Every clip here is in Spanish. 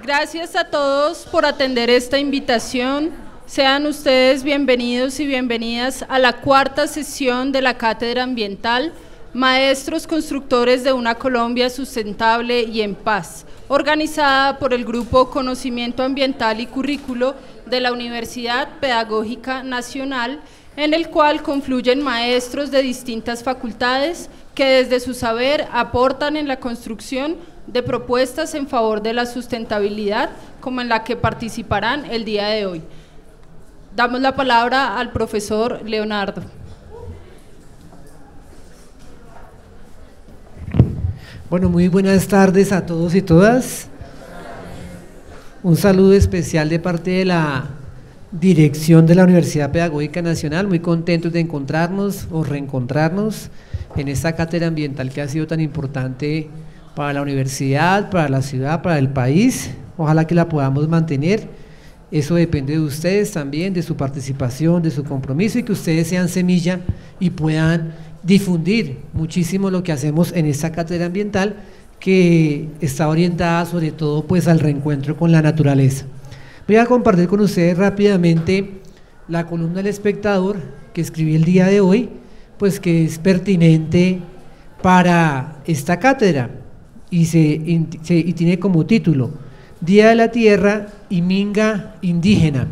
Gracias a todos por atender esta invitación. Sean ustedes bienvenidos y bienvenidas a la cuarta sesión de la Cátedra Ambiental, Maestros Constructores de una Colombia Sustentable y en Paz, organizada por el Grupo Conocimiento Ambiental y Currículo de la Universidad Pedagógica Nacional, en el cual confluyen maestros de distintas facultades que desde su saber aportan en la construcción de propuestas en favor de la sustentabilidad, como en la que participarán el día de hoy. Damos la palabra al profesor Leonardo. Bueno, muy buenas tardes a todos y todas. Un saludo especial de parte de la dirección de la Universidad Pedagógica Nacional, muy contentos de encontrarnos o reencontrarnos en esta cátedra ambiental que ha sido tan importante para la universidad, para la ciudad, para el país. Ojalá que la podamos mantener. Eso depende de ustedes también, de su participación, de su compromiso, y que ustedes sean semilla y puedan difundir muchísimo lo que hacemos en esta cátedra ambiental, que está orientada sobre todo pues al reencuentro con la naturaleza. Voy a compartir con ustedes rápidamente la columna del Espectador que escribí el día de hoy, pues que es pertinente para esta cátedra y tiene como título Día de la Tierra y Minga Indígena.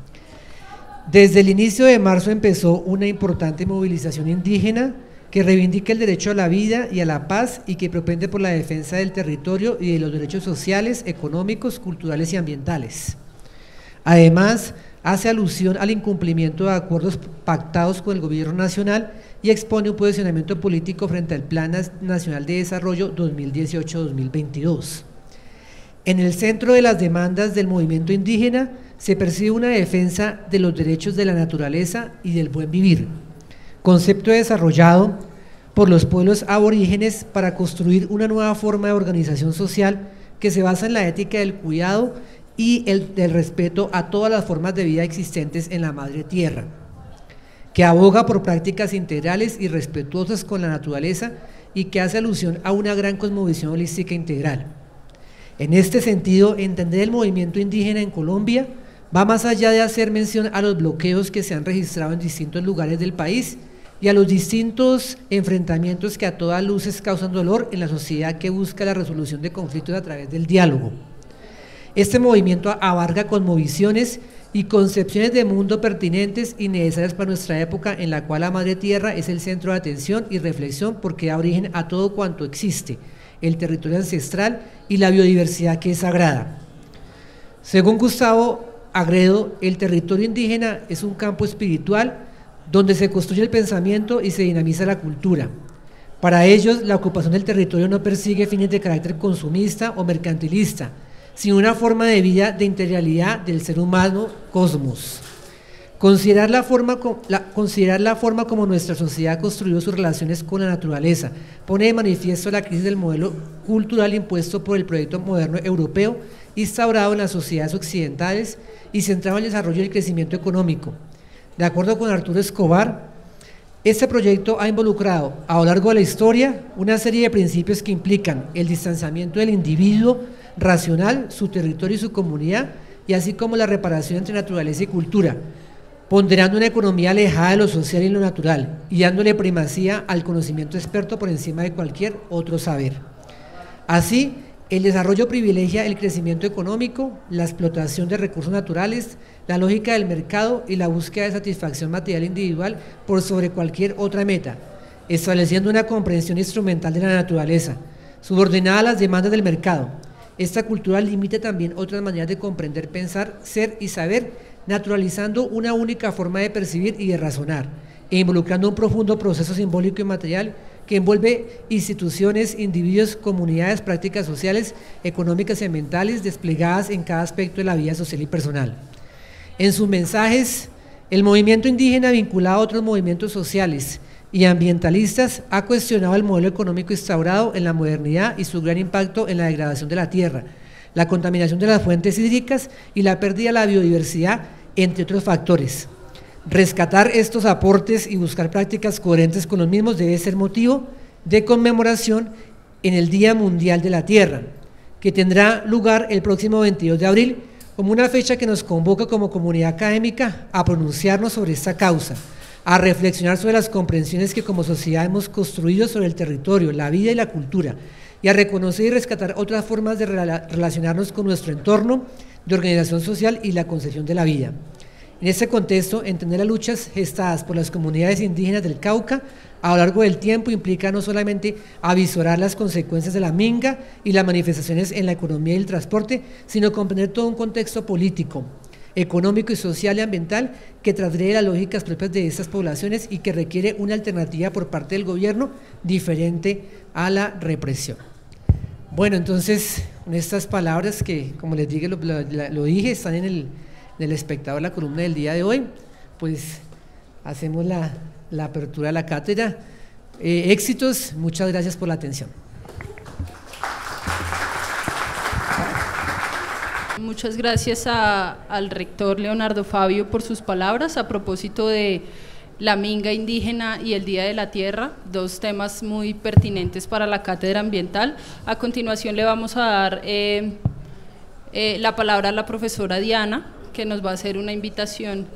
Desde el inicio de marzo empezó una importante movilización indígena que reivindica el derecho a la vida y a la paz y que propende por la defensa del territorio y de los derechos sociales, económicos, culturales y ambientales. Además, hace alusión al incumplimiento de acuerdos pactados con el Gobierno Nacional y expone un posicionamiento político frente al Plan Nacional de Desarrollo 2018-2022. En el centro de las demandas del movimiento indígena se percibe una defensa de los derechos de la naturaleza y del buen vivir, concepto desarrollado por los pueblos aborígenes para construir una nueva forma de organización social que se basa en la ética del cuidado y del respeto a todas las formas de vida existentes en la madre tierra, que aboga por prácticas integrales y respetuosas con la naturaleza y que hace alusión a una gran cosmovisión holística integral. En este sentido, entender el movimiento indígena en Colombia va más allá de hacer mención a los bloqueos que se han registrado en distintos lugares del país y a los distintos enfrentamientos que a todas luces causan dolor en la sociedad que busca la resolución de conflictos a través del diálogo. Este movimiento abarca cosmovisiones y concepciones de mundo pertinentes y necesarias para nuestra época, en la cual la madre tierra es el centro de atención y reflexión porque da origen a todo cuanto existe, el territorio ancestral y la biodiversidad que es sagrada. Según Gustavo Agredo, el territorio indígena es un campo espiritual donde se construye el pensamiento y se dinamiza la cultura. Para ellos, la ocupación del territorio no persigue fines de carácter consumista o mercantilista, sino una forma de vida de integralidad del ser humano cosmos. Considerar la forma como nuestra sociedad ha construido sus relaciones con la naturaleza pone de manifiesto la crisis del modelo cultural impuesto por el proyecto moderno europeo, instaurado en las sociedades occidentales y centrado en el desarrollo y el crecimiento económico. De acuerdo con Arturo Escobar, este proyecto ha involucrado a lo largo de la historia una serie de principios que implican el distanciamiento del individuo racional, su territorio y su comunidad, y así como la reparación entre naturaleza y cultura, ponderando una economía alejada de lo social y lo natural, y dándole primacía al conocimiento experto por encima de cualquier otro saber. Así, el desarrollo privilegia el crecimiento económico, la explotación de recursos naturales, la lógica del mercado y la búsqueda de satisfacción material individual por sobre cualquier otra meta, estableciendo una comprensión instrumental de la naturaleza, subordinada a las demandas del mercado. Esta cultura limita también otras maneras de comprender, pensar, ser y saber, naturalizando una única forma de percibir y de razonar, e involucrando un profundo proceso simbólico y material que envuelve instituciones, individuos, comunidades, prácticas sociales, económicas y ambientales desplegadas en cada aspecto de la vida social y personal. En sus mensajes, el movimiento indígena, vinculado a otros movimientos sociales y ambientalistas, ha cuestionado el modelo económico instaurado en la modernidad y su gran impacto en la degradación de la tierra, la contaminación de las fuentes hídricas y la pérdida de la biodiversidad, entre otros factores. Rescatar estos aportes y buscar prácticas coherentes con los mismos debe ser motivo de conmemoración en el Día Mundial de la Tierra, que tendrá lugar el próximo 22 de abril, como una fecha que nos convoca como comunidad académica a pronunciarnos sobre esta causa, a reflexionar sobre las comprensiones que como sociedad hemos construido sobre el territorio, la vida y la cultura, y a reconocer y rescatar otras formas de relacionarnos con nuestro entorno, de organización social y la concepción de la vida. En este contexto, entender las luchas gestadas por las comunidades indígenas del Cauca a lo largo del tiempo implica no solamente avisorar las consecuencias de la minga y las manifestaciones en la economía y el transporte, sino comprender todo un contexto político, económico y social y ambiental que trasgrede las lógicas propias de estas poblaciones y que requiere una alternativa por parte del gobierno diferente a la represión. Bueno, entonces, con estas palabras que, como les dije, lo dije, están en el espectador, la columna del día de hoy, pues hacemos la apertura de la cátedra. Éxitos, muchas gracias por la atención. Muchas gracias al rector Leonardo Fabio por sus palabras a propósito de la minga indígena y el Día de la Tierra, dos temas muy pertinentes para la cátedra ambiental. A continuación le vamos a dar la palabra a la profesora Diana, que nos va a hacer una invitación.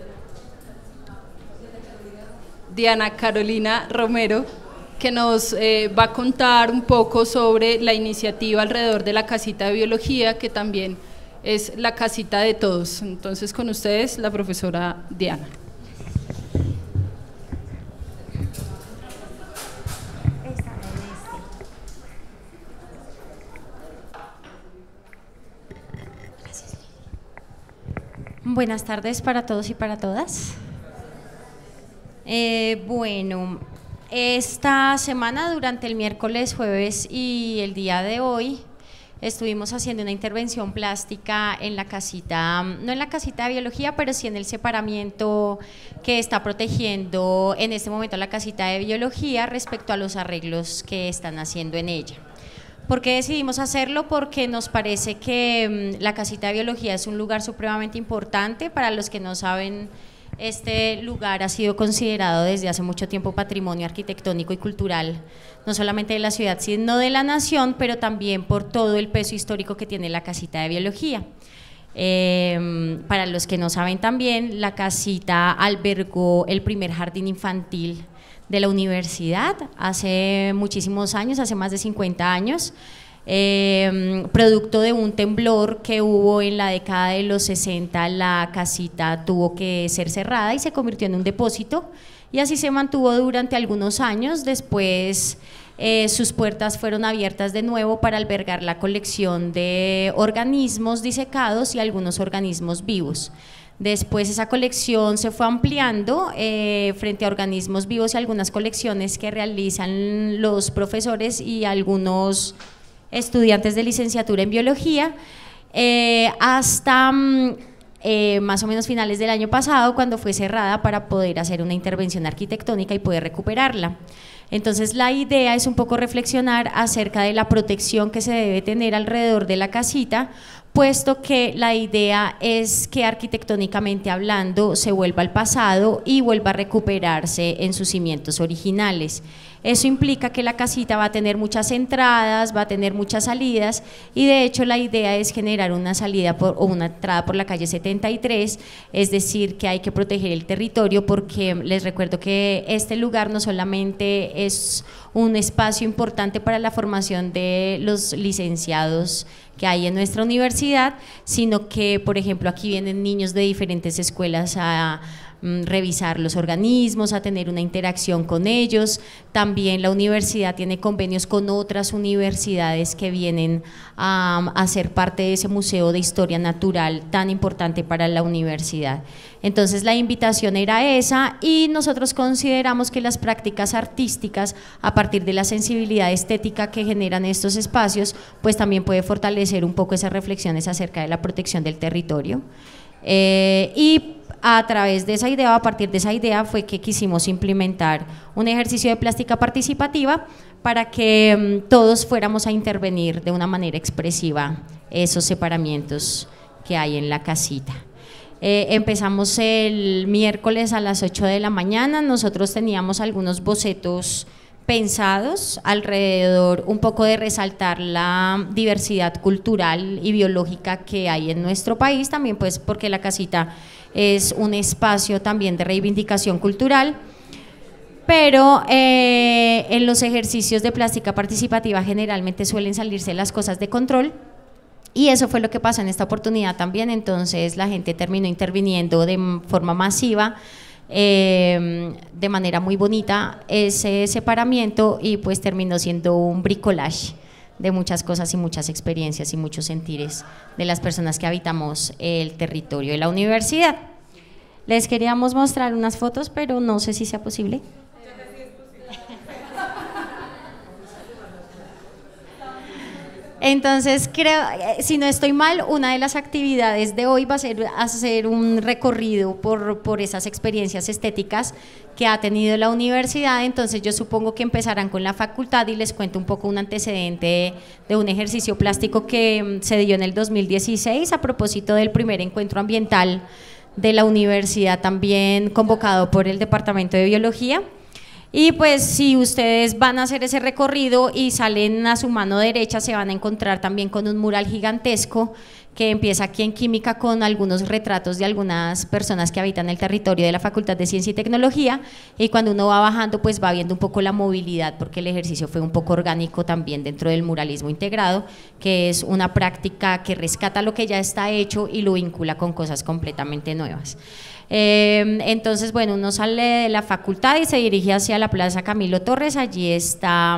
Diana Carolina Romero, que nos va a contar un poco sobre la iniciativa alrededor de la casita de biología, que también es la casita de todos. Entonces, con ustedes, la profesora Diana. Buenas tardes para todos y para todas. Bueno, esta semana, durante el miércoles, jueves y el día de hoy, estuvimos haciendo una intervención plástica en la casita, no en la casita de biología, pero sí en el separamiento que está protegiendo en este momento la casita de biología respecto a los arreglos que están haciendo en ella. ¿Por qué decidimos hacerlo? Porque nos parece que la casita de biología es un lugar supremamente importante. Para los que no saben, este lugar ha sido considerado desde hace mucho tiempo patrimonio arquitectónico y cultural, no solamente de la ciudad, sino de la nación, pero también por todo el peso histórico que tiene la casita de biología. Para los que no saben también, la casita albergó el primer jardín infantil de la universidad hace muchísimos años, hace más de 50 años, producto de un temblor que hubo en la década de los 60, la casita tuvo que ser cerrada y se convirtió en un depósito, y así se mantuvo durante algunos años. Después sus puertas fueron abiertas de nuevo para albergar la colección de organismos disecados y algunos organismos vivos. Después esa colección se fue ampliando frente a organismos vivos y algunas colecciones que realizan los profesores y algunos estudiantes de licenciatura en biología, hasta más o menos finales del año pasado, cuando fue cerrada para poder hacer una intervención arquitectónica y poder recuperarla. Entonces la idea es un poco reflexionar acerca de la protección que se debe tener alrededor de la casita, puesto que la idea es que arquitectónicamente hablando se vuelva al pasado y vuelva a recuperarse en sus cimientos originales. Eso implica que la casita va a tener muchas entradas, va a tener muchas salidas, y de hecho la idea es generar una salida o una entrada por la calle 73, es decir, que hay que proteger el territorio, porque les recuerdo que este lugar no solamente es un espacio importante para la formación de los licenciados que hay en nuestra universidad, sino que, por ejemplo, aquí vienen niños de diferentes escuelas a revisar los organismos, a tener una interacción con ellos. También la universidad tiene convenios con otras universidades que vienen a ser parte de ese museo de historia natural tan importante para la universidad. Entonces la invitación era esa, y nosotros consideramos que las prácticas artísticas, a partir de la sensibilidad estética que generan estos espacios, pues también puede fortalecer un poco esas reflexiones acerca de la protección del territorio. Y a través de esa idea, a partir de esa idea, fue que quisimos implementar un ejercicio de plástica participativa para que todos fuéramos a intervenir de una manera expresiva esos separamientos que hay en la casita. Empezamos el miércoles a las 8 de la mañana, nosotros teníamos algunos bocetos pensados alrededor un poco de resaltar la diversidad cultural y biológica que hay en nuestro país, también pues porque la casita es un espacio también de reivindicación cultural, pero en los ejercicios de plástica participativa generalmente suelen salirse las cosas de control. Y eso fue lo que pasó en esta oportunidad también, entonces la gente terminó interviniendo de forma masiva, de manera muy bonita ese separamiento, y pues terminó siendo un bricolage de muchas cosas y muchas experiencias y muchos sentires de las personas que habitamos el territorio de la universidad. Les queríamos mostrar unas fotos, pero no sé si sea posible. Entonces, creo, si no estoy mal, una de las actividades de hoy va a ser hacer un recorrido por esas experiencias estéticas que ha tenido la universidad. Entonces yo supongo que empezarán con la facultad y les cuento un poco un antecedente de un ejercicio plástico que se dio en el 2016 a propósito del primer encuentro ambiental de la universidad, también convocado por el Departamento de Biología. Y pues si ustedes van a hacer ese recorrido y salen a su mano derecha, se van a encontrar también con un mural gigantesco que empieza aquí en Química con algunos retratos de algunas personas que habitan el territorio de la Facultad de Ciencia y Tecnología, y cuando uno va bajando pues va viendo un poco la movilidad, porque el ejercicio fue un poco orgánico también dentro del muralismo integrado, que es una práctica que rescata lo que ya está hecho y lo vincula con cosas completamente nuevas. Entonces, bueno, uno sale de la facultad y se dirige hacia la Plaza Camilo Torres. Allí está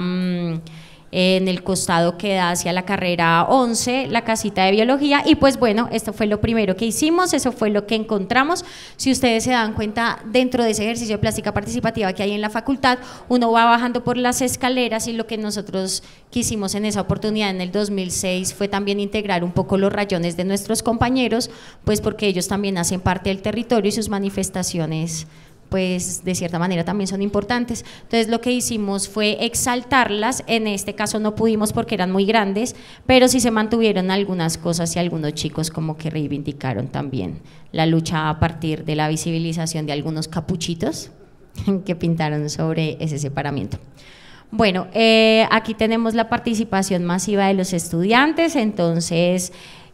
en el costado que da hacia la carrera 11, la casita de biología, y pues bueno, esto fue lo primero que hicimos, eso fue lo que encontramos. Si ustedes se dan cuenta, dentro de ese ejercicio de plástica participativa que hay en la facultad, uno va bajando por las escaleras, y lo que nosotros quisimos en esa oportunidad en el 2006 fue también integrar un poco los rayones de nuestros compañeros, pues porque ellos también hacen parte del territorio y sus manifestaciones pues de cierta manera también son importantes. Entonces lo que hicimos fue exaltarlas. En este caso no pudimos porque eran muy grandes, pero sí se mantuvieron algunas cosas y algunos chicos como que reivindicaron también la lucha a partir de la visibilización de algunos capuchitos que pintaron sobre ese separamiento. Bueno, aquí tenemos la participación masiva de los estudiantes. Entonces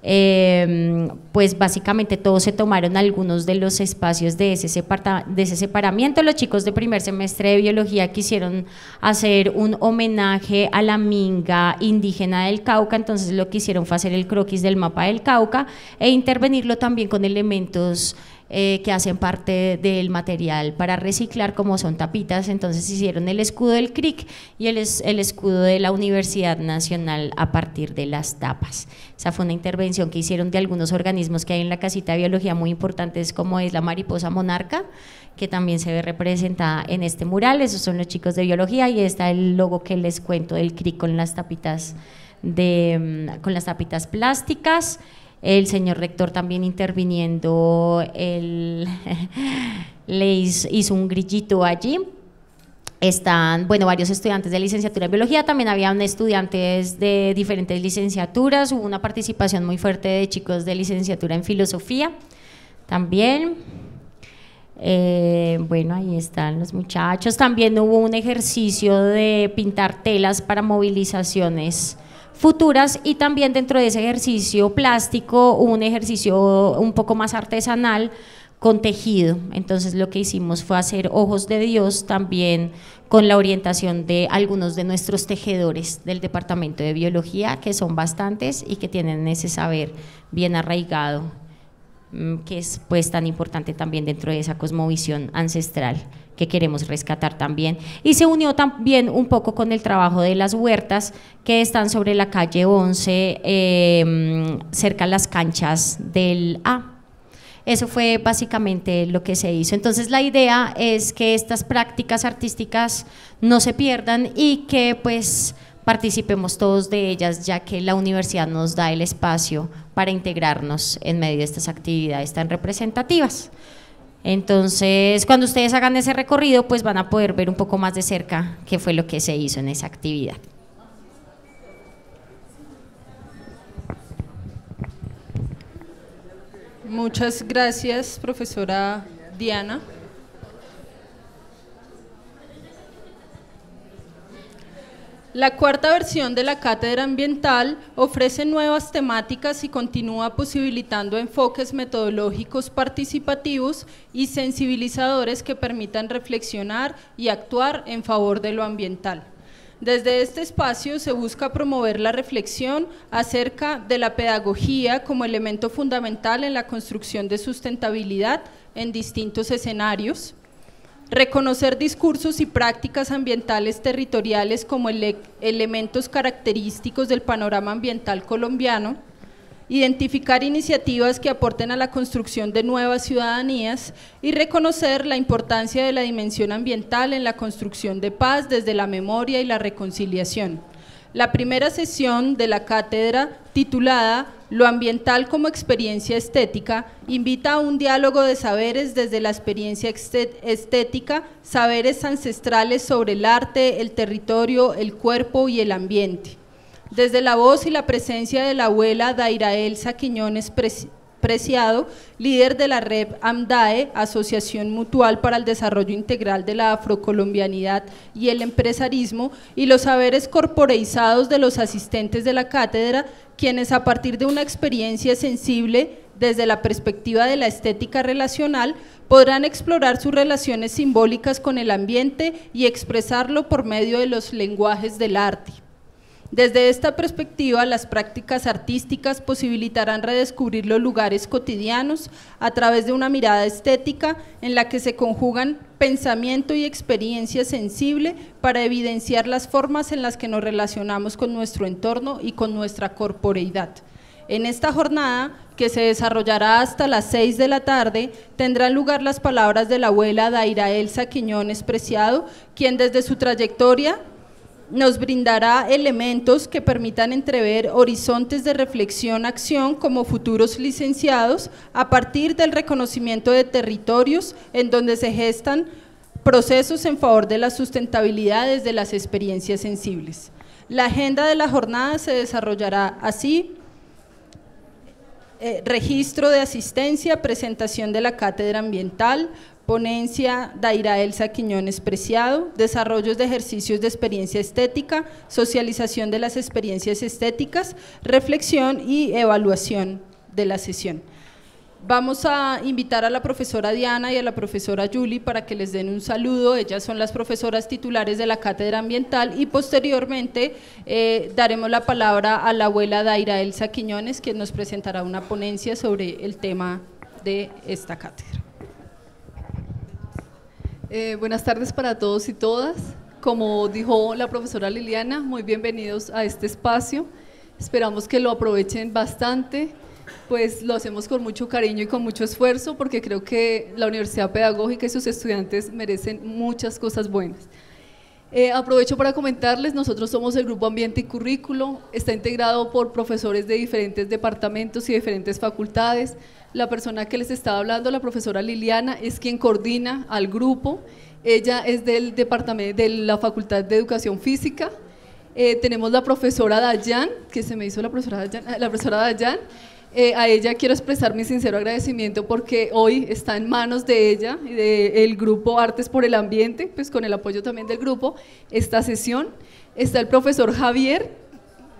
pues básicamente todos se tomaron algunos de los espacios de ese separamiento. Los chicos de primer semestre de biología quisieron hacer un homenaje a la minga indígena del Cauca, entonces lo que hicieron fue hacer el croquis del mapa del Cauca e intervenirlo también con elementos que hacen parte del material para reciclar, como son tapitas. Entonces hicieron el escudo del CRIC y el escudo de la Universidad Nacional a partir de las tapas. Esa fue una intervención que hicieron de algunos organismos que hay en la casita de biología muy importantes, como es la mariposa monarca, que también se ve representada en este mural. Esos son los chicos de biología, y está el logo que les cuento del CRIC con las tapitas plásticas. El señor rector también interviniendo, le hizo un grillito allí. Están, bueno, varios estudiantes de licenciatura en biología, también habían estudiantes de diferentes licenciaturas, hubo una participación muy fuerte de chicos de licenciatura en filosofía también. Bueno, ahí están los muchachos. También hubo un ejercicio de pintar telas para movilizaciones futuras, y también dentro de ese ejercicio plástico hubo un ejercicio un poco más artesanal con tejido. Entonces lo que hicimos fue hacer ojos de Dios también con la orientación de algunos de nuestros tejedores del Departamento de Biología, que son bastantes y que tienen ese saber bien arraigado, que es pues tan importante también dentro de esa cosmovisión ancestral que queremos rescatar también. Y se unió también un poco con el trabajo de las huertas que están sobre la calle 11, cerca a las canchas del A. Eso fue básicamente lo que se hizo. Entonces la idea es que estas prácticas artísticas no se pierdan y que pues participemos todos de ellas, ya que la universidad nos da el espacio para integrarnos en medio de estas actividades tan representativas. Entonces, cuando ustedes hagan ese recorrido, pues van a poder ver un poco más de cerca qué fue lo que se hizo en esa actividad. Muchas gracias, profesora Diana. La cuarta versión de la Cátedra Ambiental ofrece nuevas temáticas y continúa posibilitando enfoques metodológicos participativos y sensibilizadores que permitan reflexionar y actuar en favor de lo ambiental. Desde este espacio se busca promover la reflexión acerca de la pedagogía como elemento fundamental en la construcción de sustentabilidad en distintos escenarios, reconocer discursos y prácticas ambientales territoriales como elementos característicos del panorama ambiental colombiano, identificar iniciativas que aporten a la construcción de nuevas ciudadanías y reconocer la importancia de la dimensión ambiental en la construcción de paz desde la memoria y la reconciliación. La primera sesión de la cátedra, titulada Lo ambiental como experiencia estética, invita a un diálogo de saberes desde la experiencia estética, saberes ancestrales sobre el arte, el territorio, el cuerpo y el ambiente. Desde la voz y la presencia de la abuela Daira Elsa Quiñones Preciado, líder de la red AMDAE, Asociación Mutual para el Desarrollo Integral de la Afrocolombianidad y el Empresarismo, y los saberes corporeizados de los asistentes de la cátedra, quienes a partir de una experiencia sensible desde la perspectiva de la estética relacional, podrán explorar sus relaciones simbólicas con el ambiente y expresarlo por medio de los lenguajes del arte. Desde esta perspectiva, las prácticas artísticas posibilitarán redescubrir los lugares cotidianos a través de una mirada estética en la que se conjugan pensamiento y experiencia sensible para evidenciar las formas en las que nos relacionamos con nuestro entorno y con nuestra corporeidad. En esta jornada, que se desarrollará hasta las 6 de la tarde, tendrán lugar las palabras de la abuela Daira Elsa Quiñones Preciado, quien desde su trayectoria nos brindará elementos que permitan entrever horizontes de reflexión-acción como futuros licenciados a partir del reconocimiento de territorios en donde se gestan procesos en favor de la sustentabilidad desde las experiencias sensibles. La agenda de la jornada se desarrollará así: registro de asistencia, presentación de la cátedra ambiental, ponencia Daira Elsa Quiñones Preciado, desarrollos de ejercicios de experiencia estética, socialización de las experiencias estéticas, reflexión y evaluación de la sesión. Vamos a invitar a la profesora Diana y a la profesora Julie para que les den un saludo. Ellas son las profesoras titulares de la cátedra ambiental, y posteriormente daremos la palabra a la abuela Daira Elsa Quiñones, quien nos presentará una ponencia sobre el tema de esta cátedra. Buenas tardes para todos y todas. Como dijo la profesora Liliana, muy bienvenidos a este espacio. Esperamos que lo aprovechen bastante, pues lo hacemos con mucho cariño y con mucho esfuerzo, porque creo que la Universidad Pedagógica y sus estudiantes merecen muchas cosas buenas. Aprovecho para comentarles, nosotros somos el Grupo Ambiente y Currículo, está integrado por profesores de diferentes departamentos y diferentes facultades. La persona que les estaba hablando, la profesora Liliana, es quien coordina al grupo. Ella es del departamento de la Facultad de Educación Física. Tenemos la profesora Dayan, que se me hizo la profesora Dayan. A ella quiero expresar mi sincero agradecimiento porque hoy está en manos de ella y del grupo Artes por el Ambiente, pues con el apoyo también del grupo, esta sesión. Está el profesor Javier.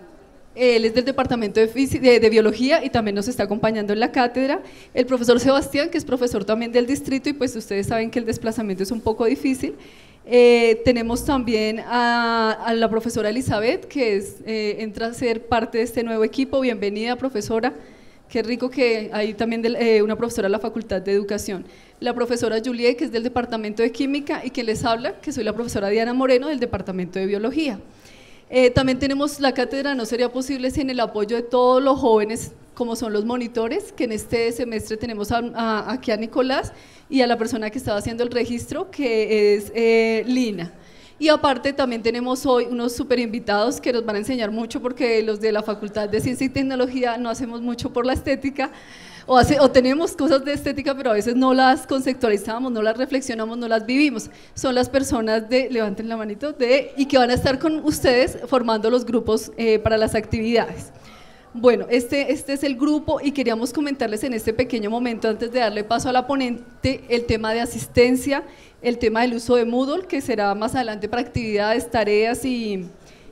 Él es del departamento de biología y también nos está acompañando en la cátedra. El profesor Sebastián, que es profesor también del distrito, y pues ustedes saben que el desplazamiento es un poco difícil. Tenemos también a la profesora Elizabeth, que entra a ser parte de este nuevo equipo. Bienvenida, profesora. Qué rico que hay también una profesora de la Facultad de Educación. La profesora Julie, que es del departamento de Química, y quien les habla, que soy la profesora Diana Moreno, del departamento de Biología. También tenemos la cátedra, no sería posible sin el apoyo de todos los jóvenes, como son los monitores, que en este semestre tenemos aquí a Nicolás y a la persona que estaba haciendo el registro, que es Lina. Y aparte también tenemos hoy unos super invitados que nos van a enseñar mucho, porque los de la Facultad de Ciencia y Tecnología no hacemos mucho por la estética, o tenemos cosas de estética, pero a veces no las conceptualizamos, no las reflexionamos, no las vivimos. Son las personas levanten la manito, y que van a estar con ustedes formando los grupos para las actividades. Bueno, este es el grupo, y queríamos comentarles en este pequeño momento, antes de darle paso a la ponente, el tema de asistencia, el tema del uso de Moodle, que será más adelante para actividades, tareas y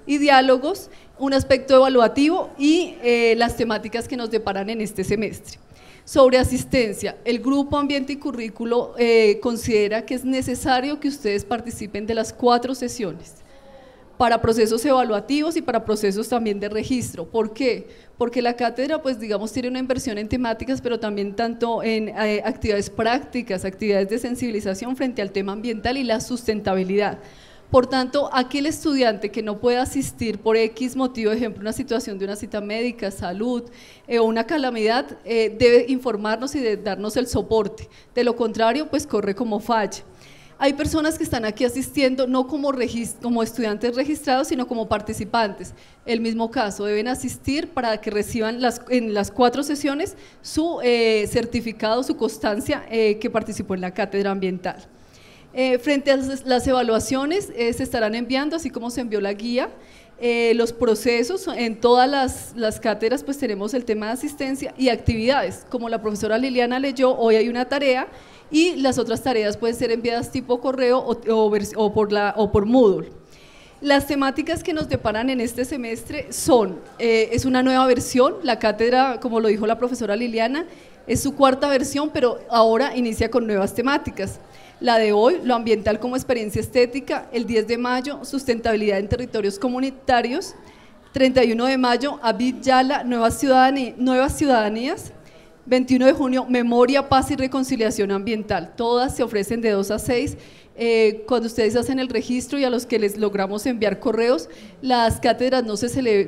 y diálogos, un aspecto evaluativo y las temáticas que nos deparan en este semestre. Sobre asistencia, el Grupo Ambiente y Currículo considera que es necesario que ustedes participen de las 4 sesiones para procesos evaluativos y para procesos también de registro. ¿Por qué? Porque la cátedra, pues digamos, tiene una inversión en temáticas, pero también tanto en actividades prácticas, actividades de sensibilización frente al tema ambiental y la sustentabilidad. Por tanto, aquel estudiante que no pueda asistir por X motivo, ejemplo, una situación de una cita médica, salud o una calamidad, debe informarnos y darnos el soporte. De lo contrario, pues corre como falla. Hay personas que están aquí asistiendo no como estudiantes registrados, sino como participantes. El mismo caso, deben asistir para que reciban en las 4 sesiones su certificado, su constancia que participó en la cátedra ambiental. Frente a las evaluaciones, se estarán enviando, así como se envió la guía, los procesos. En todas las cátedras pues tenemos el tema de asistencia y actividades. Como la profesora Liliana leyó, hoy hay una tarea y las otras tareas pueden ser enviadas tipo correo o por Moodle. Las temáticas que nos deparan en este semestre son, es una nueva versión, la cátedra, como lo dijo la profesora Liliana, es su 4ª versión, pero ahora inicia con nuevas temáticas. La de hoy, lo ambiental como experiencia estética, el 10 de mayo, sustentabilidad en territorios comunitarios, 31 de mayo, Abid Yala, nuevas ciudadanías, 21 de junio, memoria, paz y reconciliación ambiental. Todas se ofrecen de 2 a 6. Cuando ustedes hacen el registro y a los que les logramos enviar correos, las cátedras no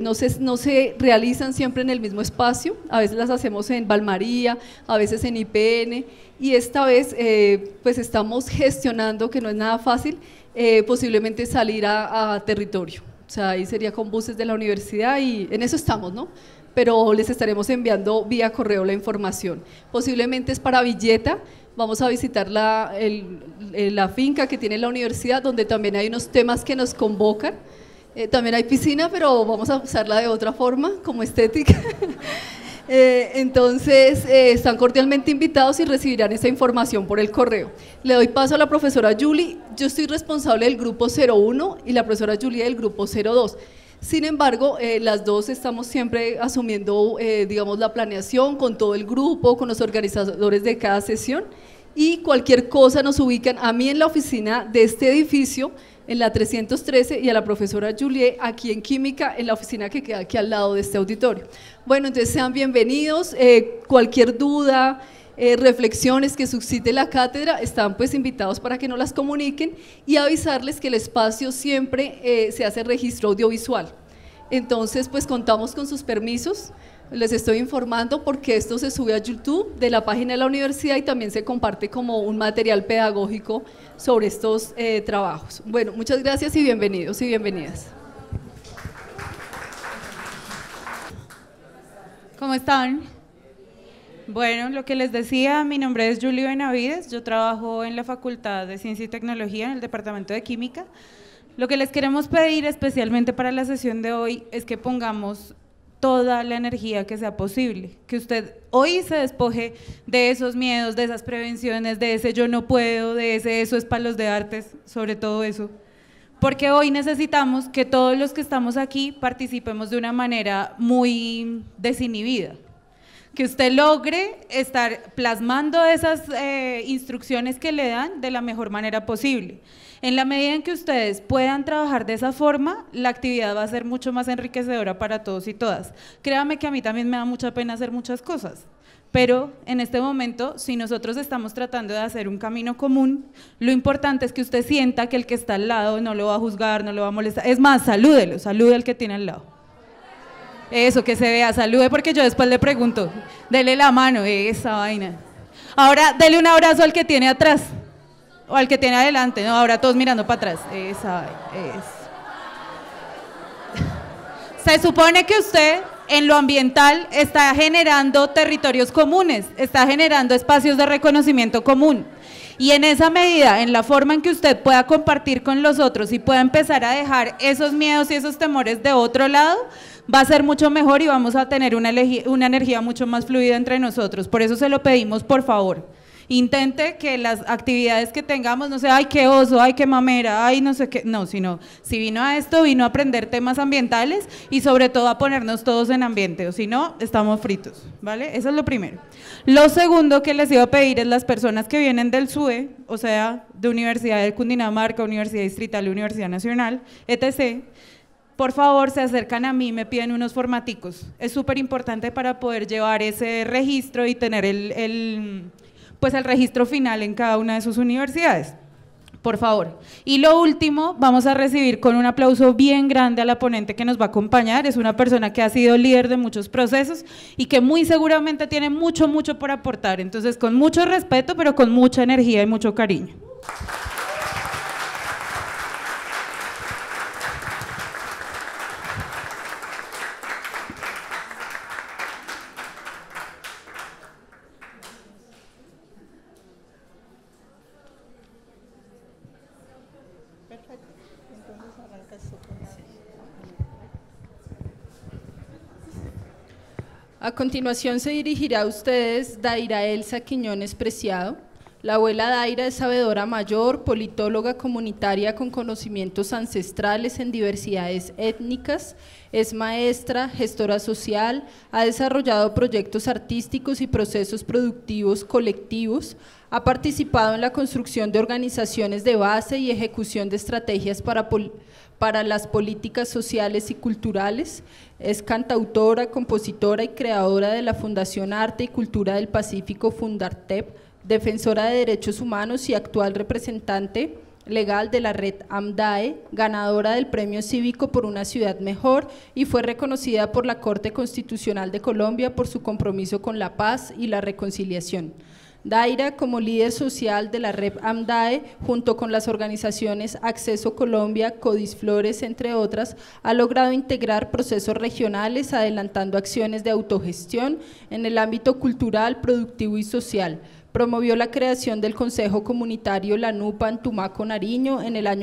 se realizan siempre en el mismo espacio, a veces las hacemos en Valmaría, a veces en IPN, y esta vez pues estamos gestionando, que no es nada fácil, posiblemente salir a territorio. O sea, ahí sería con buses de la universidad y en eso estamos, ¿no? Pero les estaremos enviando vía correo la información. Posiblemente es para Villeta, vamos a visitar la finca que tiene la universidad, donde también hay unos temas que nos convocan. También hay piscina, pero vamos a usarla de otra forma, como estética. Entonces, están cordialmente invitados y recibirán esa información por el correo. Le doy paso a la profesora Julie. Yo estoy responsable del grupo 01 y la profesora Julie del grupo 02. Sin embargo, las dos estamos siempre asumiendo, digamos, la planeación con todo el grupo, con los organizadores de cada sesión, y cualquier cosa nos ubican a mí en la oficina de este edificio, en la 313, y a la profesora Julie aquí en Química, en la oficina que queda aquí al lado de este auditorio. Bueno, entonces sean bienvenidos, cualquier duda, reflexiones que suscite la cátedra, están pues invitados para que nos las comuniquen, y avisarles que el espacio siempre se hace registro audiovisual. Entonces pues contamos con sus permisos, les estoy informando porque esto se sube a YouTube de la página de la universidad y también se comparte como un material pedagógico sobre estos trabajos. Bueno, muchas gracias y bienvenidos y bienvenidas. ¿Cómo están? Bueno, lo que les decía, mi nombre es Julie Benavides, yo trabajo en la Facultad de Ciencia y Tecnología en el Departamento de Química. Lo que les queremos pedir especialmente para la sesión de hoy es que pongamos toda la energía que sea posible, que usted hoy se despoje de esos miedos, de esas prevenciones, de ese yo no puedo, de ese eso es para los de artes, sobre todo eso, porque hoy necesitamos que todos los que estamos aquí participemos de una manera muy desinhibida, que usted logre estar plasmando esas instrucciones que le dan de la mejor manera posible. En la medida en que ustedes puedan trabajar de esa forma, la actividad va a ser mucho más enriquecedora para todos y todas. Créame que a mí también me da mucha pena hacer muchas cosas, pero en este momento, si nosotros estamos tratando de hacer un camino común, lo importante es que usted sienta que el que está al lado no lo va a juzgar, no lo va a molestar. Es más, salúdelo, salude al que tiene al lado. Eso, que se vea, salude, porque yo después le pregunto, dele la mano, esa vaina. Ahora, dele un abrazo al que tiene atrás. O al que tiene adelante, no, ahora todos mirando para atrás. Esa es. Se supone que usted en lo ambiental está generando territorios comunes, está generando espacios de reconocimiento común. Y en esa medida, en la forma en que usted pueda compartir con los otros y pueda empezar a dejar esos miedos y esos temores de otro lado, va a ser mucho mejor y vamos a tener una energía mucho más fluida entre nosotros. Por eso se lo pedimos, por favor. intente que las actividades que tengamos no sea, ay, qué oso, ay, qué mamera, ay, no sé qué, no, sino si vino a esto, vino a aprender temas ambientales y sobre todo a ponernos todos en ambiente, o si no, estamos fritos, ¿vale? Eso es lo primero. Lo segundo que les iba a pedir es las personas que vienen del SUE, o sea, de Universidad de Cundinamarca, Universidad Distrital, Universidad Nacional, etc., por favor, se acercan a mí, me piden unos formaticos. Es súper importante para poder llevar ese registro y tener el registro final en cada una de sus universidades. Por favor. Y lo último, vamos a recibir con un aplauso bien grande a la ponente que nos va a acompañar. Es una persona que ha sido líder de muchos procesos y que muy seguramente tiene mucho, mucho por aportar. Entonces, con mucho respeto, pero con mucha energía y mucho cariño. A continuación se dirigirá a ustedes Daira Elsa Quiñones Preciado. La abuela Daira es sabedora mayor, politóloga comunitaria con conocimientos ancestrales en diversidades étnicas, es maestra, gestora social, ha desarrollado proyectos artísticos y procesos productivos colectivos, ha participado en la construcción de organizaciones de base y ejecución de estrategias para las políticas sociales y culturales, es cantautora, compositora y creadora de la Fundación Arte y Cultura del Pacífico Fundartep, defensora de derechos humanos y actual representante legal de la red AMDAE, ganadora del Premio Cívico por una ciudad mejor y fue reconocida por la Corte Constitucional de Colombia por su compromiso con la paz y la reconciliación. Daira, como líder social de la red AMDAE, junto con las organizaciones Acceso Colombia, Codisflores, entre otras, ha logrado integrar procesos regionales, adelantando acciones de autogestión en el ámbito cultural, productivo y social. Promovió la creación del Consejo Comunitario La Nupa en Tumaco, Nariño, en el año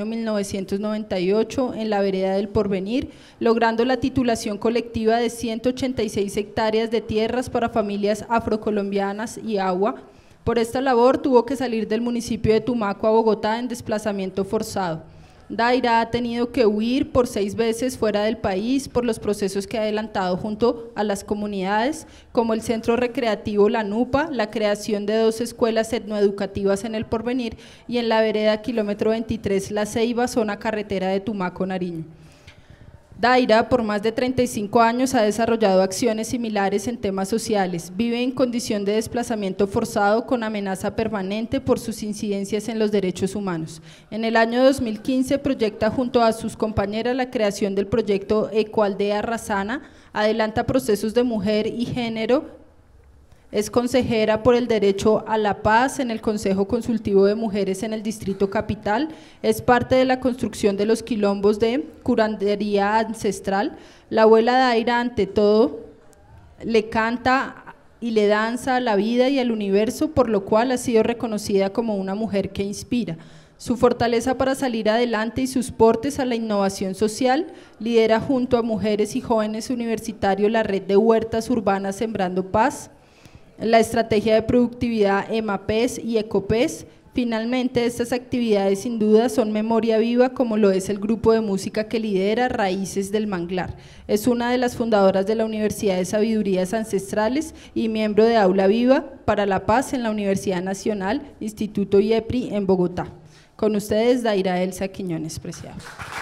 1998, en la vereda del Porvenir, logrando la titulación colectiva de 186 hectáreas de tierras para familias afrocolombianas y agua. Por esta labor tuvo que salir del municipio de Tumaco a Bogotá en desplazamiento forzado. Daira ha tenido que huir por 6 veces fuera del país por los procesos que ha adelantado junto a las comunidades, como el Centro Recreativo La Nupa, la creación de 2 escuelas etnoeducativas en el Porvenir y en la vereda kilómetro 23 La Ceiba, zona carretera de Tumaco, Nariño. Daira, por más de 35 años, ha desarrollado acciones similares en temas sociales. Vive en condición de desplazamiento forzado con amenaza permanente por sus incidencias en los derechos humanos. En el año 2015 proyecta junto a sus compañeras la creación del proyecto Ecoaldea Razana, adelanta procesos de mujer y género. Es consejera por el derecho a la paz en el Consejo Consultivo de Mujeres en el Distrito Capital, es parte de la construcción de los quilombos de curandería ancestral. La abuela Daira, ante todo, le canta y le danza a la vida y al universo, por lo cual ha sido reconocida como una mujer que inspira. Su fortaleza para salir adelante y sus portes a la innovación social, lidera junto a mujeres y jóvenes universitarios la red de huertas urbanas Sembrando Paz, la estrategia de productividad EMAPES y ECOPES. Finalmente, estas actividades sin duda son memoria viva, como lo es el grupo de música que lidera, Raíces del Manglar. Es una de las fundadoras de la Universidad de Sabidurías Ancestrales y miembro de Aula Viva para la Paz en la Universidad Nacional, Instituto IEPRI en Bogotá. Con ustedes, Daira Elsa Quiñones Preciado.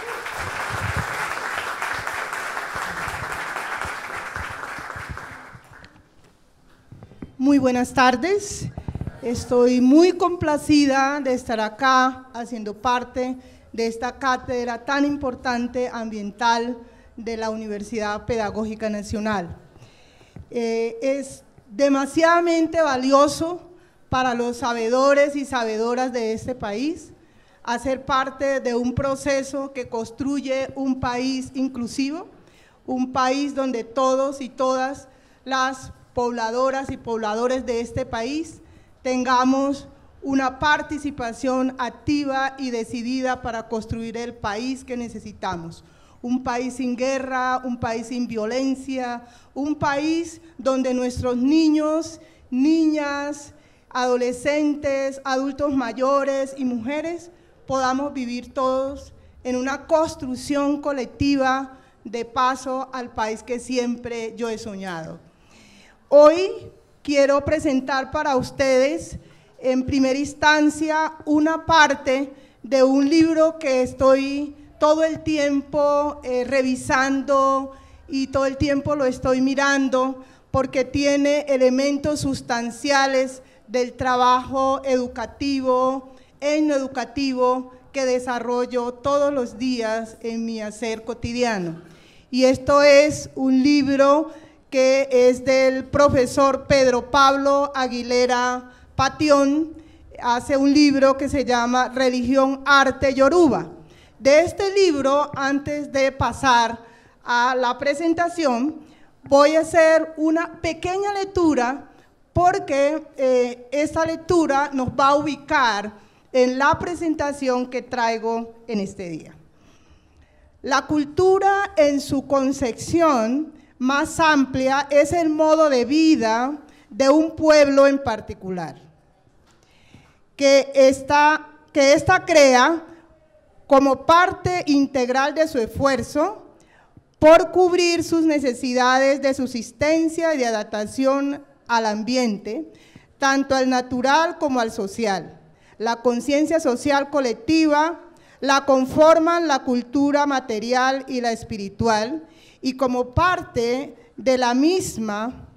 Muy buenas tardes, estoy muy complacida de estar acá haciendo parte de esta cátedra tan importante ambiental de la Universidad Pedagógica Nacional. Es demasiadamente valioso para los sabedores y sabedoras de este país hacer parte de un proceso que construye un país inclusivo, un país donde todos y todas las pobladoras y pobladores de este país tengamos una participación activa y decidida para construir el país que necesitamos. Un país sin guerra, un país sin violencia, un país donde nuestros niños, niñas, adolescentes, adultos mayores y mujeres, podamos vivir todos en una construcción colectiva de paso al país que siempre yo he soñado. Hoy quiero presentar para ustedes, en primera instancia, una parte de un libro que estoy todo el tiempo revisando y todo el tiempo lo estoy mirando porque tiene elementos sustanciales del trabajo educativo e no educativo que desarrollo todos los días en mi hacer cotidiano. Y esto es un libro que es del profesor Pedro Pablo Aguilera Patión, hace un libro que se llama Religión, Arte Yoruba. De este libro, antes de pasar a la presentación, voy a hacer una pequeña lectura porque esta lectura nos va a ubicar en la presentación que traigo en este día. La cultura en su concepción más amplia es el modo de vida de un pueblo en particular, que esta crea como parte integral de su esfuerzo por cubrir sus necesidades de subsistencia y de adaptación al ambiente, tanto al natural como al social. La conciencia social colectiva la conforman la cultura material y la espiritual, y como parte de la misma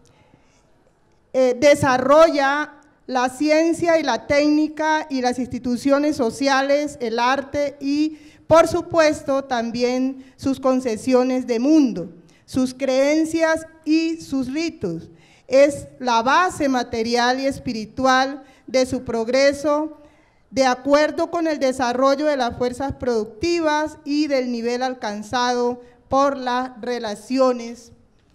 desarrolla la ciencia y la técnica y las instituciones sociales, el arte y, por supuesto, también sus concepciones de mundo, sus creencias y sus ritos. Es la base material y espiritual de su progreso, de acuerdo con el desarrollo de las fuerzas productivas y del nivel alcanzado por las relaciones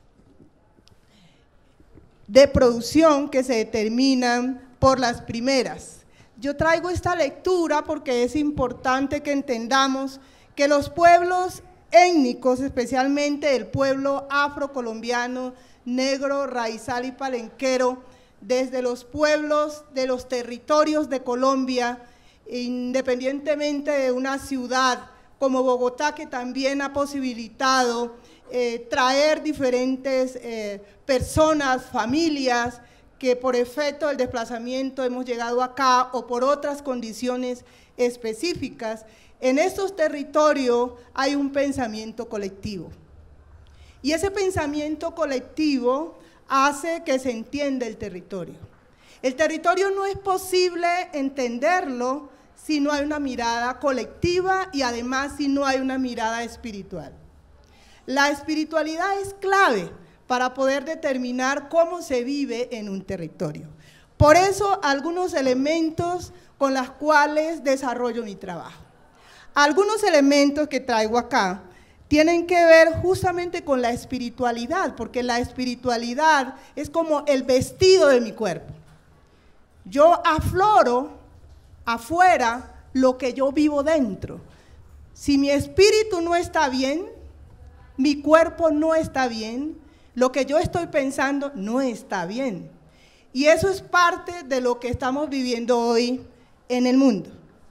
de producción que se determinan por las primeras. Yo traigo esta lectura porque es importante que entendamos que los pueblos étnicos, especialmente el pueblo afrocolombiano, negro, raizal y palenquero, desde los pueblos de los territorios de Colombia, independientemente de una ciudad como Bogotá, que también ha posibilitado traer diferentes personas, familias, que por efecto del desplazamiento hemos llegado acá o por otras condiciones específicas. En estos territorios hay un pensamiento colectivo. Y ese pensamiento colectivo hace que se entienda el territorio. El territorio no es posible entenderlo si no hay una mirada colectiva y además si no hay una mirada espiritual. La espiritualidad es clave para poder determinar cómo se vive en un territorio. Por eso, algunos elementos con los cuales desarrollo mi trabajo. Algunos elementos que traigo acá tienen que ver justamente con la espiritualidad, porque la espiritualidad es como el vestido de mi cuerpo. Yo afloro afuera lo que yo vivo dentro. Si mi espíritu no está bien, mi cuerpo no está bien, lo que yo estoy pensando no está bien. Y eso es parte de lo que estamos viviendo hoy en el mundo.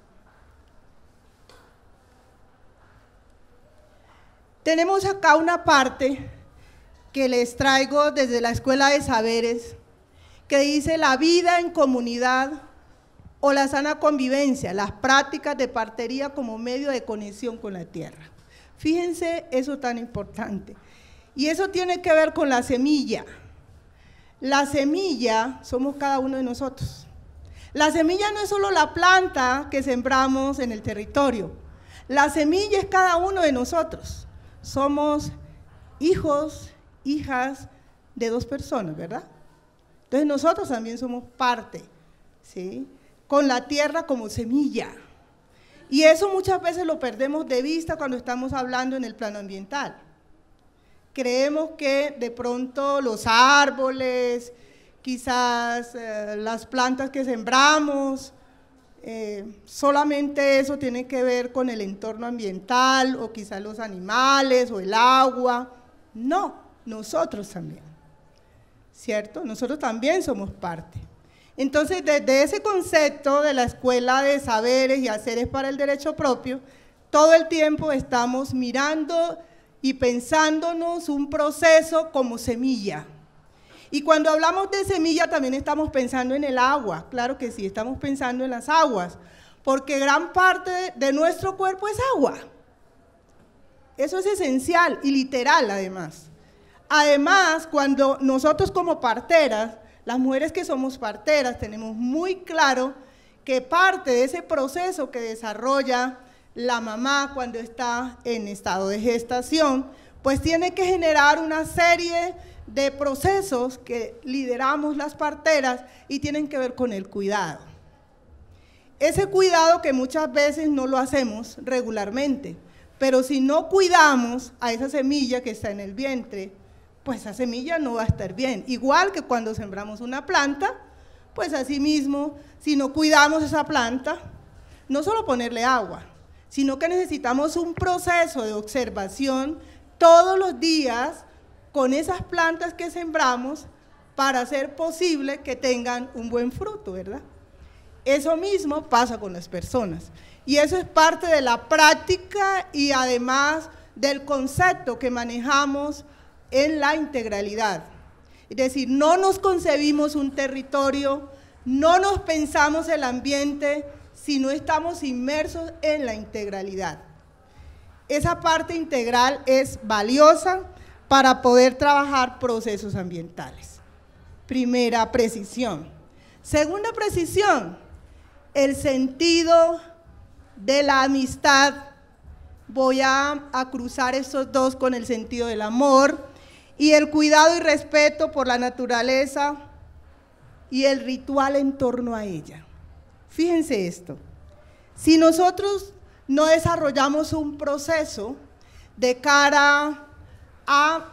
Tenemos acá una parte que les traigo desde la Escuela de Saberes, que dice la vida en comunidad o la sana convivencia, las prácticas de partería como medio de conexión con la tierra. Fíjense eso tan importante. Y eso tiene que ver con la semilla. La semilla somos cada uno de nosotros. La semilla no es solo la planta que sembramos en el territorio. La semilla es cada uno de nosotros. Somos hijos, hijas de dos personas, ¿verdad? Entonces nosotros también somos parte, ¿sí? Con la tierra como semilla. Y eso muchas veces lo perdemos de vista cuando estamos hablando en el plano ambiental. Creemos que de pronto los árboles, quizás las plantas que sembramos, solamente eso tiene que ver con el entorno ambiental o quizás los animales o el agua. No, nosotros también, ¿cierto? Nosotros también somos parte. Entonces, desde ese concepto de la Escuela de Saberes y Haceres para el Derecho Propio, todo el tiempo estamos mirando y pensándonos un proceso como semilla. Y cuando hablamos de semilla también estamos pensando en el agua, claro que sí, estamos pensando en las aguas, porque gran parte de nuestro cuerpo es agua. Eso es esencial y literal además. Además, cuando nosotros como parteras, las mujeres que somos parteras, tenemos muy claro que parte de ese proceso que desarrolla la mamá cuando está en estado de gestación, pues tiene que generar una serie de procesos que lideramos las parteras y tienen que ver con el cuidado. Ese cuidado que muchas veces no lo hacemos regularmente, pero si no cuidamos a esa semilla que está en el vientre, pues esa semilla no va a estar bien. Igual que cuando sembramos una planta, pues así mismo, si no cuidamos esa planta, no solo ponerle agua, sino que necesitamos un proceso de observación todos los días con esas plantas que sembramos para hacer posible que tengan un buen fruto, ¿verdad? Eso mismo pasa con las personas. Y eso es parte de la práctica y además del concepto que manejamos en la integralidad. Es decir, no nos concebimos un territorio, no nos pensamos el ambiente, sino estamos inmersos en la integralidad. Esa parte integral es valiosa para poder trabajar procesos ambientales. Primera precisión. Segunda precisión, el sentido de la amistad. Voy a cruzar estos dos con el sentido del amor y el cuidado y respeto por la naturaleza y el ritual en torno a ella. Fíjense esto, si nosotros no desarrollamos un proceso de cara a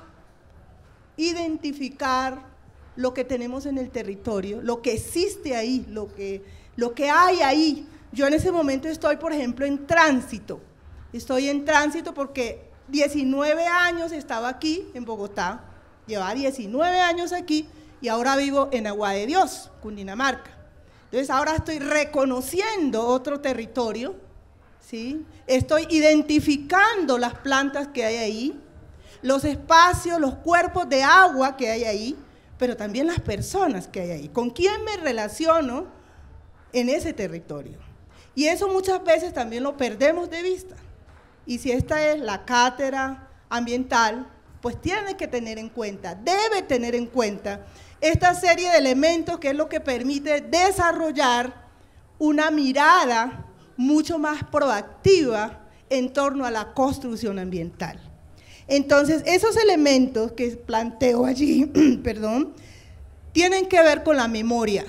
identificar lo que tenemos en el territorio, lo que existe ahí, lo que hay ahí. Yo en ese momento estoy, por ejemplo, en tránsito. Estoy en tránsito porque 19 años estaba aquí en Bogotá, llevaba 19 años aquí y ahora vivo en Agua de Dios, Cundinamarca. Entonces ahora estoy reconociendo otro territorio, ¿sí? Estoy identificando las plantas que hay ahí, los espacios, los cuerpos de agua que hay ahí, pero también las personas que hay ahí. ¿Con quién me relaciono en ese territorio? Y eso muchas veces también lo perdemos de vista. Y si esta es la cátedra ambiental, pues tiene que tener en cuenta, debe tener en cuenta esta serie de elementos que es lo que permite desarrollar una mirada mucho más proactiva en torno a la construcción ambiental. Entonces, esos elementos que planteo allí, perdón, tienen que ver con la memoria.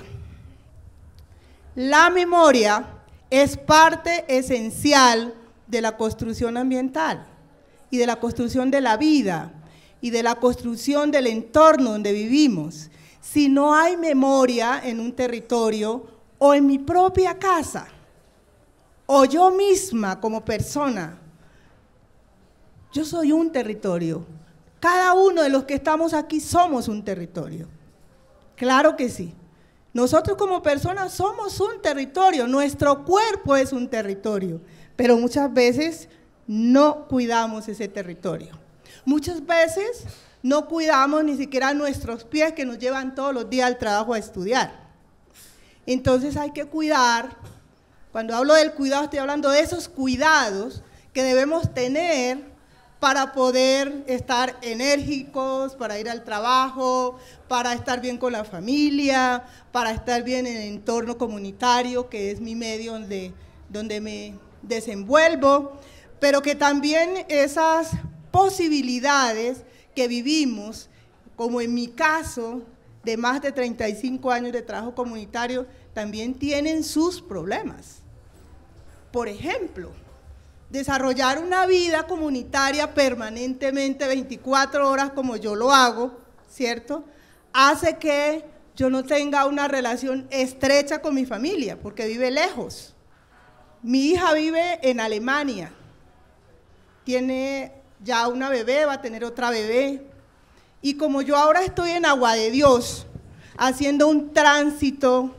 La memoria es parte esencial de la construcción ambiental y de la construcción de la vida y de la construcción del entorno donde vivimos. Si no hay memoria en un territorio o en mi propia casa o yo misma como persona, yo soy un territorio. Cada uno de los que estamos aquí somos un territorio. Claro que sí. Nosotros como personas somos un territorio, nuestro cuerpo es un territorio, pero muchas veces no cuidamos ese territorio. Muchas veces no cuidamos ni siquiera nuestros pies que nos llevan todos los días al trabajo a estudiar. Entonces hay que cuidar, cuando hablo del cuidado estoy hablando de esos cuidados que debemos tener para poder estar enérgicos, para ir al trabajo, para estar bien con la familia, para estar bien en el entorno comunitario, que es mi medio donde me desenvuelvo, pero que también esas posibilidades que vivimos, como en mi caso, de más de 35 años de trabajo comunitario, también tienen sus problemas. Por ejemplo, desarrollar una vida comunitaria permanentemente, 24 horas como yo lo hago, ¿cierto? Hace que yo no tenga una relación estrecha con mi familia, porque vive lejos. Mi hija vive en Alemania, tiene ya una bebé, va a tener otra bebé, y como yo ahora estoy en Agua de Dios, haciendo un tránsito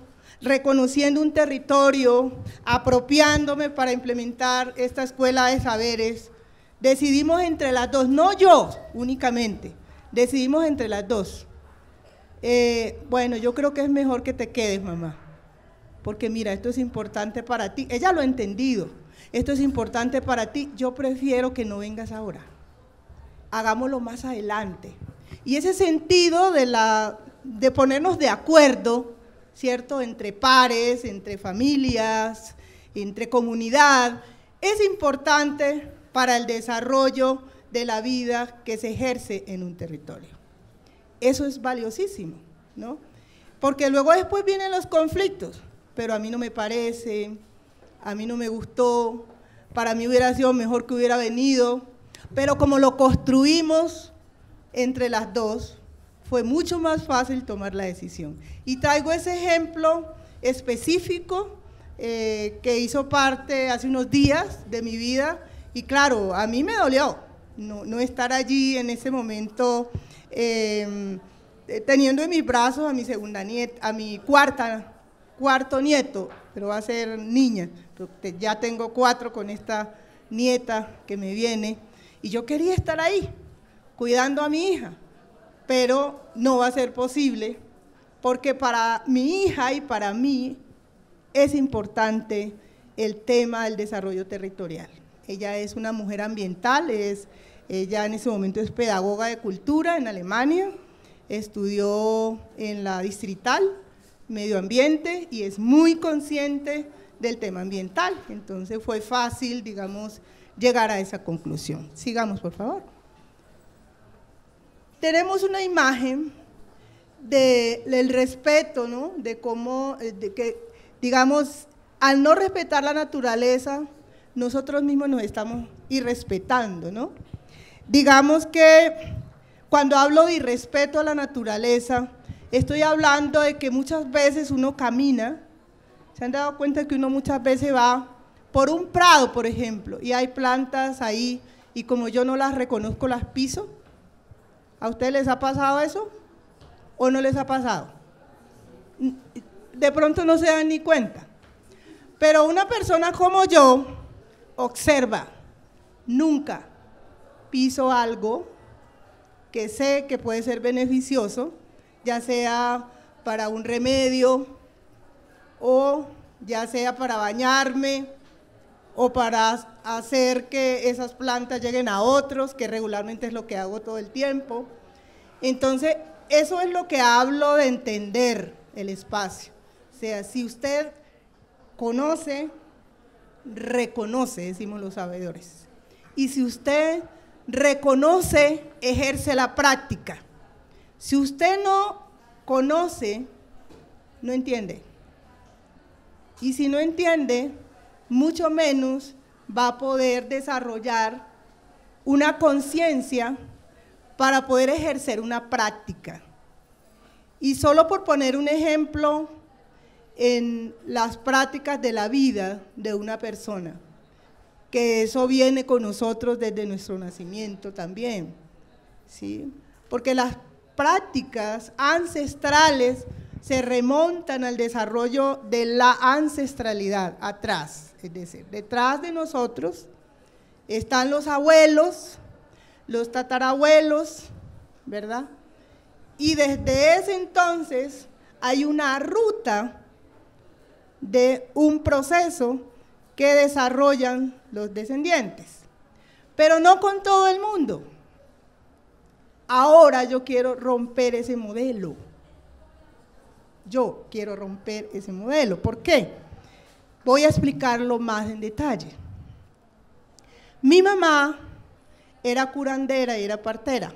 reconociendo un territorio, apropiándome para implementar esta escuela de saberes, decidimos entre las dos, no yo únicamente, decidimos entre las dos. Bueno, yo creo que es mejor que te quedes, mamá, porque mira, esto es importante para ti. Ella lo ha entendido, esto es importante para ti, yo prefiero que no vengas ahora, hagámoslo más adelante. Y ese sentido de ponernos de acuerdo, ¿cierto?, entre pares, entre familias, entre comunidad, es importante para el desarrollo de la vida que se ejerce en un territorio. Eso es valiosísimo, ¿no? Porque luego después vienen los conflictos, pero a mí no me parece, a mí no me gustó, para mí hubiera sido mejor que hubiera venido, pero como lo construimos entre las dos, fue mucho más fácil tomar la decisión. Y traigo ese ejemplo específico que hizo parte hace unos días de mi vida, y claro, a mí me dolió no estar allí en ese momento, teniendo en mis brazos a mi segunda nieta, a mi cuarto nieto, pero va a ser niña, porque ya tengo 4 con esta nieta que me viene, y yo quería estar ahí, cuidando a mi hija, pero no va a ser posible, porque para mi hija y para mí es importante el tema del desarrollo territorial. Ella es una mujer ambiental, ella en ese momento es pedagoga de cultura en Alemania, estudió en la Distrital, medio ambiente, y es muy consciente del tema ambiental, entonces fue fácil, digamos, llegar a esa conclusión. Sigamos, por favor. Tenemos una imagen del respeto, ¿no?, de cómo, digamos, al no respetar la naturaleza, nosotros mismos nos estamos irrespetando, ¿no? Digamos que cuando hablo de irrespeto a la naturaleza, estoy hablando de que muchas veces uno camina, ¿se han dado cuenta que uno muchas veces va por un prado, por ejemplo, y hay plantas ahí, y como yo no las reconozco, las piso? ¿A ustedes les ha pasado eso? ¿O no les ha pasado? De pronto no se dan ni cuenta. Pero una persona como yo observa, nunca piso algo que sé que puede ser beneficioso, ya sea para un remedio, o ya sea para bañarme, o para hacer que esas plantas lleguen a otros, que regularmente es lo que hago todo el tiempo. Entonces, eso es lo que hablo de entender el espacio. O sea, si usted conoce, reconoce, decimos los sabedores. Y si usted reconoce, ejerce la práctica. Si usted no conoce, no entiende. Y si no entiende, mucho menos va a poder desarrollar una conciencia para poder ejercer una práctica. Y solo por poner un ejemplo en las prácticas de la vida de una persona, que eso viene con nosotros desde nuestro nacimiento también, ¿sí? Porque las prácticas ancestrales se remontan al desarrollo de la ancestralidad atrás, es decir, detrás de nosotros están los abuelos, los tatarabuelos, ¿verdad? Y desde ese entonces hay una ruta de un proceso que desarrollan los descendientes, pero no con todo el mundo. Ahora yo quiero romper ese modelo. Yo quiero romper ese modelo. ¿Por qué? Voy a explicarlo más en detalle. Mi mamá era curandera y era partera.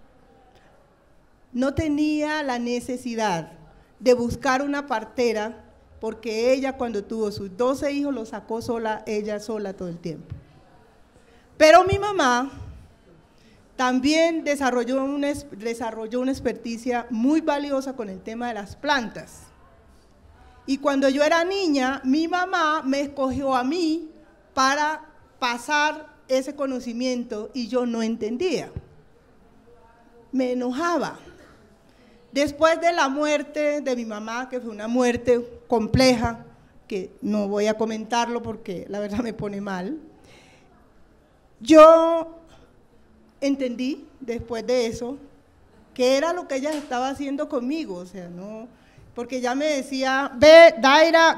No tenía la necesidad de buscar una partera porque ella, cuando tuvo sus 12 hijos, los sacó sola, ella sola todo el tiempo. Pero mi mamá también desarrolló una experticia muy valiosa con el tema de las plantas. Y cuando yo era niña, mi mamá me escogió a mí para pasar ese conocimiento y yo no entendía. Me enojaba. Después de la muerte de mi mamá, que fue una muerte compleja, que no voy a comentarlo porque la verdad me pone mal, yo entendí después de eso qué era lo que ella estaba haciendo conmigo, o sea, no, porque ella me decía, ve, Daira,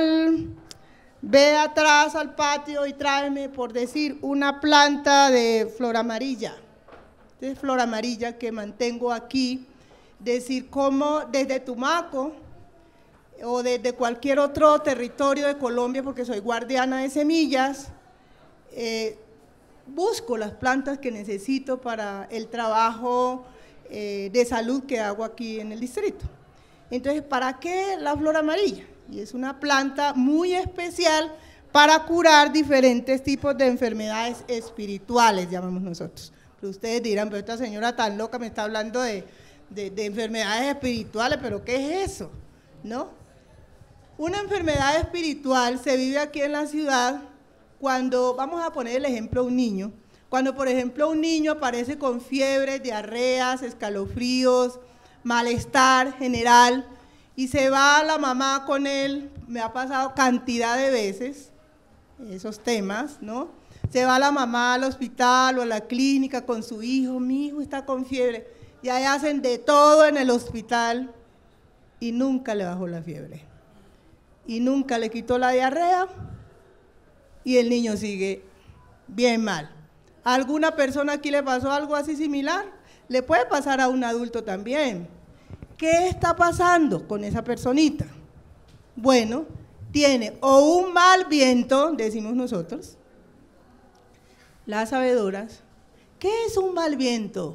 ve atrás al patio y tráeme, por decir, una planta de flor amarilla, que mantengo aquí, decir cómo desde Tumaco o desde cualquier otro territorio de Colombia, porque soy guardiana de semillas, busco las plantas que necesito para el trabajo de salud que hago aquí en el distrito. Entonces, ¿para qué la flor amarilla? Y es una planta muy especial para curar diferentes tipos de enfermedades espirituales, llamamos nosotros. Pero ustedes dirán, pero esta señora tan loca me está hablando de enfermedades espirituales, pero ¿qué es eso? ¿No? Una enfermedad espiritual se vive aquí en la ciudad cuando, vamos a poner el ejemplo de un niño, cuando por ejemplo un niño aparece con fiebre, diarreas, escalofríos, malestar general, y se va la mamá con él, me ha pasado cantidad de veces esos temas, ¿no? Se va la mamá al hospital o a la clínica con su hijo, mi hijo está con fiebre, y ahí hacen de todo en el hospital y nunca le bajó la fiebre, y nunca le quitó la diarrea, y el niño sigue bien mal. ¿A alguna persona aquí le pasó algo así similar? Le puede pasar a un adulto también. ¿Qué está pasando con esa personita? Bueno, tiene o un mal viento, decimos nosotros, las sabedoras. ¿Qué es un mal viento?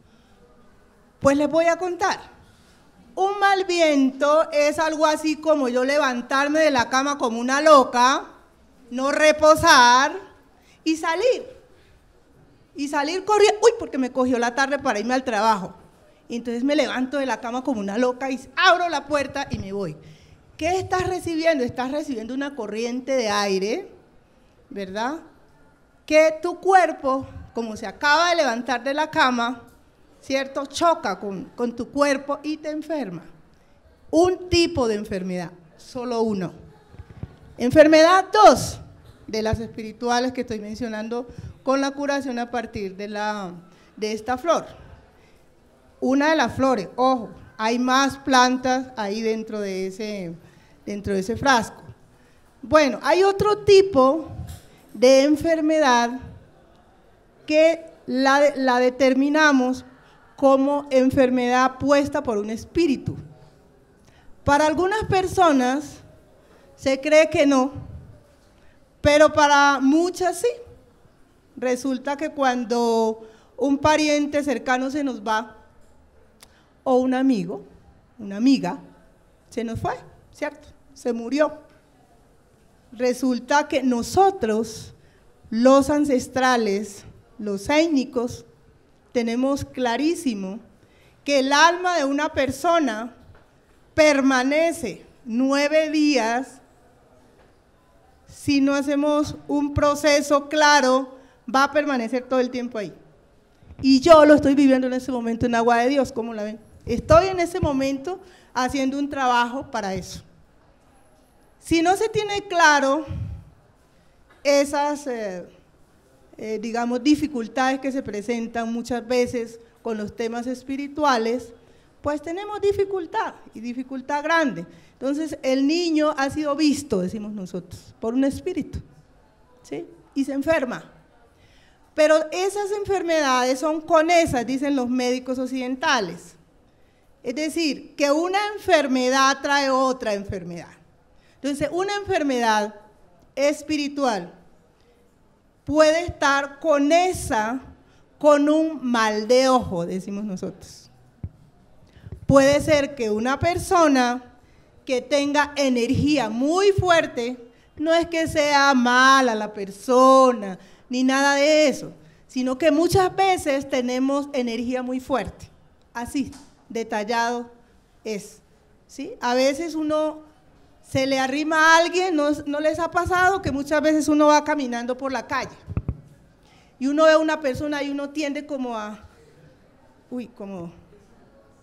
Pues les voy a contar. Un mal viento es algo así como yo levantarme de la cama como una loca, no reposar y salir corriendo, uy, porque me cogió la tarde para irme al trabajo. Y entonces me levanto de la cama como una loca y abro la puerta y me voy. ¿Qué estás recibiendo? Estás recibiendo una corriente de aire, ¿verdad? Que tu cuerpo, como se acaba de levantar de la cama, ¿cierto? Choca con tu cuerpo y te enferma. Un tipo de enfermedad, solo uno. Enfermedad 2, de las espirituales que estoy mencionando, con la curación a partir de esta flor. Una de las flores, ojo, hay más plantas ahí dentro de ese frasco. Bueno, hay otro tipo de enfermedad que la determinamos como enfermedad puesta por un espíritu. Para algunas personas se cree que no, pero para muchas sí. Resulta que cuando un pariente cercano se nos va, o un amigo, una amiga, se nos fue, ¿cierto? Se murió. Resulta que nosotros, los ancestrales, los étnicos, tenemos clarísimo que el alma de una persona permanece 9 días si no hacemos un proceso claro, va a permanecer todo el tiempo ahí. Y yo lo estoy viviendo en ese momento en Agua de Dios, ¿cómo la ven? Estoy en ese momento haciendo un trabajo para eso. Si no se tiene claro esas, digamos, dificultades que se presentan muchas veces con los temas espirituales, pues tenemos dificultad, y dificultad grande. Entonces, el niño ha sido visto, decimos nosotros, por un espíritu, ¿sí? Y se enferma. Pero esas enfermedades son conesas, dicen los médicos occidentales. Es decir, que una enfermedad trae otra enfermedad. Entonces, una enfermedad espiritual puede estar conesa con un mal de ojo, decimos nosotros. Puede ser que una persona que tenga energía muy fuerte, no es que sea mala la persona, ni nada de eso, sino que muchas veces tenemos energía muy fuerte, así, detallado es, ¿sí? A veces uno se le arrima a alguien, ¿no les ha pasado que muchas veces uno va caminando por la calle y uno ve a una persona y uno tiende como a, uy, como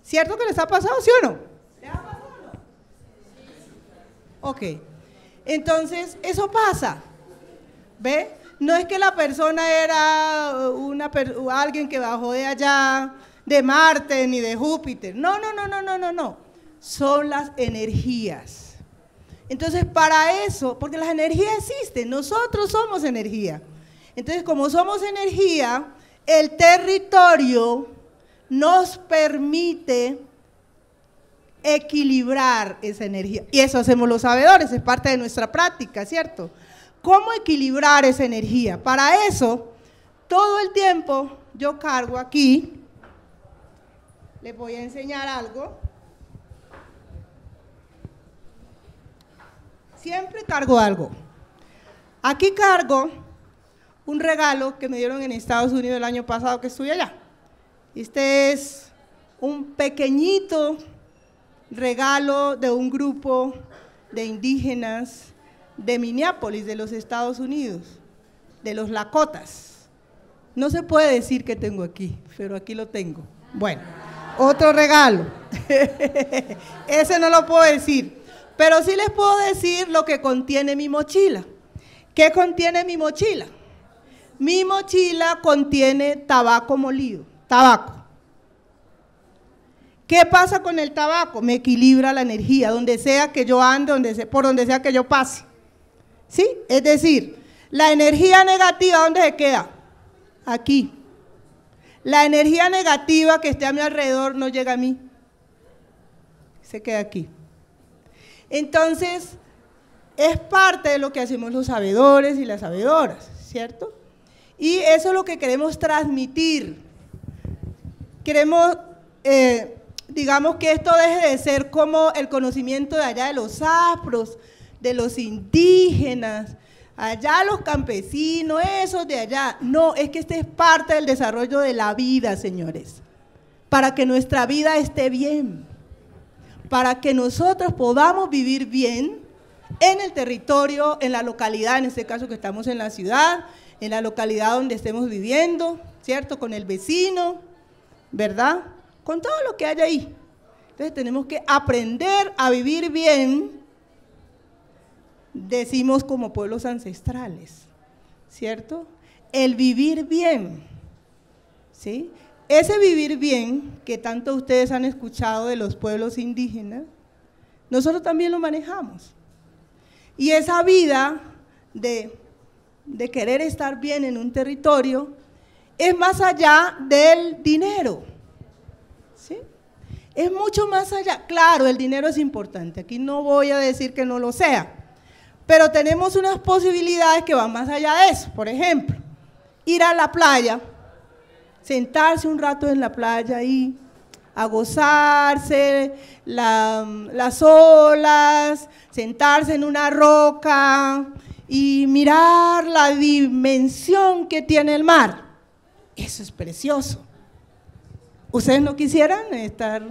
¿Cierto que les ha pasado, sí o no? ¿Les ha pasado o no? Ok, entonces eso pasa, ¿ve? No es que la persona era alguien que bajó de allá, de Marte ni de Júpiter, no, son las energías. Entonces para eso, porque las energías existen, nosotros somos energía. Entonces como somos energía, el territorio nos permite equilibrar esa energía. Y eso hacemos los sabedores, es parte de nuestra práctica, ¿cierto? ¿Cómo equilibrar esa energía? Para eso, todo el tiempo yo cargo aquí, les voy a enseñar algo. Siempre cargo algo. Aquí cargo un regalo que me dieron en Estados Unidos el año pasado que estuve allá. Este es un pequeñito regalo de un grupo de indígenas de Minneapolis, de los Estados Unidos, de los Lakotas. No se puede decir que tengo aquí, pero aquí lo tengo. Bueno, otro regalo. Ese no lo puedo decir, pero sí les puedo decir lo que contiene mi mochila. ¿Qué contiene mi mochila? Mi mochila contiene tabaco molido, tabaco. ¿Qué pasa con el tabaco? Me equilibra la energía, donde sea que yo ande, por donde sea que yo pase. ¿Sí? Es decir, la energía negativa, ¿dónde se queda? Aquí. La energía negativa que esté a mi alrededor no llega a mí. Se queda aquí. Entonces, es parte de lo que hacemos los sabedores y las sabedoras, ¿cierto? Y eso es lo que queremos transmitir. Queremos, digamos, que esto deje de ser como el conocimiento de allá de los afros, de los indígenas, allá los campesinos, esos de allá. No, es que este es parte del desarrollo de la vida, señores, para que nuestra vida esté bien, para que nosotros podamos vivir bien en el territorio, en la localidad, en este caso que estamos en la ciudad, en la localidad donde estemos viviendo, ¿cierto? Con el vecino, ¿verdad? Con todo lo que hay ahí. Entonces tenemos que aprender a vivir bien, decimos como pueblos ancestrales, ¿cierto? El vivir bien, ¿sí? Ese vivir bien que tanto ustedes han escuchado de los pueblos indígenas, nosotros también lo manejamos. Y esa vida de querer estar bien en un territorio es más allá del dinero, ¿sí? Es mucho más allá. Claro, el dinero es importante, aquí no voy a decir que no lo sea, pero tenemos unas posibilidades que van más allá de eso. Por ejemplo, ir a la playa, sentarse un rato en la playa ahí, a gozarse las olas, sentarse en una roca y mirar la dimensión que tiene el mar. Eso es precioso. ¿Ustedes no quisieran estar?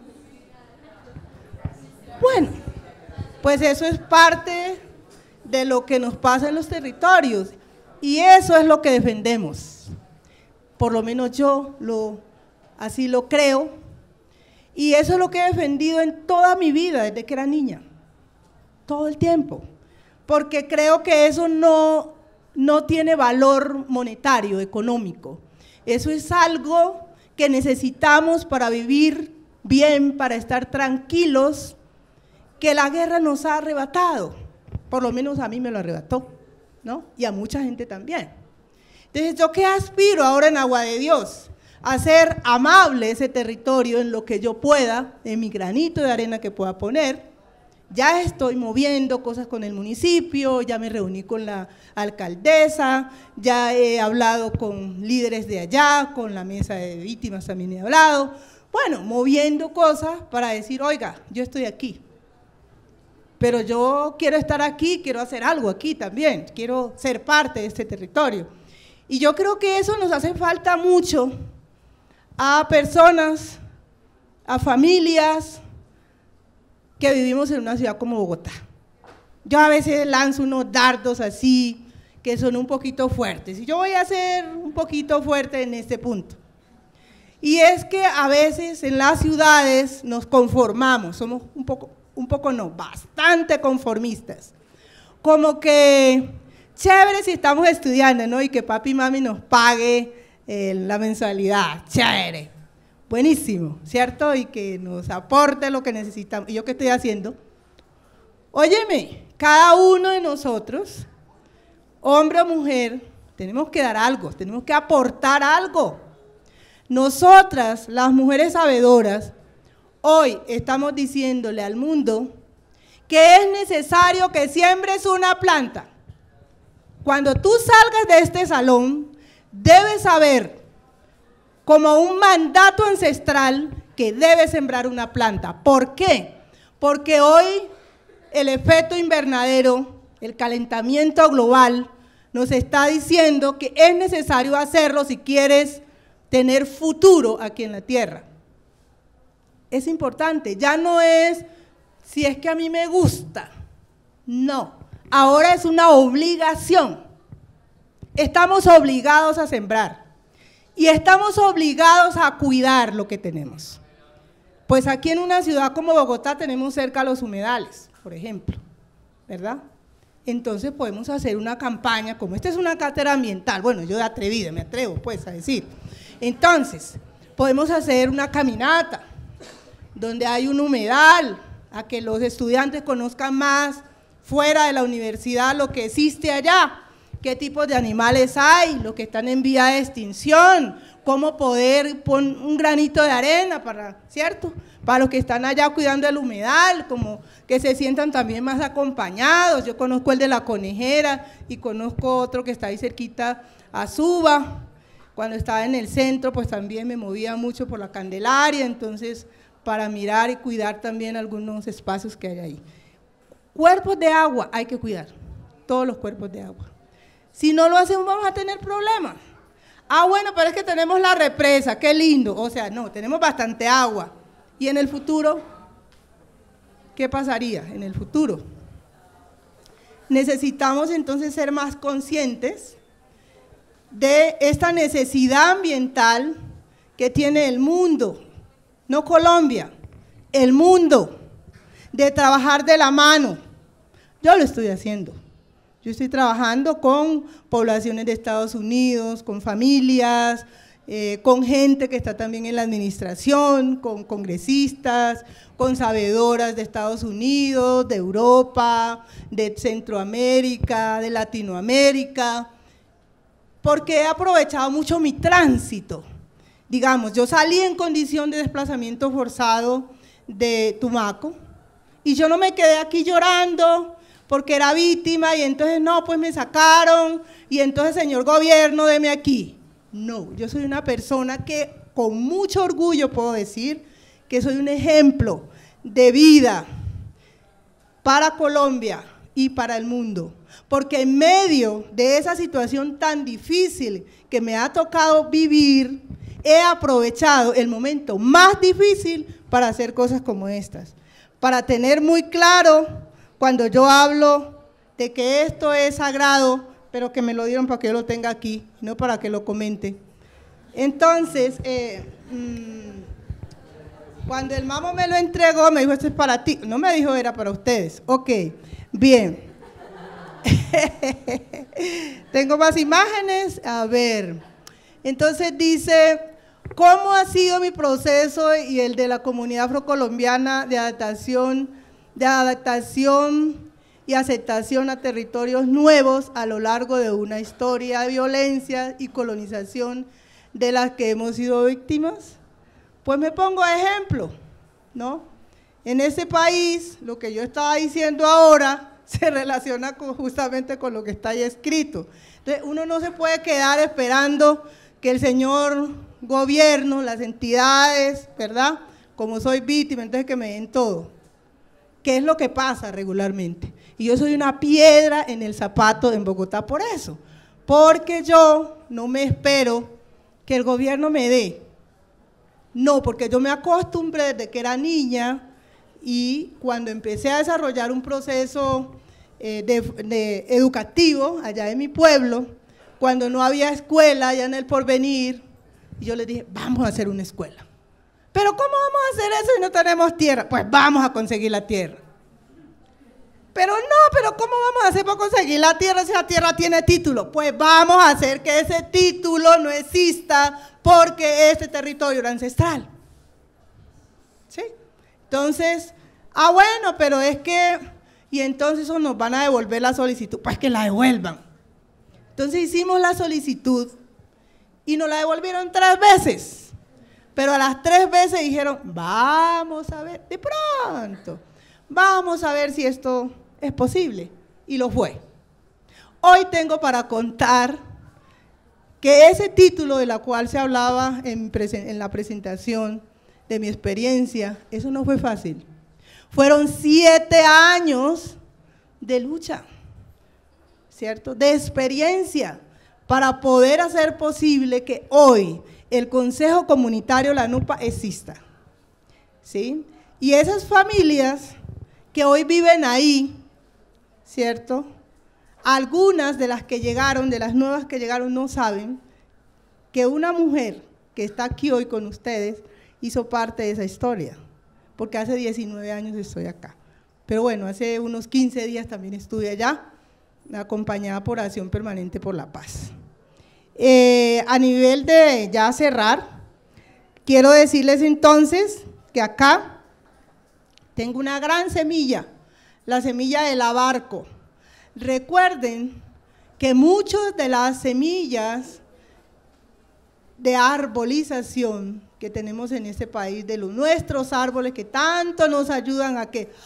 Bueno, pues eso es parte de lo que nos pasa en los territorios y eso es lo que defendemos. Por lo menos yo así lo creo y eso es lo que he defendido en toda mi vida desde que era niña, todo el tiempo, porque creo que eso no tiene valor monetario, económico. Eso es algo que necesitamos para vivir bien, para estar tranquilos, que la guerra nos ha arrebatado. Por lo menos a mí me lo arrebató, ¿no? Y a mucha gente también. Entonces, ¿yo qué aspiro ahora en Agua de Dios? A ser amable ese territorio en lo que yo pueda, en mi granito de arena que pueda poner. Ya estoy moviendo cosas con el municipio, ya me reuní con la alcaldesa, ya he hablado con líderes de allá, con la mesa de víctimas también he hablado. Bueno, moviendo cosas para decir, oiga, yo estoy aquí. Pero yo quiero estar aquí, quiero hacer algo aquí también, quiero ser parte de este territorio. Y yo creo que eso nos hace falta mucho a personas, a familias que vivimos en una ciudad como Bogotá. Yo a veces lanzo unos dardos así, que son un poquito fuertes, y yo voy a ser un poquito fuerte en este punto. Y es que a veces en las ciudades nos conformamos, somos bastante conformistas. Como que chévere si estamos estudiando, ¿no? Y que papi y mami nos pague la mensualidad, chévere, buenísimo, ¿cierto? Y que nos aporte lo que necesitamos. ¿Y yo qué estoy haciendo? Óyeme, cada uno de nosotros, hombre o mujer, tenemos que dar algo, tenemos que aportar algo. Nosotras, las mujeres sabedoras, hoy estamos diciéndole al mundo que es necesario que siembres una planta. Cuando tú salgas de este salón, debes saber, como un mandato ancestral, que debes sembrar una planta. ¿Por qué? Porque hoy el efecto invernadero, el calentamiento global, nos está diciendo que es necesario hacerlo si quieres tener futuro aquí en la tierra. Es importante, ya no es si es que a mí me gusta, no, ahora es una obligación. Estamos obligados a sembrar y estamos obligados a cuidar lo que tenemos. Pues aquí en una ciudad como Bogotá tenemos cerca los humedales, por ejemplo, ¿verdad? Entonces podemos hacer una campaña, como esta es una cátedra ambiental, bueno, yo de atrevida, me atrevo pues a decir. Entonces, podemos hacer una caminata donde hay un humedal, a que los estudiantes conozcan más fuera de la universidad lo que existe allá, qué tipos de animales hay, los que están en vía de extinción, cómo poder poner un granito de arena para, ¿cierto? Para los que están allá cuidando el humedal, como que se sientan también más acompañados. Yo conozco el de la Conejera y conozco otro que está ahí cerquita a Suba. Cuando estaba en el centro, pues también me movía mucho por la Candelaria, entonces para mirar y cuidar también algunos espacios que hay ahí. Cuerpos de agua hay que cuidar, todos los cuerpos de agua. Si no lo hacemos vamos a tener problemas. Ah, bueno, pero es que tenemos la represa, qué lindo. O sea, no, tenemos bastante agua. ¿Y en el futuro? ¿Qué pasaría en el futuro? Necesitamos entonces ser más conscientes de esta necesidad ambiental que tiene el mundo, no Colombia, el mundo, de trabajar de la mano. Yo lo estoy haciendo. Yo estoy trabajando con poblaciones de Estados Unidos, con familias, con gente que está también en la administración, con congresistas, con sabedoras de Estados Unidos, de Europa, de Centroamérica, de Latinoamérica, porque he aprovechado mucho mi tránsito. Digamos, yo salí en condición de desplazamiento forzado de Tumaco y yo no me quedé aquí llorando porque era víctima y entonces no, pues me sacaron y entonces señor gobierno, deme aquí. No, yo soy una persona que con mucho orgullo puedo decir que soy un ejemplo de vida para Colombia y para el mundo, porque en medio de esa situación tan difícil que me ha tocado vivir, he aprovechado el momento más difícil para hacer cosas como estas, para tener muy claro cuando yo hablo de que esto es sagrado, pero que me lo dieron para que yo lo tenga aquí, no para que lo comente. Entonces, cuando el mamo me lo entregó, me dijo, esto es para ti. No me dijo, era para ustedes. Ok, bien. Tengo más imágenes, a ver. Entonces dice, ¿cómo ha sido mi proceso y el de la comunidad afrocolombiana de adaptación y aceptación a territorios nuevos a lo largo de una historia de violencia y colonización de las que hemos sido víctimas? Pues me pongo de ejemplo, ¿no? En ese país, lo que yo estaba diciendo ahora se relaciona justamente con lo que está ahí escrito. Entonces, uno no se puede quedar esperando que el señor gobierno, las entidades, ¿verdad? Como soy víctima, entonces que me den todo. ¿Qué es lo que pasa regularmente? Y yo soy una piedra en el zapato en Bogotá por eso, porque yo no me espero que el gobierno me dé. No, porque yo me acostumbré desde que era niña y cuando empecé a desarrollar un proceso educativo allá en mi pueblo, cuando no había escuela allá en El Porvenir, Y yo les dije, vamos a hacer una escuela. ¿Pero cómo vamos a hacer eso si no tenemos tierra? Pues vamos a conseguir la tierra. Pero ¿cómo vamos a hacer para conseguir la tierra si la tierra tiene título? Pues vamos a hacer que ese título no exista porque este territorio era ancestral. ¿Sí? Entonces, bueno, pero es que, y entonces nos van a devolver la solicitud, pues que la devuelvan. Entonces hicimos la solicitud y nos la devolvieron 3 veces, pero a las 3 veces dijeron, vamos a ver, de pronto, vamos a ver si esto es posible, y lo fue. Hoy tengo para contar que ese título de la cual se hablaba en la presentación de mi experiencia, eso no fue fácil. Fueron 7 años de lucha, ¿cierto? De experiencia para poder hacer posible que hoy el Consejo Comunitario La Nupa exista, ¿sí? Y esas familias que hoy viven ahí, ¿cierto? Algunas de las que llegaron, de las nuevas que llegaron, no saben que una mujer que está aquí hoy con ustedes hizo parte de esa historia, porque hace 19 años estoy acá. Pero bueno, hace unos 15 días también estuve allá, acompañada por Acción Permanente por la Paz. A nivel de ya cerrar, quiero decirles entonces que acá tengo una gran semilla, la semilla del abarco. Recuerden que muchas de las semillas de arbolización que tenemos en este país, de los nuestros árboles que tanto nos ayudan a que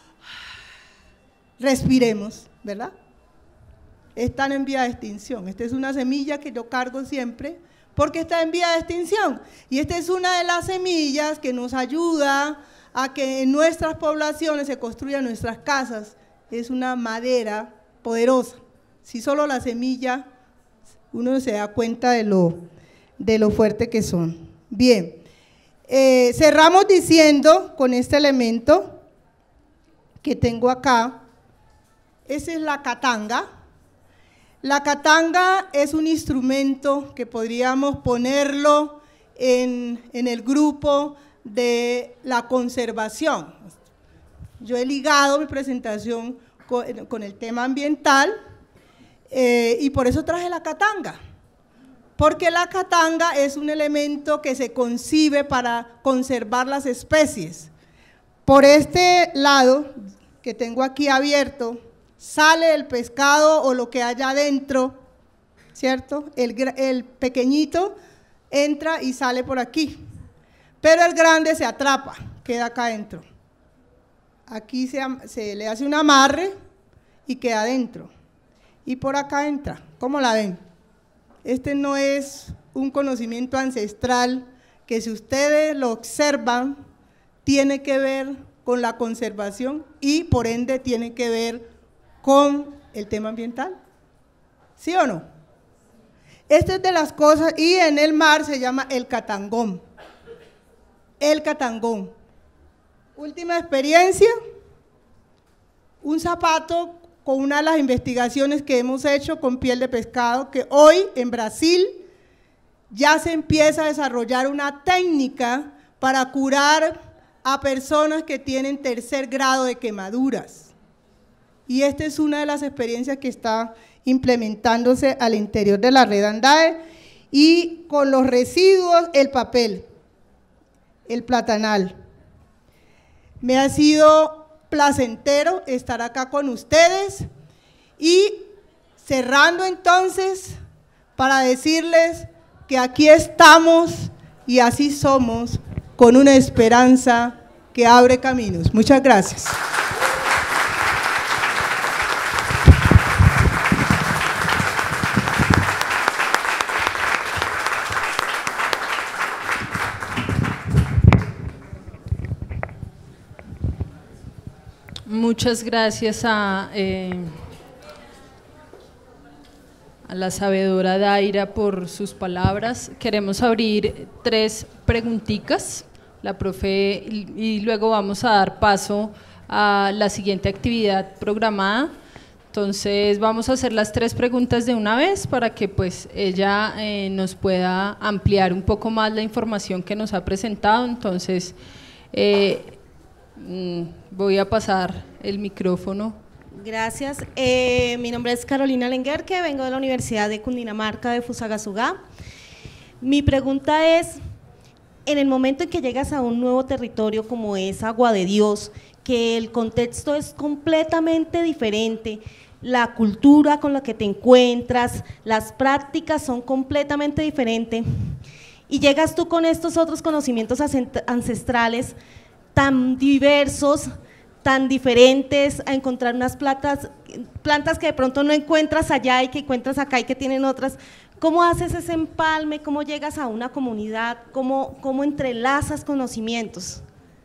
respiremos, ¿verdad? Están en vía de extinción. Esta es una semilla que yo cargo siempre porque está en vía de extinción. Y esta es una de las semillas que nos ayuda a que en nuestras poblaciones se construyan nuestras casas. Es una madera poderosa. Si solo la semilla, uno se da cuenta de lo fuerte que son. Bien, cerramos diciendo con este elemento que tengo acá, esa es la catanga. La catanga es un instrumento que podríamos ponerlo en el grupo de la conservación. Yo he ligado mi presentación con el tema ambiental y por eso traje la catanga, porque la catanga es un elemento que se concibe para conservar las especies. Por este lado que tengo aquí abierto, sale el pescado o lo que haya adentro, ¿cierto? El pequeñito entra y sale por aquí, pero el grande se atrapa, queda acá adentro. Aquí se le hace un amarre y queda adentro, y por acá entra. ¿Cómo la ven? Este no es un conocimiento ancestral que, si ustedes lo observan, tiene que ver con la conservación y por ende tiene que ver con el tema ambiental, ¿sí o no? Esta es de las cosas, y en el mar se llama el catangón. El catangón. Última experiencia, un zapato con una de las investigaciones que hemos hecho con piel de pescado, que hoy en Brasil ya se empieza a desarrollar una técnica para curar a personas que tienen 3er grado de quemaduras. Y esta es una de las experiencias que está implementándose al interior de la red ANDAE, y con los residuos, el papel, el platanal. Me ha sido placentero estar acá con ustedes, y cerrando entonces para decirles que aquí estamos y así somos, con una esperanza que abre caminos. Muchas gracias. Muchas gracias a la sabedora Daira por sus palabras. Queremos abrir 3 preguntitas, la profe, y luego vamos a dar paso a la siguiente actividad programada. Entonces vamos a hacer las 3 preguntas de una vez para que pues ella nos pueda ampliar un poco más la información que nos ha presentado. Entonces voy a pasar el micrófono. Gracias. Mi nombre es Carolina Lenguerque, vengo de la Universidad de Cundinamarca de Fusagasugá. Mi pregunta es, en el momento en que llegas a un nuevo territorio como es Agua de Dios, que el contexto es completamente diferente, la cultura con la que te encuentras, las prácticas son completamente diferentes, y llegas tú con estos otros conocimientos ancestrales tan diversos, tan diferentes, a encontrar unas plantas que de pronto no encuentras allá y que encuentras acá y que tienen otras. ¿Cómo haces ese empalme? ¿Cómo llegas a una comunidad? ¿Cómo entrelazas conocimientos?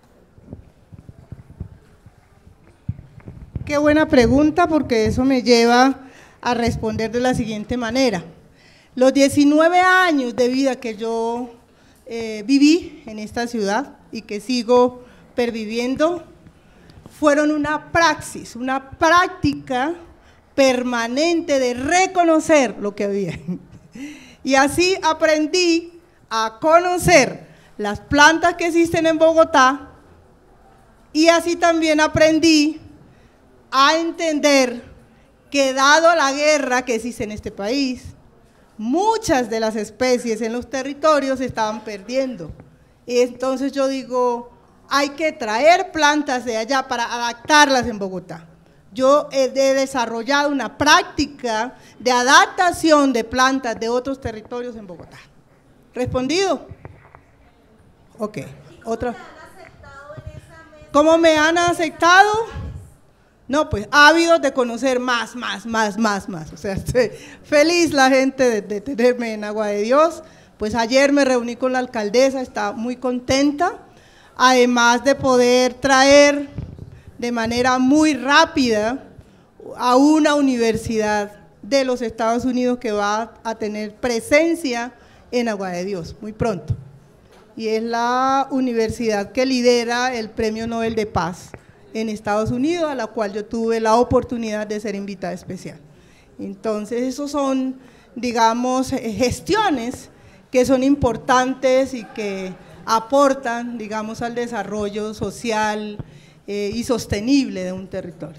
Qué buena pregunta, porque eso me lleva a responder de la siguiente manera. Los 19 años de vida que yo viví en esta ciudad y que sigo perviviendo, fueron una praxis, una práctica permanente de reconocer lo que había. Y así aprendí a conocer las plantas que existen en Bogotá, y así también aprendí a entender que, dado la guerra que existe en este país, muchas de las especies en los territorios se estaban perdiendo. Y entonces yo digo, hay que traer plantas de allá para adaptarlas en Bogotá. Yo he desarrollado una práctica de adaptación de plantas de otros territorios en Bogotá. ¿Respondido? Ok. ¿Otra? ¿Cómo me han aceptado? No, pues ávidos de conocer más. O sea, estoy feliz la gente de tenerme en Agua de Dios. Pues ayer me reuní con la alcaldesa, está muy contenta, además de poder traer de manera muy rápida a una universidad de los Estados Unidos que va a tener presencia en Agua de Dios muy pronto. Y es la universidad que lidera el Premio Nobel de Paz en Estados Unidos, a la cual yo tuve la oportunidad de ser invitada especial. Entonces, esos son, digamos, gestiones que son importantes y que aportan, digamos, al desarrollo social y sostenible de un territorio.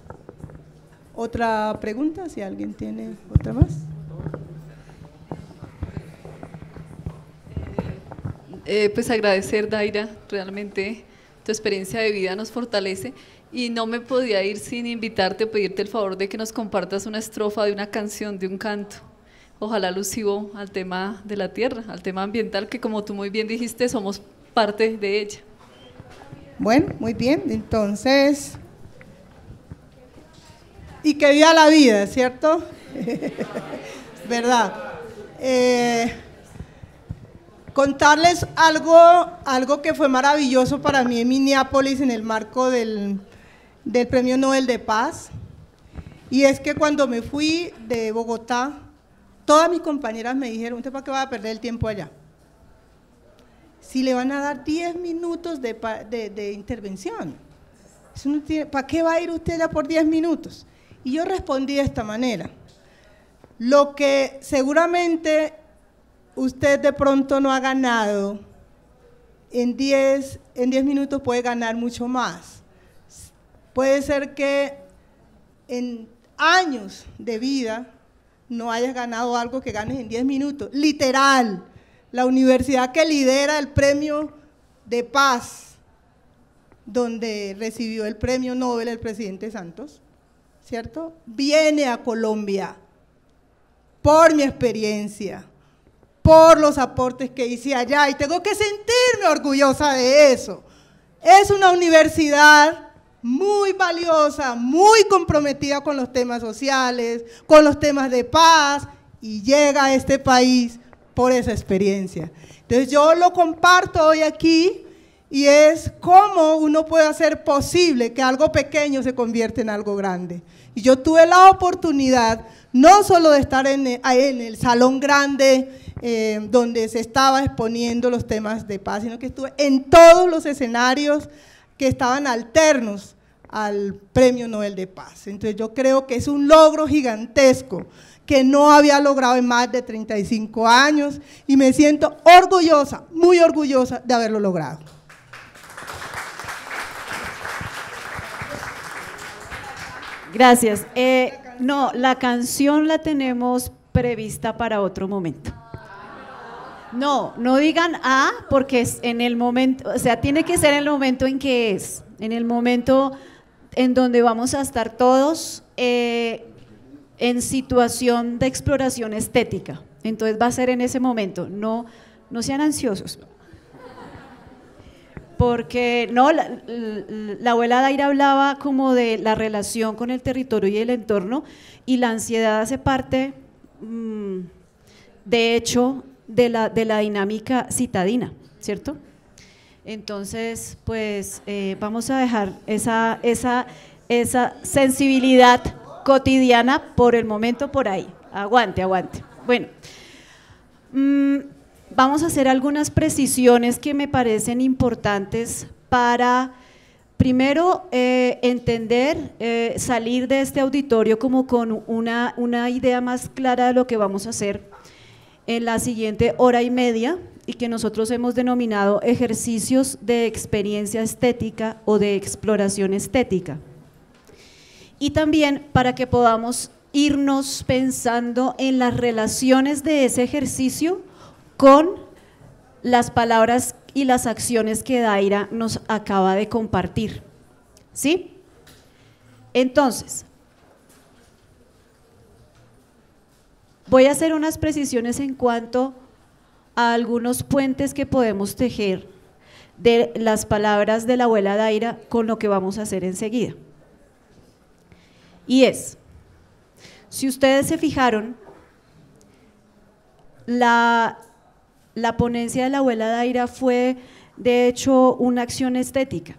¿Otra pregunta? Si alguien tiene otra más. Pues agradecer, Daira, realmente tu experiencia de vida nos fortalece, y no me podía ir sin invitarte o pedirte el favor de que nos compartas una estrofa de una canción, de un canto, ojalá alusivo al tema de la tierra, al tema ambiental, que como tú muy bien dijiste, somos parte de ella. Bueno, muy bien, entonces, y que viva la vida, ¿cierto? ¿Verdad? Contarles algo que fue maravilloso para mí en Minneapolis en el marco del Premio Nobel de Paz, y es que cuando me fui de Bogotá, todas mis compañeras me dijeron, ¿usted para qué va a perder el tiempo allá? Si le van a dar 10 minutos de intervención, eso no tiene, ¿para qué va a ir usted allá por 10 minutos? Y yo respondí de esta manera: lo que seguramente usted de pronto no ha ganado, en 10 minutos puede ganar mucho más. Puede ser que en años de vida no hayas ganado algo que ganes en 10 minutos, literal. La universidad que lidera el Premio de Paz, donde recibió el Premio Nobel el presidente Santos, ¿cierto? Viene a Colombia por mi experiencia, por los aportes que hice allá, y tengo que sentirme orgullosa de eso. Es una universidad muy valiosa, muy comprometida con los temas sociales, con los temas de paz, y llega a este país por esa experiencia. Entonces yo lo comparto hoy aquí, y es cómo uno puede hacer posible que algo pequeño se convierta en algo grande. Y yo tuve la oportunidad no solo de estar en el salón grande donde se estaba exponiendo los temas de paz, sino que estuve en todos los escenarios que estaban alternos al Premio Nobel de Paz. Entonces yo creo que es un logro gigantesco que no había logrado en más de 35 años y me siento orgullosa, muy orgullosa de haberlo logrado. Gracias. No, la canción la tenemos prevista para otro momento. No, no digan porque es en el momento, o sea, tiene que ser en el momento en que es, en el momento en donde vamos a estar todos en situación de exploración estética. Entonces va a ser en ese momento, no sean ansiosos. Porque no, la abuela Daira hablaba como de la relación con el territorio y el entorno, y la ansiedad hace parte, de hecho, de la dinámica citadina, ¿cierto? Entonces, pues vamos a dejar esa sensibilidad cotidiana por el momento por ahí. Aguante. Bueno, vamos a hacer algunas precisiones que me parecen importantes para, primero, entender, salir de este auditorio como con una idea más clara de lo que vamos a hacer en la siguiente hora y media, y que nosotros hemos denominado ejercicios de experiencia estética o de exploración estética. Y también para que podamos irnos pensando en las relaciones de ese ejercicio con las palabras y las acciones que Daira nos acaba de compartir, ¿sí? Entonces, voy a hacer unas precisiones en cuanto a algunos puentes que podemos tejer de las palabras de la abuela Daira con lo que vamos a hacer enseguida. Y es, si ustedes se fijaron, la ponencia de la abuela Daira fue, de hecho, una acción estética.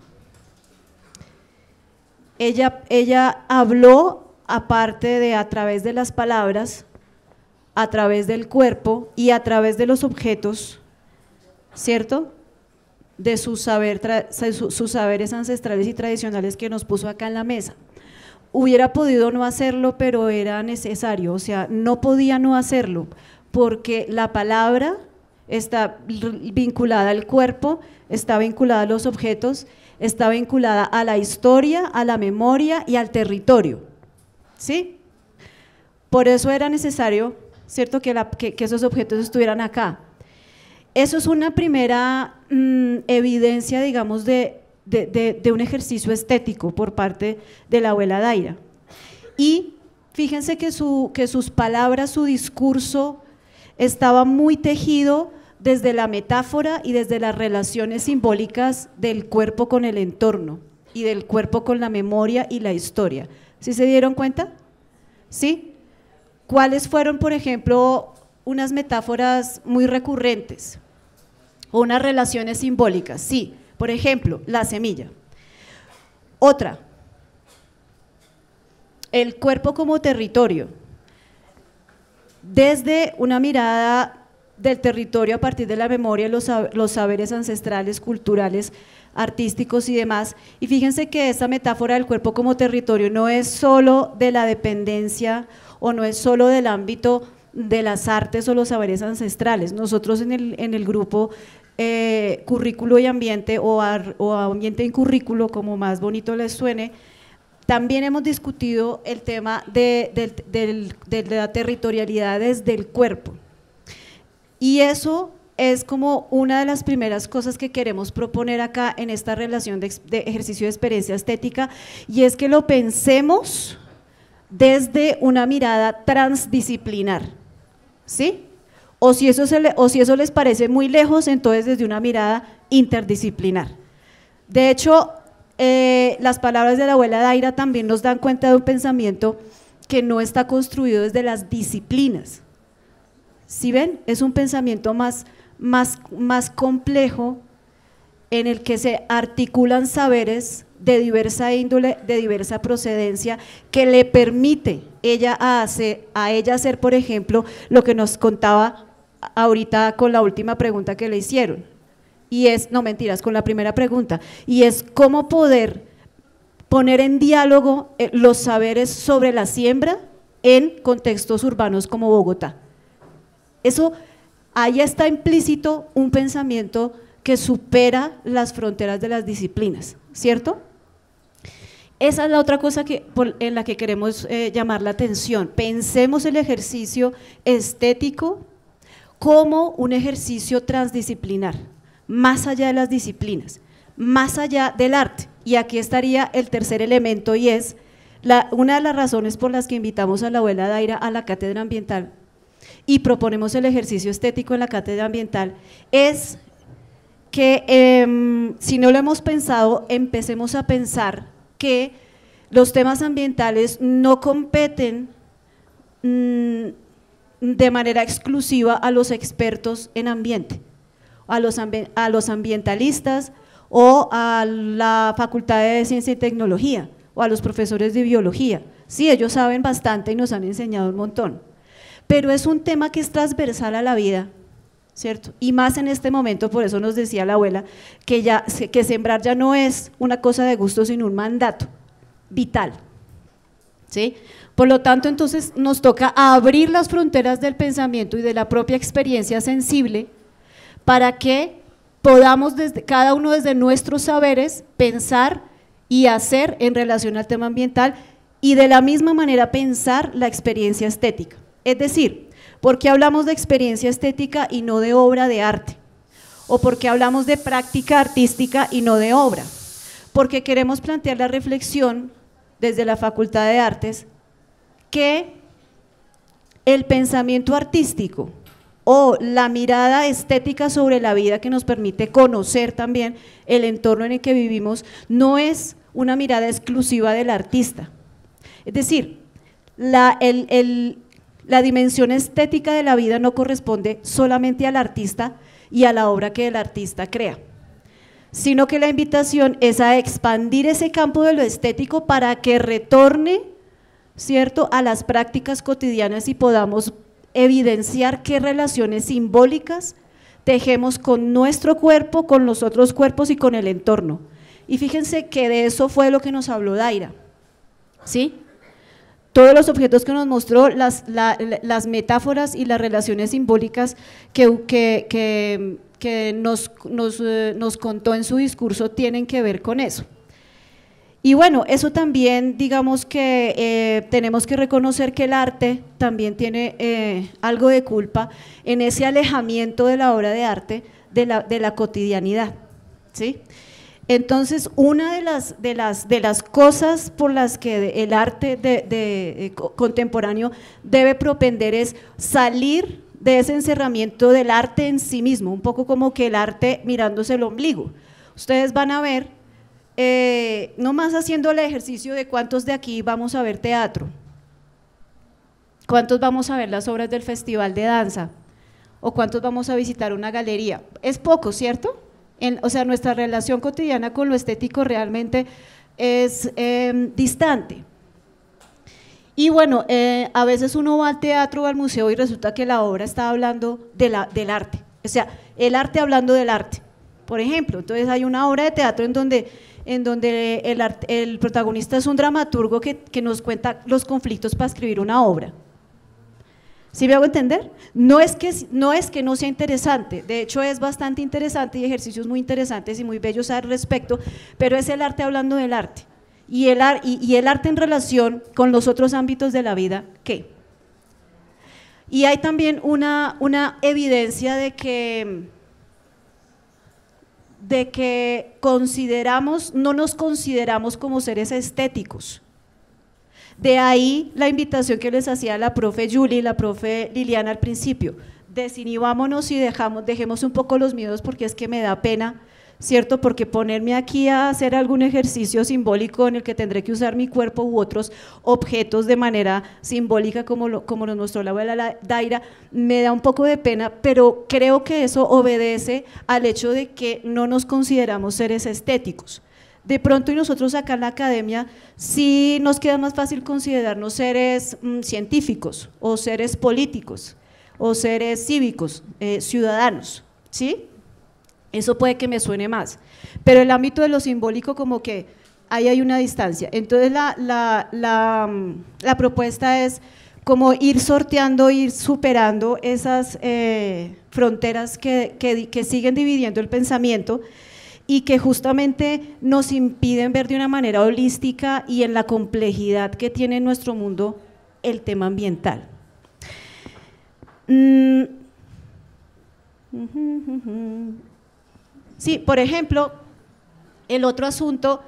Ella habló, aparte de a través de las palabras, a través del cuerpo y a través de los objetos, ¿cierto?, de sus saberes ancestrales y tradicionales que nos puso acá en la mesa. Hubiera podido no hacerlo, pero era necesario, o sea, no podía no hacerlo, porque la palabra está vinculada al cuerpo, está vinculada a los objetos, está vinculada a la historia, a la memoria y al territorio, ¿sí? Por eso era necesario, ¿cierto?, que esos objetos estuvieran acá. Eso es una primera evidencia, digamos, de un ejercicio estético por parte de la abuela Daira. Y fíjense que sus palabras, su discurso estaba muy tejido desde la metáfora y desde las relaciones simbólicas del cuerpo con el entorno y del cuerpo con la memoria y la historia. ¿Sí se dieron cuenta? ¿Sí? ¿Cuáles fueron, por ejemplo, unas metáforas muy recurrentes o unas relaciones simbólicas? Sí, por ejemplo, la semilla. Otra, el cuerpo como territorio, desde una mirada del territorio a partir de la memoria, los saberes ancestrales, culturales, artísticos y demás. Y fíjense que esta metáfora del cuerpo como territorio no es solo de la dependencia o no es solo del ámbito de las artes o los saberes ancestrales. Nosotros en el grupo currículo y ambiente o ambiente en currículo, como más bonito les suene, también hemos discutido el tema de la territorialidad desde el cuerpo. Y eso es como una de las primeras cosas que queremos proponer acá en esta relación de ejercicio de experiencia estética, y es que lo pensemos desde una mirada transdisciplinar, ¿sí? O si eso les parece muy lejos, entonces desde una mirada interdisciplinar. De hecho, las palabras de la abuela Daira también nos dan cuenta de un pensamiento que no está construido desde las disciplinas. ¿Sí ven? Es un pensamiento más complejo, en el que se articulan saberes de diversa índole, de diversa procedencia, que le permite a ella hacer, por ejemplo, lo que nos contaba ahorita con la última pregunta que le hicieron, y es, no mentiras, con la primera pregunta, y es cómo poder poner en diálogo los saberes sobre la siembra en contextos urbanos como Bogotá. Eso, ahí está implícito un pensamiento que supera las fronteras de las disciplinas, ¿cierto? Esa es la otra cosa en la que queremos llamar la atención. Pensemos el ejercicio estético como un ejercicio transdisciplinar, más allá de las disciplinas, más allá del arte. Y aquí estaría el tercer elemento, y es una de las razones por las que invitamos a la abuela Daira a la cátedra ambiental y proponemos el ejercicio estético en la cátedra ambiental, es que si no lo hemos pensado, empecemos a pensar que los temas ambientales no competen de manera exclusiva a los expertos en ambiente, a los ambientalistas o a la Facultad de Ciencia y Tecnología o a los profesores de biología. Sí, ellos saben bastante y nos han enseñado un montón, pero es un tema que es transversal a la vida, ¿cierto? Y más en este momento, por eso nos decía la abuela, que sembrar ya no es una cosa de gusto, sino un mandato vital, ¿sí? Por lo tanto, entonces nos toca abrir las fronteras del pensamiento y de la propia experiencia sensible para que podamos, cada uno desde nuestros saberes, pensar y hacer en relación al tema ambiental y de la misma manera pensar la experiencia estética. Es decir, ¿por qué hablamos de experiencia estética y no de obra de arte? ¿O por qué hablamos de práctica artística y no de obra? Porque queremos plantear la reflexión desde la Facultad de Artes que el pensamiento artístico o la mirada estética sobre la vida que nos permite conocer también el entorno en el que vivimos no es una mirada exclusiva del artista. Es decir, la dimensión estética de la vida no corresponde solamente al artista y a la obra que el artista crea, sino que la invitación es a expandir ese campo de lo estético para que retorne, ¿cierto?, a las prácticas cotidianas y podamos evidenciar qué relaciones simbólicas tejemos con nuestro cuerpo, con los otros cuerpos y con el entorno. Y fíjense que de eso fue lo que nos habló Daira, ¿sí? Todos los objetos que nos mostró, las metáforas y las relaciones simbólicas que nos contó en su discurso tienen que ver con eso. Y bueno, eso también, digamos que tenemos que reconocer que el arte también tiene algo de culpa en ese alejamiento de la obra de arte de la cotidianidad, ¿sí? Entonces, una de las cosas por las que el arte contemporáneo debe propender es salir de ese encerramiento del arte en sí mismo, un poco como que el arte mirándose el ombligo. Ustedes van a ver, no más haciendo el ejercicio de cuántos de aquí vamos a ver teatro, cuántos vamos a ver las obras del festival de danza, o cuántos vamos a visitar una galería. Es poco, ¿cierto? O sea, nuestra relación cotidiana con lo estético realmente es distante. Y bueno, a veces uno va al teatro o al museo y resulta que la obra está hablando del arte, o sea, el arte hablando del arte, por ejemplo. Entonces hay una obra de teatro en donde el protagonista es un dramaturgo que nos cuenta los conflictos para escribir una obra. ¿Sí me hago entender? No es que no sea interesante, de hecho es bastante interesante y ejercicios muy interesantes y muy bellos al respecto, pero es el arte hablando del arte, y el arte en relación con los otros ámbitos de la vida, ¿qué? Y hay también una evidencia de que no nos consideramos como seres estéticos. De ahí la invitación que les hacía la profe Julie y la profe Liliana al principio, desinhibámonos y dejemos un poco los miedos, porque es que me da pena, ¿cierto? Porque ponerme aquí a hacer algún ejercicio simbólico en el que tendré que usar mi cuerpo u otros objetos de manera simbólica como nos mostró la abuela Daira, me da un poco de pena, pero creo que eso obedece al hecho de que no nos consideramos seres estéticos. De pronto, y nosotros acá en la academia sí nos queda más fácil considerarnos seres científicos o seres políticos o seres cívicos, ciudadanos, ¿sí? Eso puede que me suene más, pero el ámbito de lo simbólico como que ahí hay una distancia. Entonces la propuesta es como ir sorteando, ir superando esas fronteras que siguen dividiendo el pensamiento y que justamente nos impiden ver de una manera holística y en la complejidad que tiene en nuestro mundo el tema ambiental. Sí, por ejemplo, el otro asunto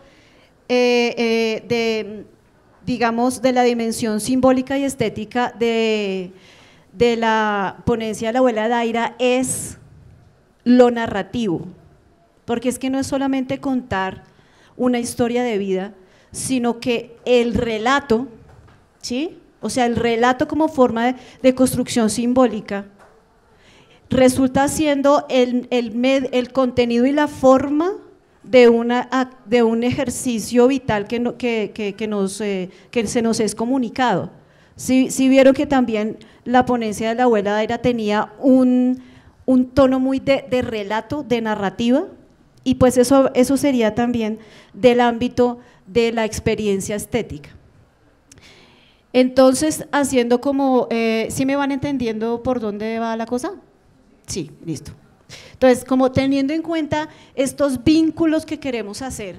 digamos, de la dimensión simbólica y estética de la ponencia de la abuela Daira es lo narrativo, porque es que no es solamente contar una historia de vida, sino que el relato, ¿sí? O sea, el relato como forma de construcción simbólica resulta siendo el contenido y la forma de un ejercicio vital que se nos es comunicado. Si vieron que también la ponencia de la abuela Daira tenía un tono muy de relato, de narrativa, y pues eso sería también del ámbito de la experiencia estética. Entonces, haciendo como, ¿sí me van entendiendo por dónde va la cosa? Sí, listo. Entonces, como teniendo en cuenta estos vínculos que queremos hacer,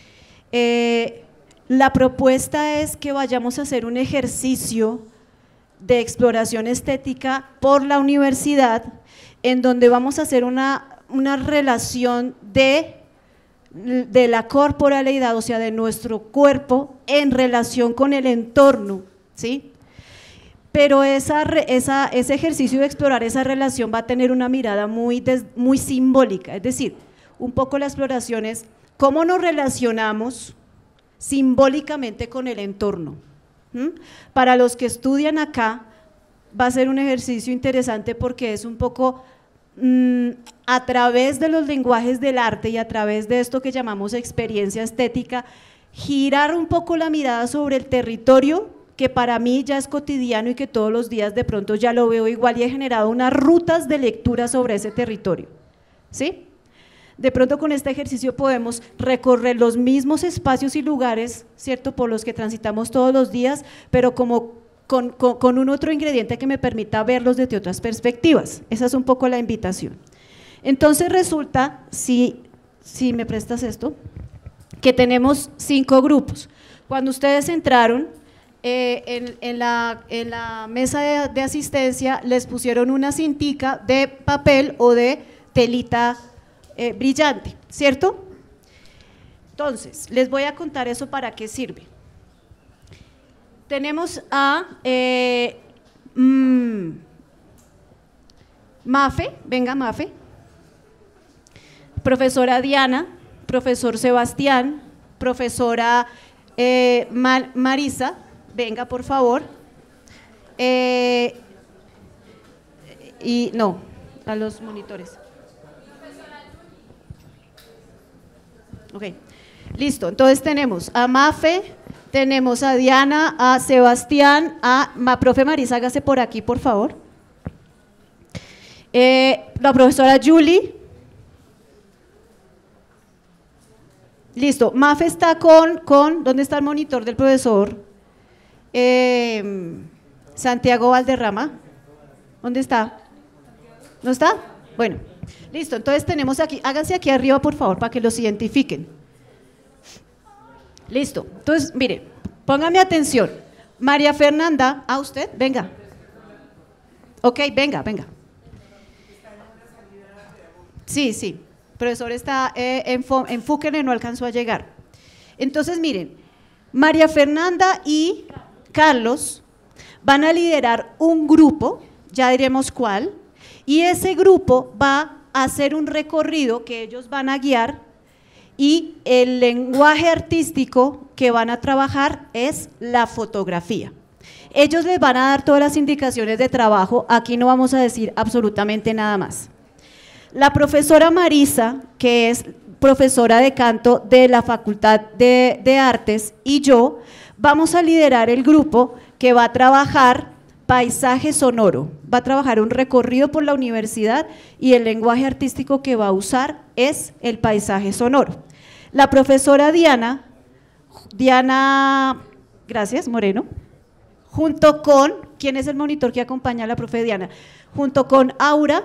la propuesta es que vayamos a hacer un ejercicio de exploración estética por la universidad, en donde vamos a hacer una relación de la corporalidad, o sea, de nuestro cuerpo en relación con el entorno, ¿sí? Pero ese ejercicio de explorar esa relación va a tener una mirada muy simbólica, es decir, un poco la exploración es cómo nos relacionamos simbólicamente con el entorno. Para los que estudian acá va a ser un ejercicio interesante porque es un poco a través de los lenguajes del arte y a través de esto que llamamos experiencia estética, girar un poco la mirada sobre el territorio que para mí ya es cotidiano y que todos los días de pronto ya lo veo igual y he generado unas rutas de lectura sobre ese territorio, ¿sí? De pronto con este ejercicio podemos recorrer los mismos espacios y lugares, ¿cierto?, por los que transitamos todos los días, pero como con un otro ingrediente que me permita verlos desde otras perspectivas. Esa es un poco la invitación. Entonces resulta, si me prestas esto, que tenemos 5 grupos. Cuando ustedes entraron, en la mesa de asistencia les pusieron una cintica de papel o de telita brillante, ¿cierto? Entonces, les voy a contar eso para qué sirve. Tenemos a Mafe, venga Mafe, profesora Diana, profesor Sebastián, profesora Marisa, venga por favor, y no, a los monitores. Ok, listo, entonces tenemos a Mafe, tenemos a Diana, a Sebastián, profe Marisa, hágase por aquí por favor, la profesora Julie. Listo, Mafe está con ¿dónde está el monitor del profesor? Santiago Valderrama, ¿dónde está? ¿No está? Bueno, listo, entonces tenemos aquí, háganse aquí arriba por favor para que los identifiquen. Listo, entonces mire, póngame atención, María Fernanda, ¿a usted? Venga. Ok, venga. Sí, profesor está enfúquenle, no alcanzó a llegar. Entonces miren, María Fernanda y Carlos van a liderar un grupo, ya diremos cuál, y ese grupo va a hacer un recorrido que ellos van a guiar y el lenguaje artístico que van a trabajar es la fotografía. Ellos les van a dar todas las indicaciones de trabajo, aquí no vamos a decir absolutamente nada más. La profesora Marisa, que es profesora de canto de la Facultad de Artes, y yo vamos a liderar el grupo que va a trabajar paisaje sonoro, va a trabajar un recorrido por la universidad y el lenguaje artístico que va a usar es el paisaje sonoro. La profesora Diana Diana, gracias, Moreno, junto con, ¿quién es el monitor que acompaña a la profe Diana? Junto con Aura,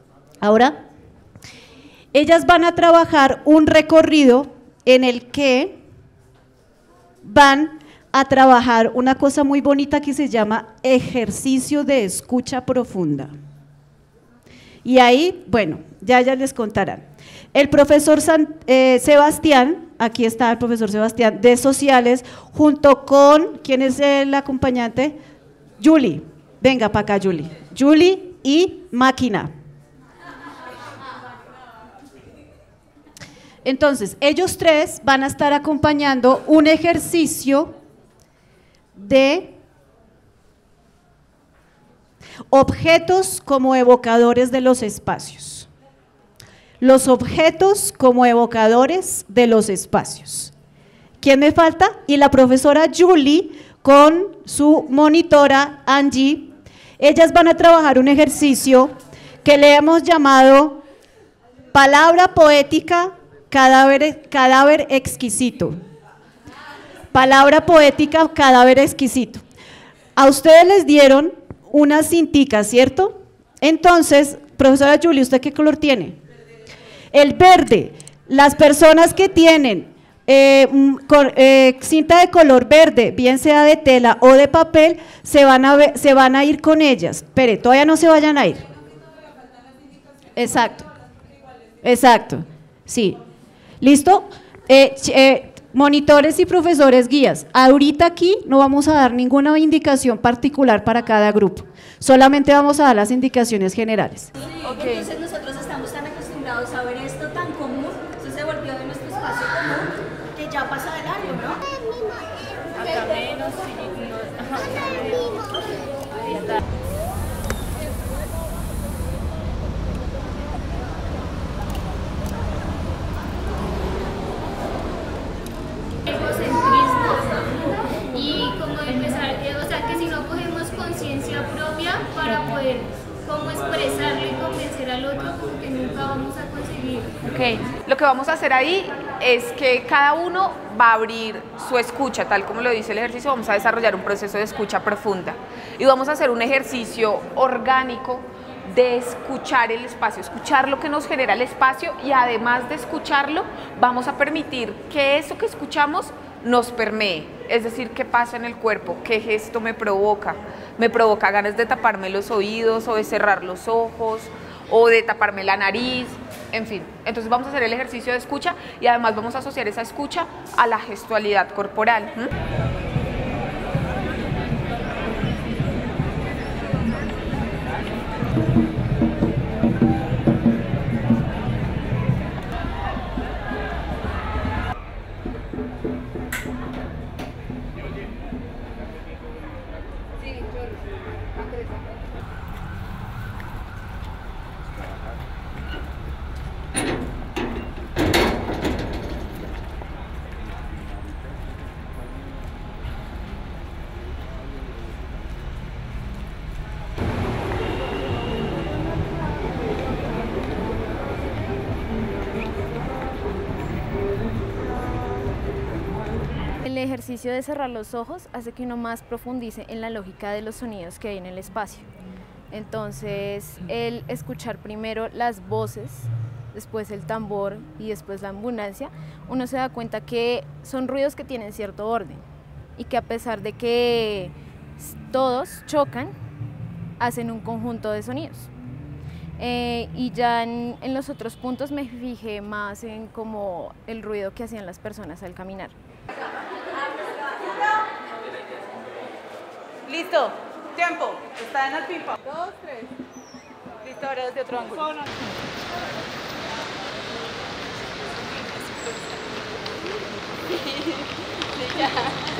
ellas van a trabajar un recorrido en el que van a trabajar una cosa muy bonita que se llama ejercicio de escucha profunda. Y ahí, bueno, ya les contarán. El profesor Sebastián, aquí está el profesor Sebastián, de Sociales, junto con, ¿quién es el acompañante? Julie, venga para acá Julie. Julie y Máquina. Entonces, ellos tres van a estar acompañando un ejercicio de objetos como evocadores de los espacios. Los objetos como evocadores de los espacios. ¿Quién me falta? Y la profesora Julie con su monitora Angie. Ellas van a trabajar un ejercicio que le hemos llamado palabra poética, cadáver exquisito. Palabra poética, cadáver exquisito. A ustedes les dieron una cintica, ¿cierto? Entonces, profesora Julie, ¿usted qué color tiene? El verde. Las personas que tienen cinta de color verde, bien sea de tela o de papel, se van a ir con ellas. Espere, todavía no se vayan a ir. Exacto. Exacto. Sí. ¿Listo? Monitores y profesores guías, ahorita aquí no vamos a dar ninguna indicación particular para cada grupo, solamente vamos a dar las indicaciones generales. Sí, okay. Entonces nosotros estamos tan acostumbrados a ver esto tan común, eso se volvió de nuestro espacio común, que ya pasa de largo, ¿no? Acá menos, y como empezar, o sea, que si no cogemos conciencia propia para poder como expresarlo y convencer al otro, porque nunca vamos a conseguir. Ok, lo que vamos a hacer ahí es que cada uno va a abrir su escucha, tal como lo dice el ejercicio, vamos a desarrollar un proceso de escucha profunda y vamos a hacer un ejercicio orgánico de escuchar el espacio, escuchar lo que nos genera el espacio y además de escucharlo, vamos a permitir que eso que escuchamos nos permee, es decir, qué pasa en el cuerpo, qué gesto me provoca ganas de taparme los oídos o de cerrar los ojos o de taparme la nariz, en fin. Entonces vamos a hacer el ejercicio de escucha y además vamos a asociar esa escucha a la gestualidad corporal. El ejercicio de cerrar los ojos hace que uno más profundice en la lógica de los sonidos que hay en el espacio. Entonces, el escuchar primero las voces, después el tambor y después la ambulancia, uno se da cuenta que son ruidos que tienen cierto orden y que a pesar de que todos chocan, hacen un conjunto de sonidos. Y ya en los otros puntos me fijé más en como el ruido que hacían las personas al caminar. Listo, tiempo, está en el ping-pong. 2, 3. Listo, ahora desde otro ángulo. Sí, ya.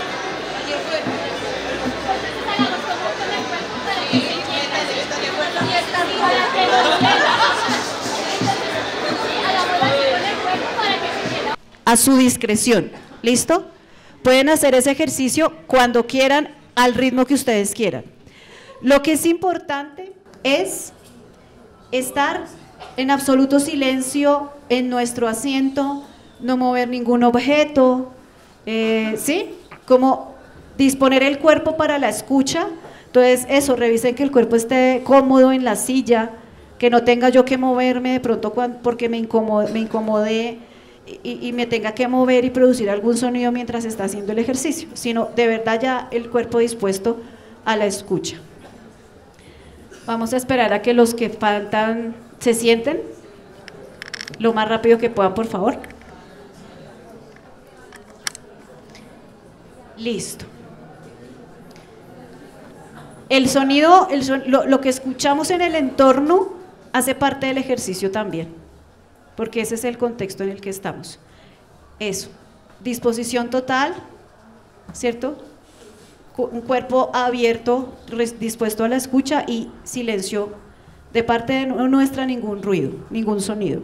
A su discreción, ¿listo? Pueden hacer ese ejercicio cuando quieran, al ritmo que ustedes quieran. Lo que es importante es estar en absoluto silencio en nuestro asiento, no mover ningún objeto, ¿Sí? Como disponer el cuerpo para la escucha. Entonces, eso, revisen que el cuerpo esté cómodo en la silla, que no tenga yo que moverme de pronto porque me incomodé y me tenga que mover y producir algún sonido mientras está haciendo el ejercicio, sino de verdad ya el cuerpo dispuesto a la escucha. Vamos a esperar a que los que faltan se sienten lo más rápido que puedan, por favor. Listo. El sonido, lo que escuchamos en el entorno hace parte del ejercicio también, porque ese es el contexto en el que estamos. Eso, disposición total, ¿cierto? Un cuerpo abierto, dispuesto a la escucha y silencio, de parte de nuestra ningún ruido, ningún sonido.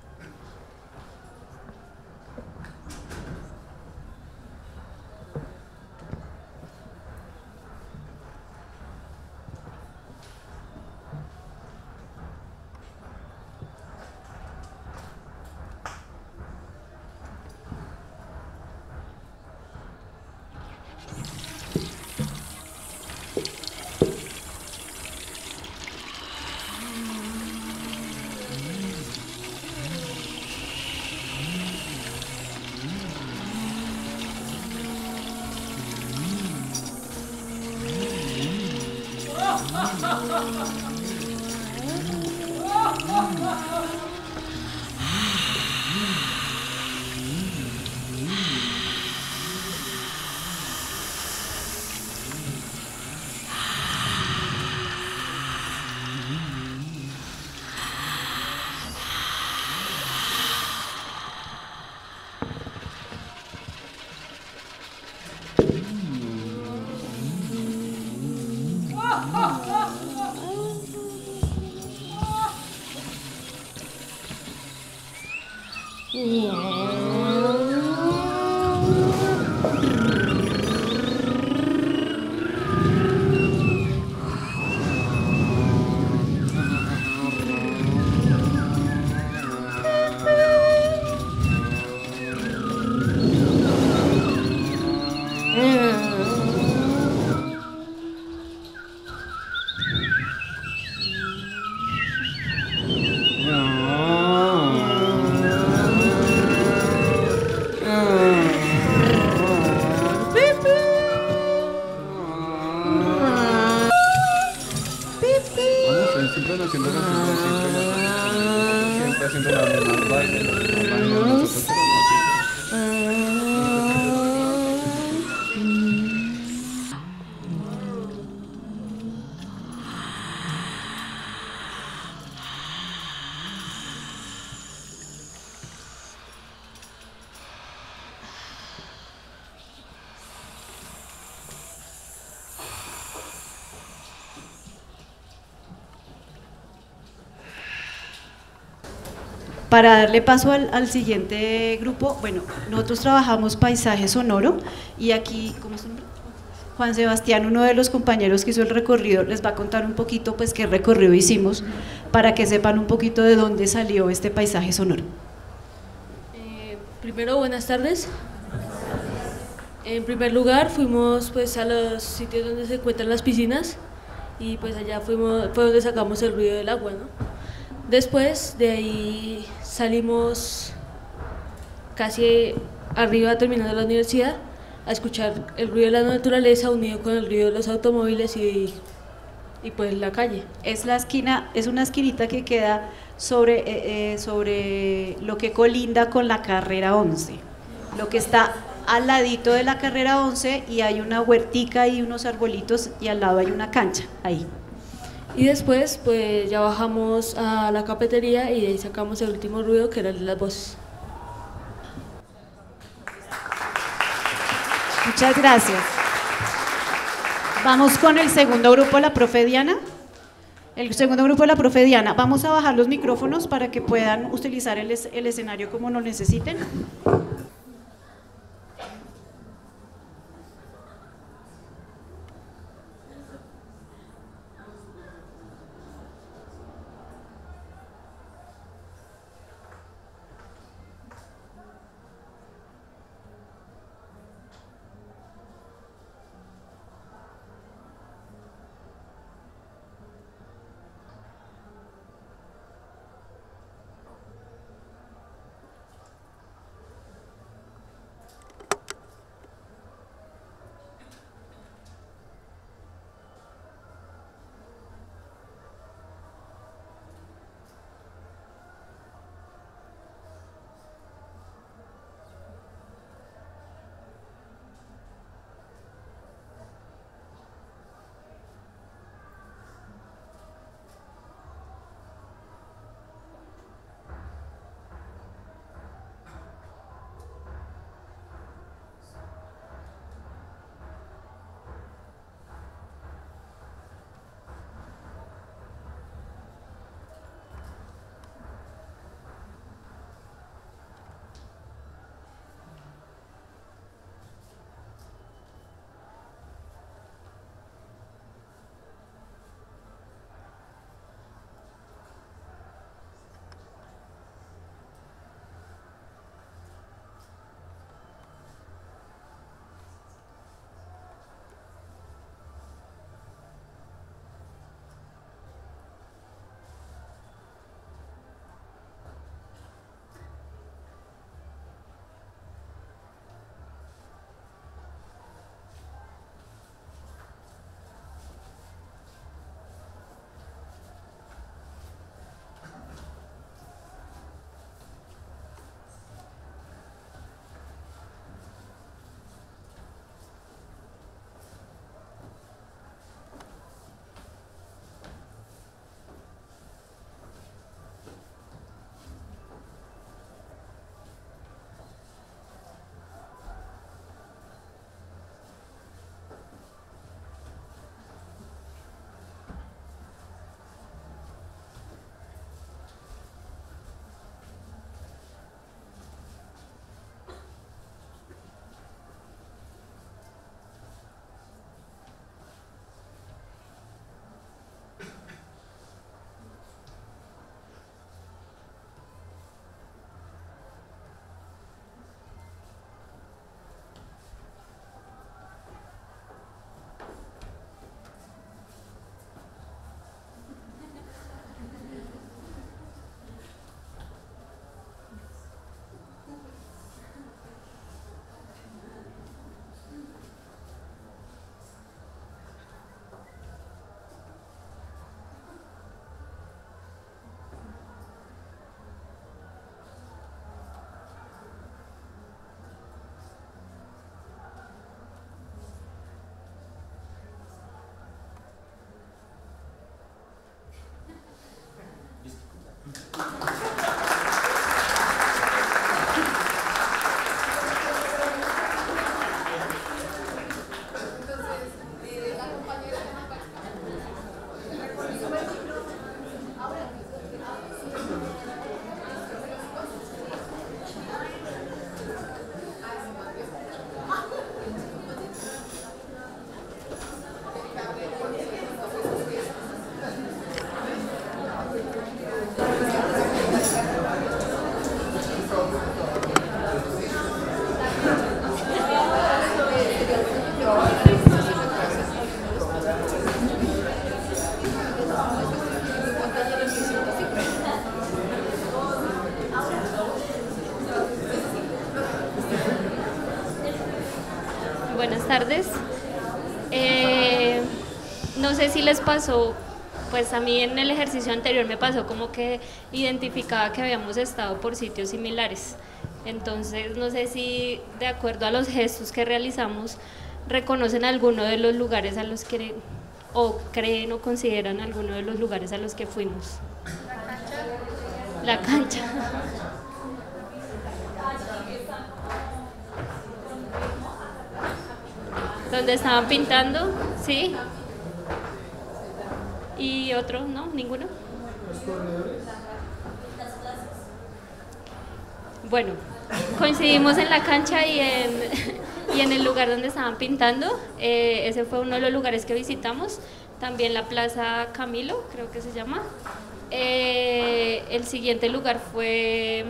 Para darle paso al siguiente grupo, bueno, nosotros trabajamos paisaje sonoro y aquí, ¿cómo es su nombre? Juan Sebastián, uno de los compañeros que hizo el recorrido, les va a contar un poquito pues qué recorrido hicimos para que sepan un poquito de dónde salió este paisaje sonoro. Primero, buenas tardes. En primer lugar, fuimos pues a los sitios donde se encuentran las piscinas y pues allá fue donde sacamos el ruido del agua, ¿no? Después de ahí salimos casi arriba terminando la universidad a escuchar el ruido de la naturaleza unido con el ruido de los automóviles y pues la calle. Es la esquina, es una esquinita que queda sobre lo que colinda con la carrera 11, lo que está al ladito de la carrera 11 y hay una huertica y unos arbolitos y al lado hay una cancha, ahí. Y después pues ya bajamos a la cafetería y de ahí sacamos el último ruido que era el de las voces. Muchas gracias. Vamos con el segundo grupo, la profe Diana. El segundo grupo de la profe Diana. Vamos a bajar los micrófonos para que puedan utilizar el escenario como lo necesiten. sé si les pasó, pues a mí en el ejercicio anterior me pasó como que identificaba que habíamos estado por sitios similares. Entonces no sé si de acuerdo a los gestos que realizamos reconocen alguno de los lugares a los que, o creen o consideran alguno de los lugares a los que fuimos. La cancha. ¿Dónde estaban pintando? ¿Sí? ¿Y otro? ¿No? ¿Ninguno? Bueno, coincidimos en la cancha y en el lugar donde estaban pintando. Ese fue uno de los lugares que visitamos. También la Plaza Camilo, creo que se llama. El siguiente lugar fue...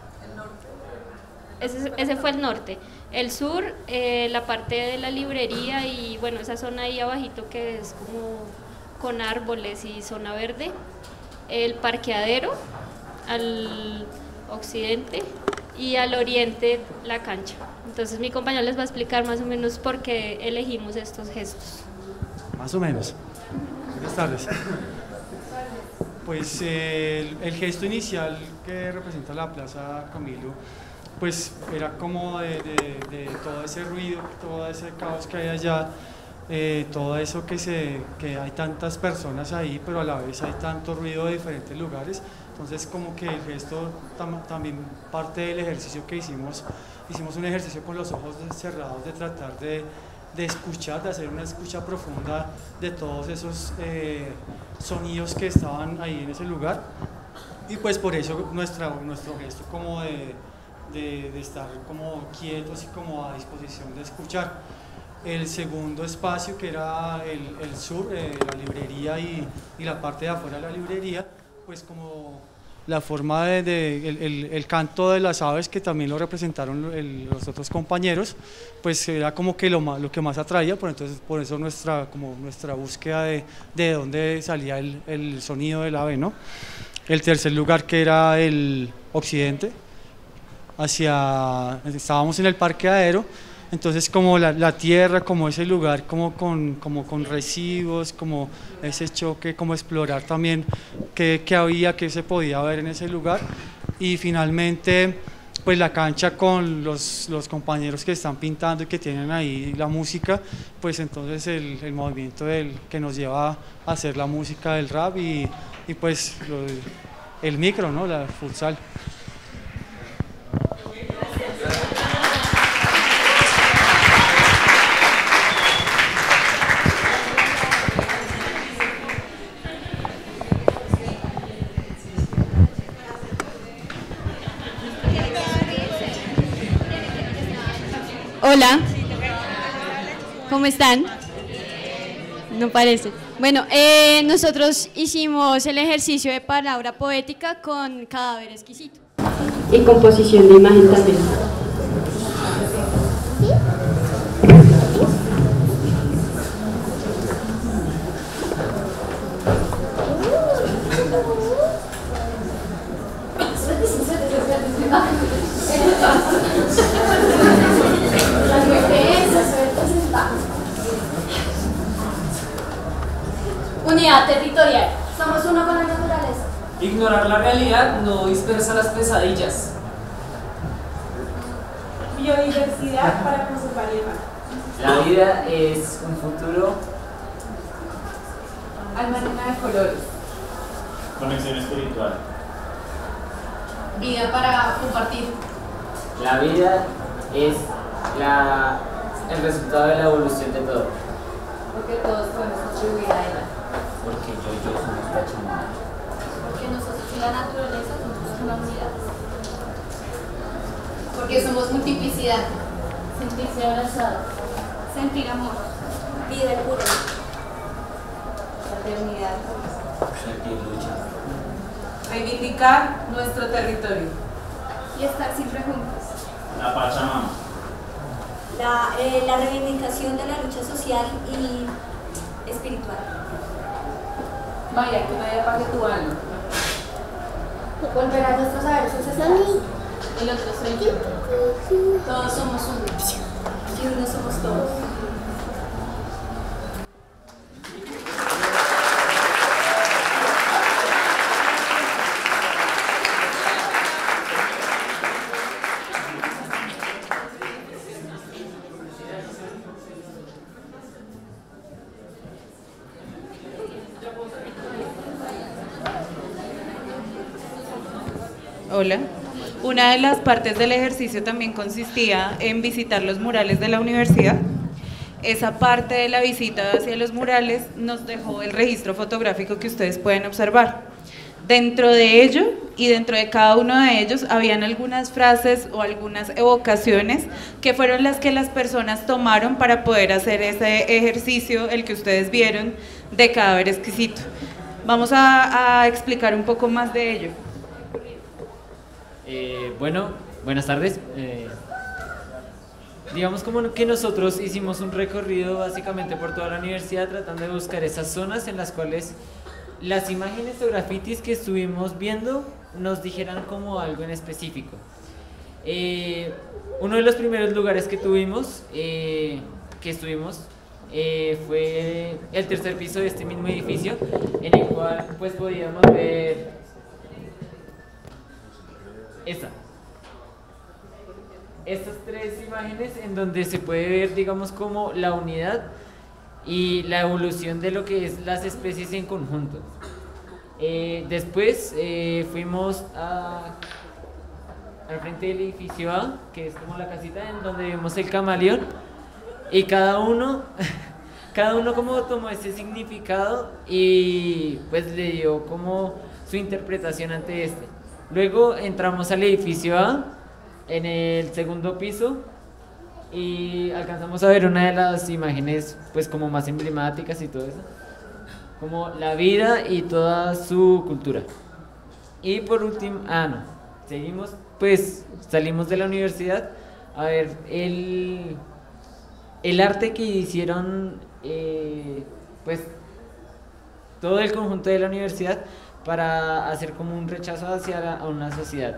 Ese fue el norte. El sur, la parte de la librería y bueno, esa zona ahí abajito que es como con árboles y zona verde. El parqueadero al occidente y al oriente la cancha. Entonces mi compañero les va a explicar más o menos por qué elegimos estos gestos. Más o menos. Buenas tardes. Pues el gesto inicial que representa la Plaza Camilo, pues era como de todo ese ruido, todo ese caos que hay allá, todo eso que hay tantas personas ahí, pero a la vez hay tanto ruido de diferentes lugares. Entonces como que el gesto también parte del ejercicio que hicimos un ejercicio con los ojos cerrados de tratar de escuchar, de hacer una escucha profunda de todos esos sonidos que estaban ahí en ese lugar, y pues por eso nuestro gesto como de estar como quietos y como a disposición de escuchar. El segundo espacio, que era el sur, la librería y la parte de afuera de la librería, pues como la forma el canto de las aves, que también lo representaron los otros compañeros, pues era como que lo que más atraía, por eso nuestra búsqueda de dónde salía el sonido del ave, ¿no? El tercer lugar, que era el occidente, estábamos en el parqueadero. Entonces como la tierra, como ese lugar, como con residuos, como ese choque, como explorar también qué había, qué se podía ver en ese lugar. Y finalmente pues la cancha con los compañeros que están pintando y que tienen ahí la música, pues entonces el movimiento que nos lleva a hacer la música del rap y pues el micro, ¿no? La futsal. Hola, ¿cómo están? No parece. Bueno, nosotros hicimos el ejercicio de palabra poética con cadáver exquisito. Y composición de imagen también. Unidad territorial. Somos uno con la naturaleza. Ignorar la realidad no dispersa las pesadillas. Biodiversidad para conservar el mar. La vida es un futuro. Alma llena de colores. Conexión espiritual. Vida para compartir. La vida es el resultado de la evolución de todo. Porque todos podemos contribuir a ella. Porque yo somos la chingada. Porque nosotros y la naturaleza somos una unidad. Porque somos multiplicidad. Sentirse abrazado. Sentir amor. Vida pura. Fraternidad. Sentir lucha. Reivindicar nuestro territorio. Y estar siempre juntos. La Pachamama. La reivindicación de la lucha social y espiritual. Maya, que nadie apague tu alma. Volver a nuestros saberes ancestrales. El otro soy yo. Todos somos uno. Y uno somos todos. Hola. Una de las partes del ejercicio también consistía en visitar los murales de la universidad. Esa parte de la visita hacia los murales nos dejó el registro fotográfico que ustedes pueden observar. Dentro de ello y dentro de cada uno de ellos habían algunas frases o algunas evocaciones que fueron las que las personas tomaron para poder hacer ese ejercicio, el que ustedes vieron, de cadáver exquisito. Vamos a explicar un poco más de ello. Bueno, buenas tardes. Digamos como que nosotros hicimos un recorrido básicamente por toda la universidad tratando de buscar esas zonas en las cuales las imágenes o grafitis que estuvimos viendo nos dijeran como algo en específico. Uno de los primeros lugares que estuvimos fue el tercer piso de este mismo edificio, en el cual pues podíamos ver estas tres imágenes en donde se puede ver, digamos, como la unidad y la evolución de lo que es las especies en conjunto. Después fuimos al frente del edificio A, que es como la casita en donde vemos el camaleón, y cada uno como tomó ese significado y pues le dio como su interpretación ante este. Luego entramos al edificio A, en el segundo piso, y alcanzamos a ver una de las imágenes pues como más emblemáticas y todo eso, como la vida y toda su cultura. Y por último, seguimos, pues salimos de la universidad a ver el arte que hicieron pues todo el conjunto de la universidad para hacer como un rechazo hacia una sociedad.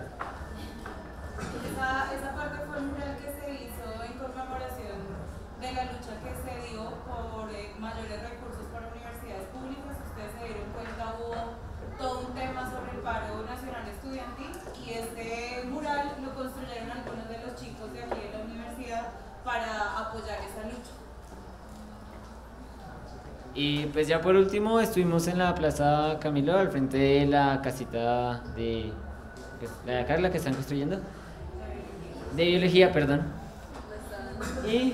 Esa parte fue un mural que se hizo en conmemoración de la lucha que se dio por mayores recursos para universidades públicas. Ustedes se dieron cuenta, hubo todo un tema sobre el paro nacional estudiantil y este mural lo construyeron algunos de los chicos de aquí de la universidad para apoyar esa lucha. Y pues ya por último estuvimos en la Plaza Camilo, al frente de la casita de la de acá, la que están construyendo, de biología, perdón. Y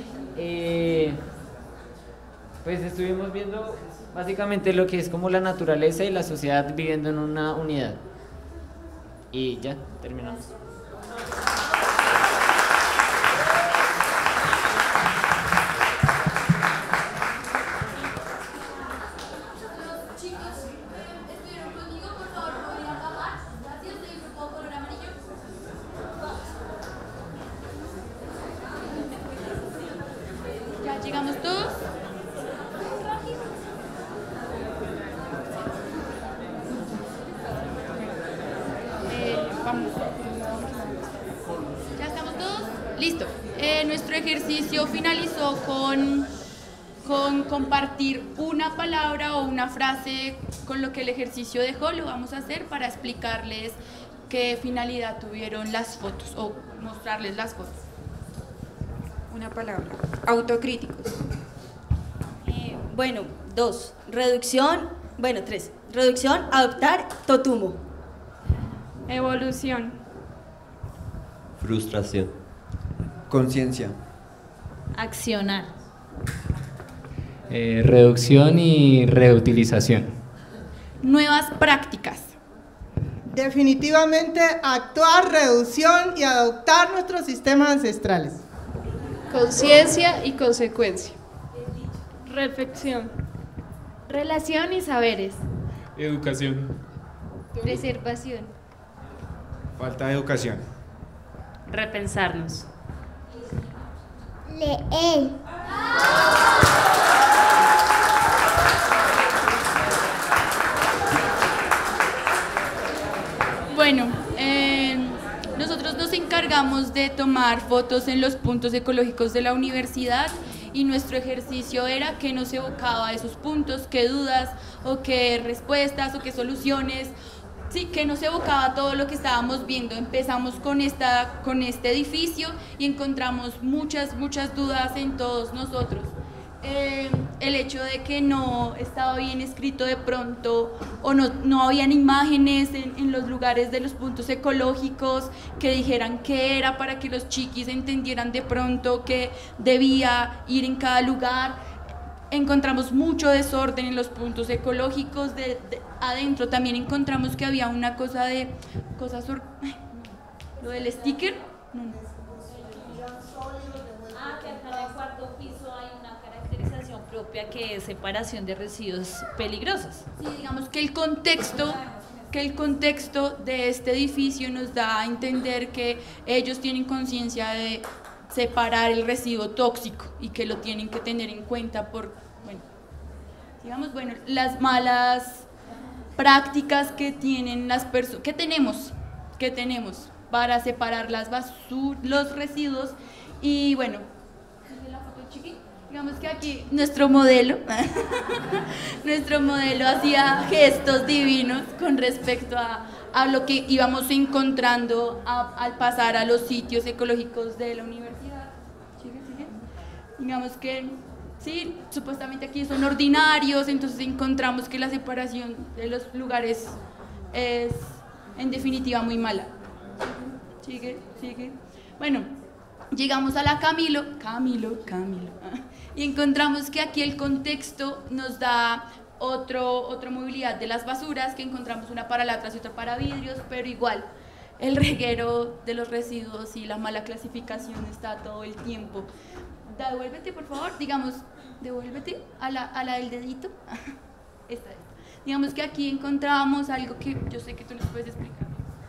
pues estuvimos viendo básicamente lo que es como la naturaleza y la sociedad viviendo en una unidad. Y ya, terminamos. ¿Llegamos todos? Vamos. ¿Ya estamos todos? Listo. Nuestro ejercicio finalizó con compartir una palabra o una frase con lo que el ejercicio dejó. Lo vamos a hacer para explicarles qué finalidad tuvieron las fotos o mostrarles las fotos. Una palabra. Autocríticos. Bueno, 2. Reducción. Bueno, 3. Reducción, adoptar, totumo. Evolución. Frustración. Conciencia. Accionar. Reducción y reutilización. Nuevas prácticas. Definitivamente actuar, reducción y adoptar nuestros sistemas ancestrales. Conciencia y consecuencia. Reflexión. Relación y saberes. Educación. Preservación. Falta de educación. Repensarnos. Leer. Bueno, nosotros nos encargamos de tomar fotos en los puntos ecológicos de la universidad y nuestro ejercicio era qué nos evocaba esos puntos, qué dudas o qué respuestas o qué soluciones, sí, que nos evocaba todo lo que estábamos viendo. Empezamos con este edificio y encontramos muchas dudas en todos nosotros. el hecho de que no estaba bien escrito de pronto o no habían imágenes en los lugares de los puntos ecológicos que dijeran qué era para que los chiquis entendieran de pronto que debía ir en cada lugar. Encontramos mucho desorden en los puntos ecológicos, adentro también encontramos que había una cosa de lo del sticker. Que acá en el cuarto piso hay una caracterización propia que es separación de residuos peligrosos. Sí, digamos que el contexto de este edificio nos da a entender que ellos tienen conciencia de separar el residuo tóxico y que lo tienen que tener en cuenta por, las malas prácticas que tienen las personas, que tenemos para separar los residuos. Y bueno, digamos que aquí nuestro modelo hacía gestos divinos con respecto a lo que íbamos encontrando al pasar a los sitios ecológicos de la universidad. ¿Sigue? Digamos que sí, supuestamente aquí son ordinarios, entonces encontramos que la separación de los lugares es en definitiva muy mala. Sigue. Bueno, llegamos a la Camilo, y encontramos que aquí el contexto nos da otra movilidad de las basuras, que encontramos una para latras y otra para vidrios, pero igual el reguero de los residuos y la mala clasificación está todo el tiempo. Devuélvete, por favor, devuélvete a la del dedito. Esta. Digamos que aquí encontramos algo que yo sé que tú nos puedes explicar.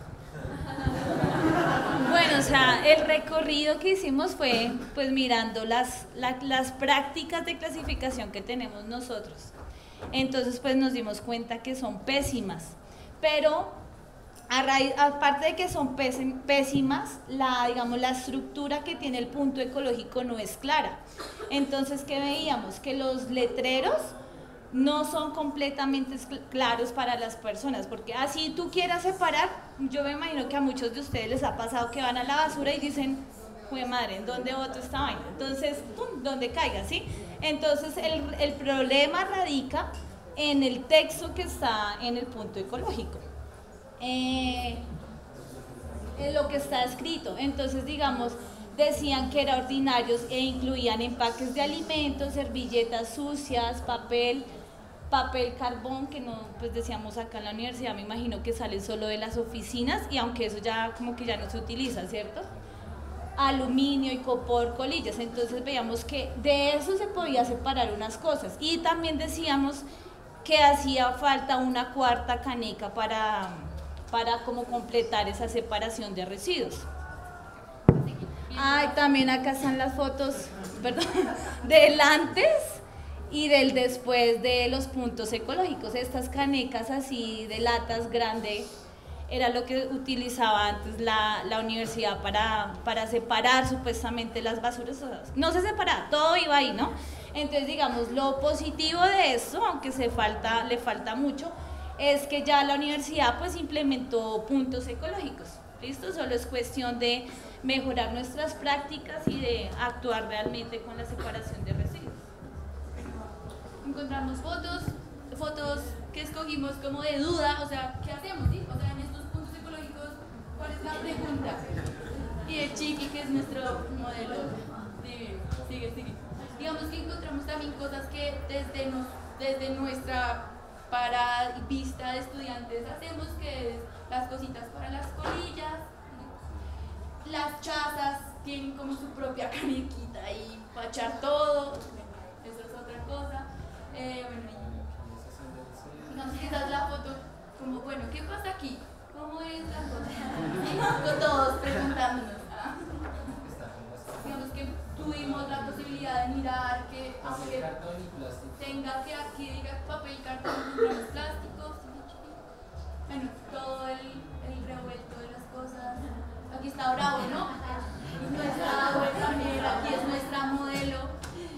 Bueno, o sea, el recorrido que hicimos fue pues mirando las prácticas de clasificación que tenemos nosotros. Entonces pues nos dimos cuenta que son pésimas, pero aparte de que son pésimas, la estructura que tiene el punto ecológico no es clara. Entonces, ¿qué veíamos? Que los letreros no son completamente claros para las personas, porque así tú quieras separar, yo me imagino que a muchos de ustedes les ha pasado que van a la basura y dicen, jue madre, ¿en dónde boto esta vaina? Entonces, ¡pum!, donde caiga, ¿sí? Entonces, el problema radica en el texto que está en el punto ecológico, en lo que está escrito. Entonces, digamos, decían que eran ordinarios e incluían empaques de alimentos, servilletas sucias, papel carbón, que no, pues decíamos acá en la universidad, me imagino que sale solo de las oficinas, y aunque eso ya como que ya no se utiliza, ¿cierto? Aluminio, icopor, colillas. Entonces veíamos que de eso se podía separar unas cosas, y también decíamos que hacía falta una cuarta caneca para como completar esa separación de residuos. También acá están las fotos, perdón, del antes y del después de los puntos ecológicos. Estas canecas así de latas grande era lo que utilizaba antes la universidad para separar supuestamente las basuras. No se separaba, todo iba ahí, ¿no? Entonces, digamos, lo positivo de esto, aunque le falta mucho, es que ya la universidad pues implementó puntos ecológicos. ¿Listo? Solo es cuestión de mejorar nuestras prácticas y de actuar realmente con la separación de residuos. Encontramos fotos que escogimos como de duda, o sea, ¿qué hacemos? ¿Sí? O sea, en estos puntos ecológicos, ¿cuál es la pregunta? Y el Chiqui, que es nuestro modelo divino. Sigue. Digamos que encontramos también cosas que desde nuestra vista de estudiantes hacemos, que es las cositas para las colillas, las chazas tienen como su propia canequita y para echar todo, eso es otra cosa. Digamos que esa es la foto, como bueno, ¿qué pasa aquí? ¿Cómo es la cosa? Con todos preguntándonos. Digamos que tuvimos la posibilidad de mirar que aunque tenga que aquí diga papel, cartón, compramos plásticos, bueno, todo el revuelto de las cosas. Aquí está Bravo, ¿no? Nuestra también, aquí es nuestra modelo.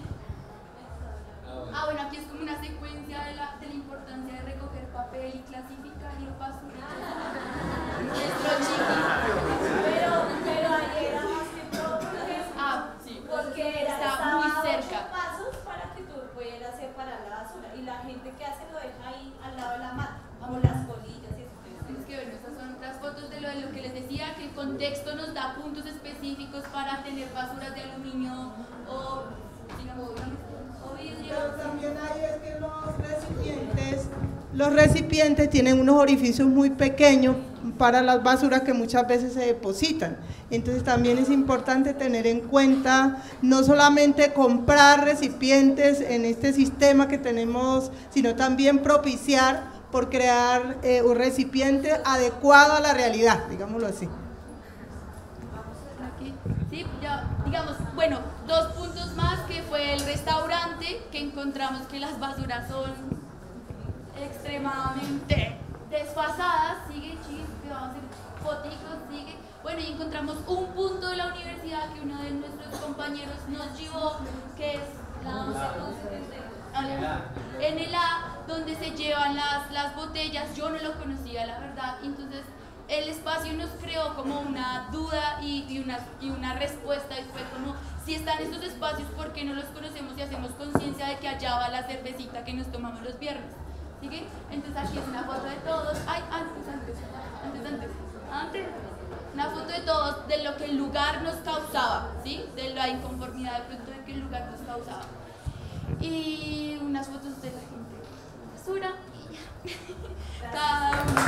Bueno, aquí es como una secuencia de la importancia de recoger papel y clasificarlo para su nuestro Chiqui. Pero ahí era más que todo porque, sí, porque está muy cerca. Pasos para que tú contexto nos da puntos específicos para tener basuras de aluminio o, digamos, o vidrio. Pero también hay es que los recipientes tienen unos orificios muy pequeños para las basuras que muchas veces se depositan. Entonces también es importante tener en cuenta no solamente comprar recipientes en este sistema que tenemos, sino también propiciar por crear un recipiente adecuado a la realidad, digámoslo así. Sí, ya, digamos, bueno, 2 puntos más, que fue el restaurante, que encontramos que las basuras son extremadamente desfasadas. Sigue, chicos, que vamos a hacer foticos, sigue. Bueno, y encontramos un punto de la universidad que uno de nuestros compañeros nos llevó, que es en el A, donde se llevan las botellas. Yo no lo conocía, la verdad. Entonces el espacio nos creó como una duda y una respuesta, y fue como, si están estos espacios, ¿por qué no los conocemos y hacemos conciencia de que allá va la cervecita que nos tomamos los viernes? ¿Sigue? Entonces aquí es una foto de todos. Ay, antes. Una foto de todos, de lo que el lugar nos causaba, ¿sí? De la inconformidad de pronto de que el lugar nos causaba. Y unas fotos de la gente basura y ya. Cada uno.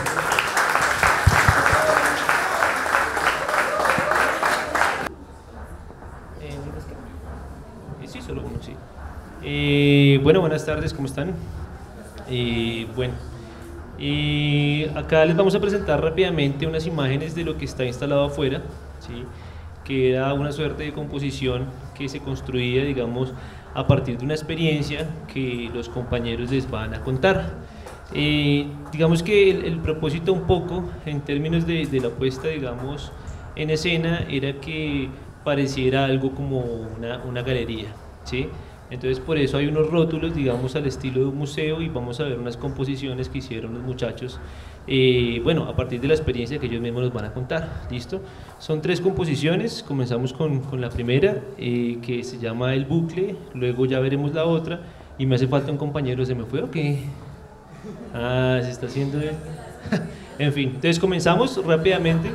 Sí, solo uno, sí. Bueno, buenas tardes, ¿cómo están? Bueno, acá les vamos a presentar rápidamente unas imágenes de lo que está instalado afuera, ¿sí? Que era una suerte de composición que se construía, digamos, a partir de una experiencia que los compañeros les van a contar. Digamos que el propósito un poco, en términos de la puesta, digamos, en escena, era que pareciera algo como una galería, ¿sí? Entonces por eso hay unos rótulos, digamos, al estilo de un museo, y vamos a ver unas composiciones que hicieron los muchachos, bueno, a partir de la experiencia que ellos mismos nos van a contar. ¿Listo? Son 3 composiciones. Comenzamos con la primera, que se llama El Bucle, luego ya veremos la otra, y me hace falta un compañero. ¿Se me fue o qué? Ah, se está haciendo bien. En fin, entonces comenzamos rápidamente.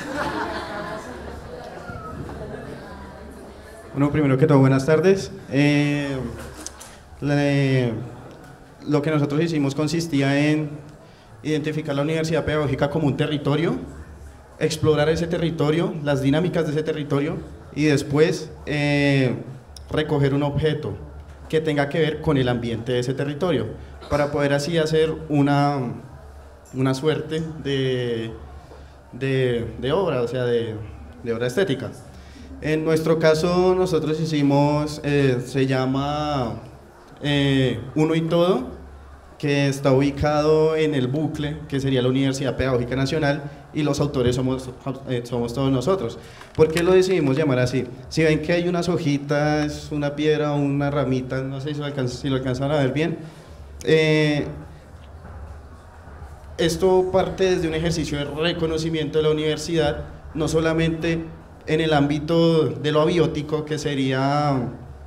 Bueno, primero que todo, buenas tardes. Lo que nosotros hicimos consistía en identificar la Universidad Pedagógica como un territorio, explorar ese territorio, las dinámicas de ese territorio, y después recoger un objeto que tenga que ver con el ambiente de ese territorio, para poder así hacer una suerte de obra, o sea, de obra estética. En nuestro caso nosotros hicimos, se llama Uno y Todo, que está ubicado en El Bucle, que sería la Universidad Pedagógica Nacional, y los autores somos todos nosotros. ¿Por qué lo decidimos llamar así? Si ven que hay unas hojitas, una piedra, una ramita, no sé si lo alcanzan a ver bien, esto parte desde un ejercicio de reconocimiento de la universidad, no solamente en el ámbito de lo abiótico, que sería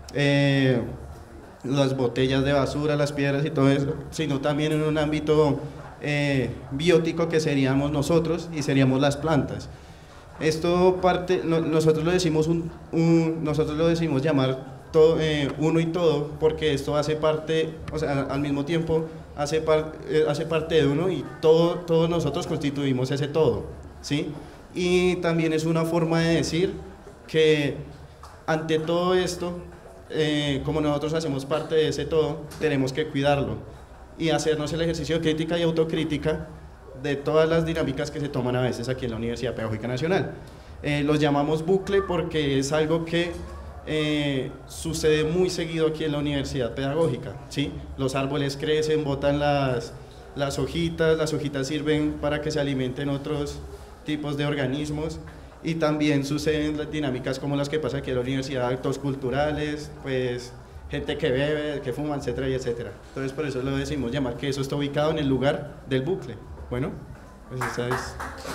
las botellas de basura, las piedras y todo eso, sino también en un ámbito biótico, que seríamos nosotros y seríamos las plantas. Esto parte, nosotros lo decimos nosotros lo decimos llamar todo, Uno y Todo, porque esto hace parte, o sea, al mismo tiempo hace parte de uno, y todos nosotros constituimos ese todo, ¿sí? Y también es una forma de decir que ante todo esto, como nosotros hacemos parte de ese todo, tenemos que cuidarlo y hacernos el ejercicio de crítica y autocrítica de todas las dinámicas que se toman a veces aquí en la Universidad Pedagógica Nacional. Los llamamos bucle porque es algo que sucede muy seguido aquí en la Universidad Pedagógica, ¿sí? Los árboles crecen, botan las hojitas sirven para que se alimenten otros tipos de organismos, y también suceden las dinámicas como las que pasa aquí en la universidad, actos culturales, pues gente que bebe, que fuma, etcétera y etcétera. Entonces por eso lo decimos llamar que eso está ubicado en el lugar del bucle. Bueno, pues esa es...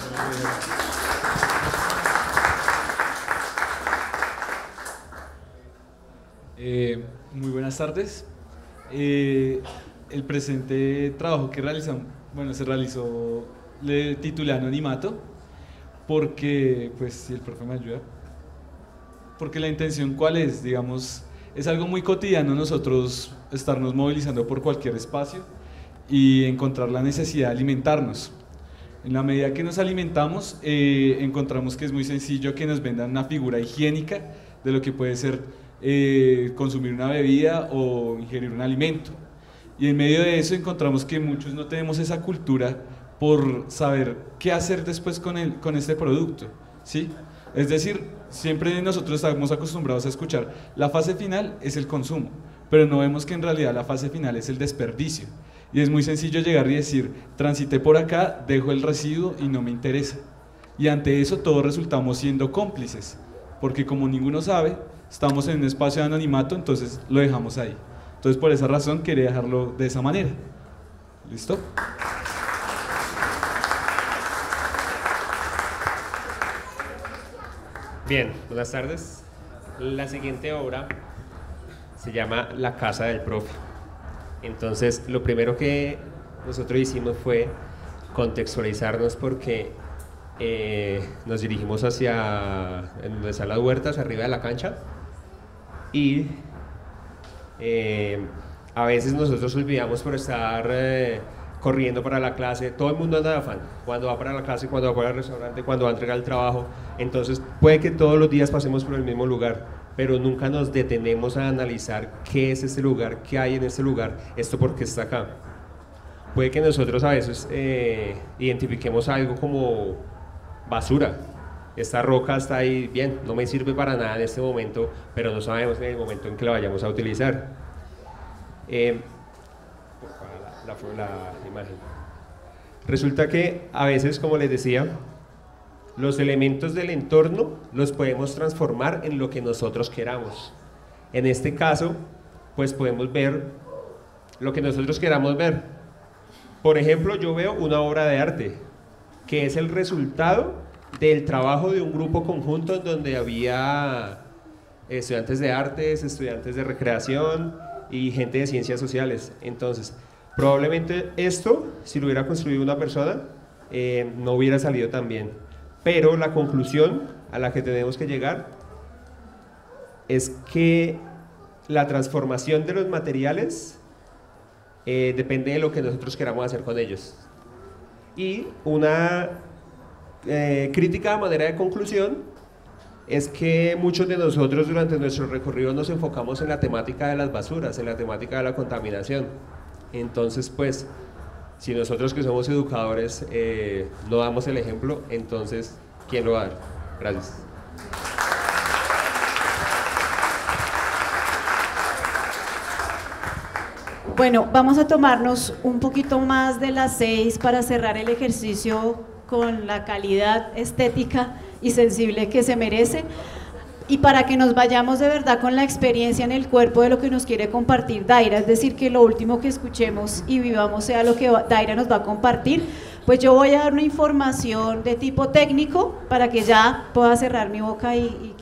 Muy buenas tardes. El presente trabajo que realizamos, se realizó, le titulé Anonimato, porque, pues si el profe me ayuda, porque la intención ¿cuál es? Digamos, es algo muy cotidiano nosotros estarnos movilizando por cualquier espacio y encontrar la necesidad de alimentarnos. En la medida que nos alimentamos, encontramos que es muy sencillo que nos vendan una figura higiénica de lo que puede ser consumir una bebida o ingerir un alimento. Y en medio de eso encontramos que muchos no tenemos esa cultura por saber qué hacer después con este producto, ¿sí? Es decir, siempre nosotros estamos acostumbrados a escuchar la fase final es el consumo, pero no vemos que en realidad la fase final es el desperdicio. Y es muy sencillo llegar y decir, transité por acá, dejo el residuo y no me interesa. Y ante eso todos resultamos siendo cómplices, porque como ninguno sabe, estamos en un espacio de anonimato, entonces lo dejamos ahí. Entonces por esa razón quería dejarlo de esa manera. ¿Listo? Bien, buenas tardes. La siguiente obra se llama La casa del profe. Entonces, lo primero que nosotros hicimos fue contextualizarnos porque nos dirigimos hacia donde están las huertas, arriba de la cancha, y a veces nosotros olvidamos por estar corriendo para la clase. Todo el mundo anda de afán, cuando va para la clase, cuando va para el restaurante, cuando va a entregar el trabajo. Entonces puede que todos los días pasemos por el mismo lugar, pero nunca nos detenemos a analizar qué es este lugar, qué hay en este lugar, esto por qué está acá. Puede que nosotros a veces identifiquemos algo como basura. Esta roca está ahí, bien, no me sirve para nada en este momento, pero no sabemos en el momento en que la vayamos a utilizar. La imagen. Resulta que a veces, como les decía, los elementos del entorno los podemos transformar en lo que nosotros queramos. En este caso, pues podemos ver lo que nosotros queramos ver. Por ejemplo, yo veo una obra de arte, que es el resultado del trabajo de un grupo conjunto en donde había estudiantes de artes, estudiantes de recreación y gente de ciencias sociales. Entonces, probablemente esto, si lo hubiera construido una persona, no hubiera salido tan bien. Pero la conclusión a la que tenemos que llegar es que la transformación de los materiales depende de lo que nosotros queramos hacer con ellos. Y una crítica a manera de conclusión es que muchos de nosotros durante nuestro recorrido nos enfocamos en la temática de las basuras, en la temática de la contaminación. Entonces, pues, si nosotros que somos educadores no damos el ejemplo, entonces, ¿quién lo va a dar? Gracias. Bueno, vamos a tomarnos un poquito más de las 6 para cerrar el ejercicio con la calidad estética y sensible que se merece, y para que nos vayamos de verdad con la experiencia en el cuerpo de lo que nos quiere compartir Daira, es decir, que lo último que escuchemos y vivamos sea lo que Daira nos va a compartir. Pues yo voy a dar una información de tipo técnico para que ya pueda cerrar mi boca y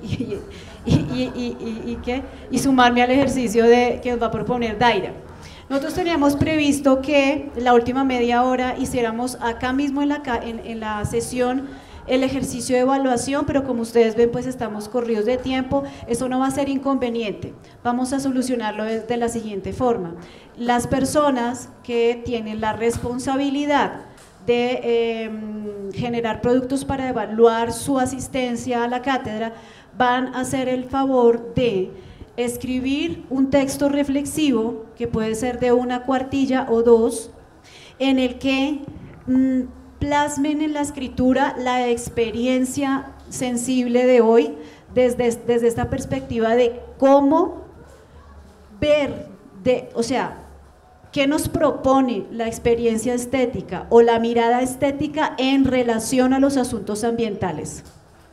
sumarme al ejercicio que nos va a proponer Daira. Nosotros teníamos previsto que la última media hora hiciéramos acá mismo en la sesión el ejercicio de evaluación, pero como ustedes ven, pues estamos corridos de tiempo. Eso no va a ser inconveniente. Vamos a solucionarlo de la siguiente forma. Las personas que tienen la responsabilidad de generar productos para evaluar su asistencia a la cátedra van a hacer el favor de escribir un texto reflexivo, que puede ser de una cuartilla o 2, en el que plasmen en la escritura la experiencia sensible de hoy desde esta perspectiva de cómo ver, o sea, qué nos propone la experiencia estética o la mirada estética en relación a los asuntos ambientales.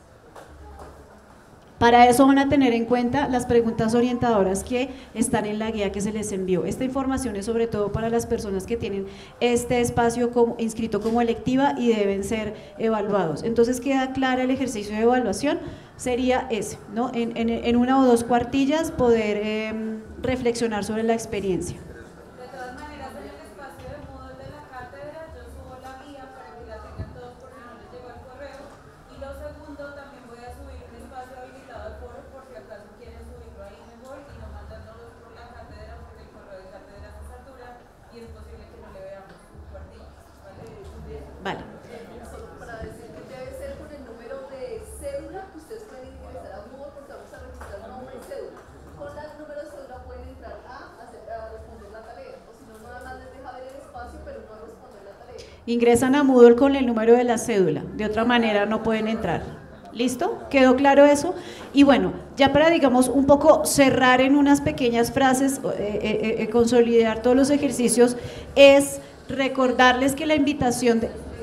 Para eso van a tener en cuenta las preguntas orientadoras que están en la guía que se les envió. Esta información es sobre todo para las personas que tienen este espacio inscrito como electiva y deben ser evaluados. Entonces queda clara el ejercicio de evaluación, sería ese, ¿no? En una o 2 cuartillas poder reflexionar sobre la experiencia. Y lo Vale. Para decir que debe ser con el número de cédula que ustedes pueden ingresar a Moodle porque vamos a registrar nombre y cédula. Con el número de cédula pueden entrar a responder la tarea, o si no, nada más les deja ver el espacio, pero no responder la tarea. Ingresan a Moodle con el número de la cédula, de otra manera no pueden entrar. ¿Listo? ¿Quedó claro eso? Y bueno, ya para, digamos, un poco cerrar en unas pequeñas frases, consolidar todos los ejercicios, es recordarles que la invitación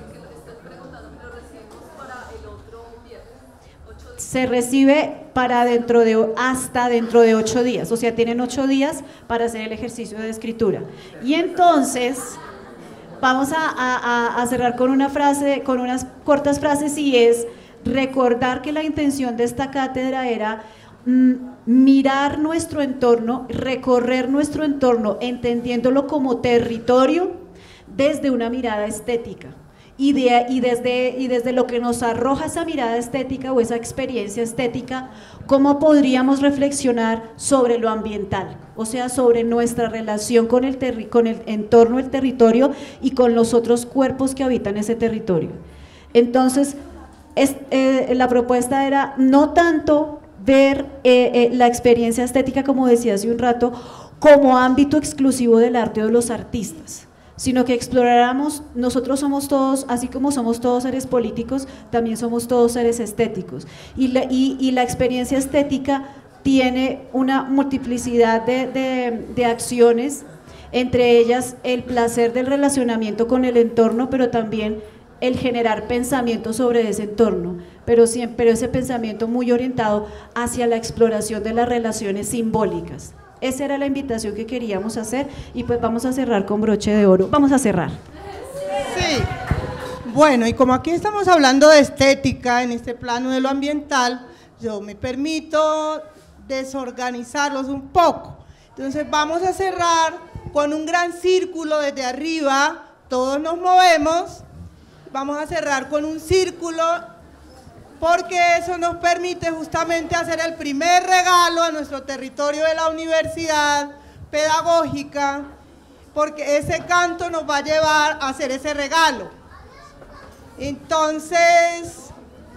se recibe para hasta dentro de 8 días, o sea, tienen 8 días para hacer el ejercicio de escritura. Y entonces vamos a cerrar con una frase, con unas cortas frases, y es recordar que la intención de esta cátedra era mirar nuestro entorno, recorrer nuestro entorno, entendiéndolo como territorio desde una mirada estética. Y desde lo que nos arroja esa mirada estética o esa experiencia estética, cómo podríamos reflexionar sobre lo ambiental, o sea, sobre nuestra relación con el entorno, el territorio y con los otros cuerpos que habitan ese territorio. Entonces, la propuesta era no tanto ver la experiencia estética, como decía hace un rato, como ámbito exclusivo del arte o de los artistas, sino que exploráramos, nosotros somos todos, así como somos todos seres políticos, también somos todos seres estéticos, y la experiencia estética tiene una multiplicidad de acciones, entre ellas el placer del relacionamiento con el entorno, pero también el generar pensamiento sobre ese entorno, pero ese pensamiento muy orientado hacia la exploración de las relaciones simbólicas. Esa era la invitación que queríamos hacer, y pues vamos a cerrar con broche de oro. Vamos a cerrar. Sí, bueno, y como aquí estamos hablando de estética en este plano de lo ambiental, yo me permito desorganizarlos un poco. Entonces vamos a cerrar con un gran círculo desde arriba, todos nos movemos. Vamos a cerrar con un círculo porque eso nos permite justamente hacer el primer regalo a nuestro territorio de la universidad pedagógica, porque ese canto nos va a llevar a hacer ese regalo. Entonces,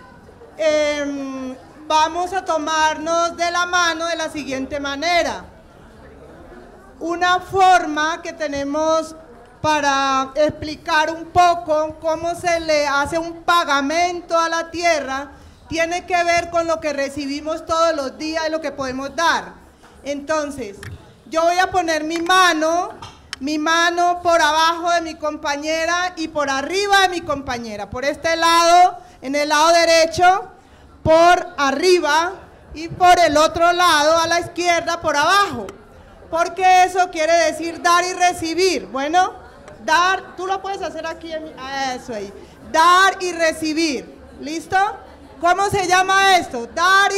vamos a tomarnos de la mano de la siguiente manera. Una forma que tenemos para explicar un poco cómo se le hace un pagamento a la tierra, tiene que ver con lo que recibimos todos los días y lo que podemos dar. Entonces, yo voy a poner mi mano por abajo de mi compañera y por arriba de mi compañera, por este lado, en el lado derecho, por arriba, y por el otro lado, a la izquierda, por abajo, porque eso quiere decir dar y recibir. Bueno, dar, tú lo puedes hacer aquí, eso ahí, dar y recibir, ¿listo? ¿Cómo se llama esto? Dar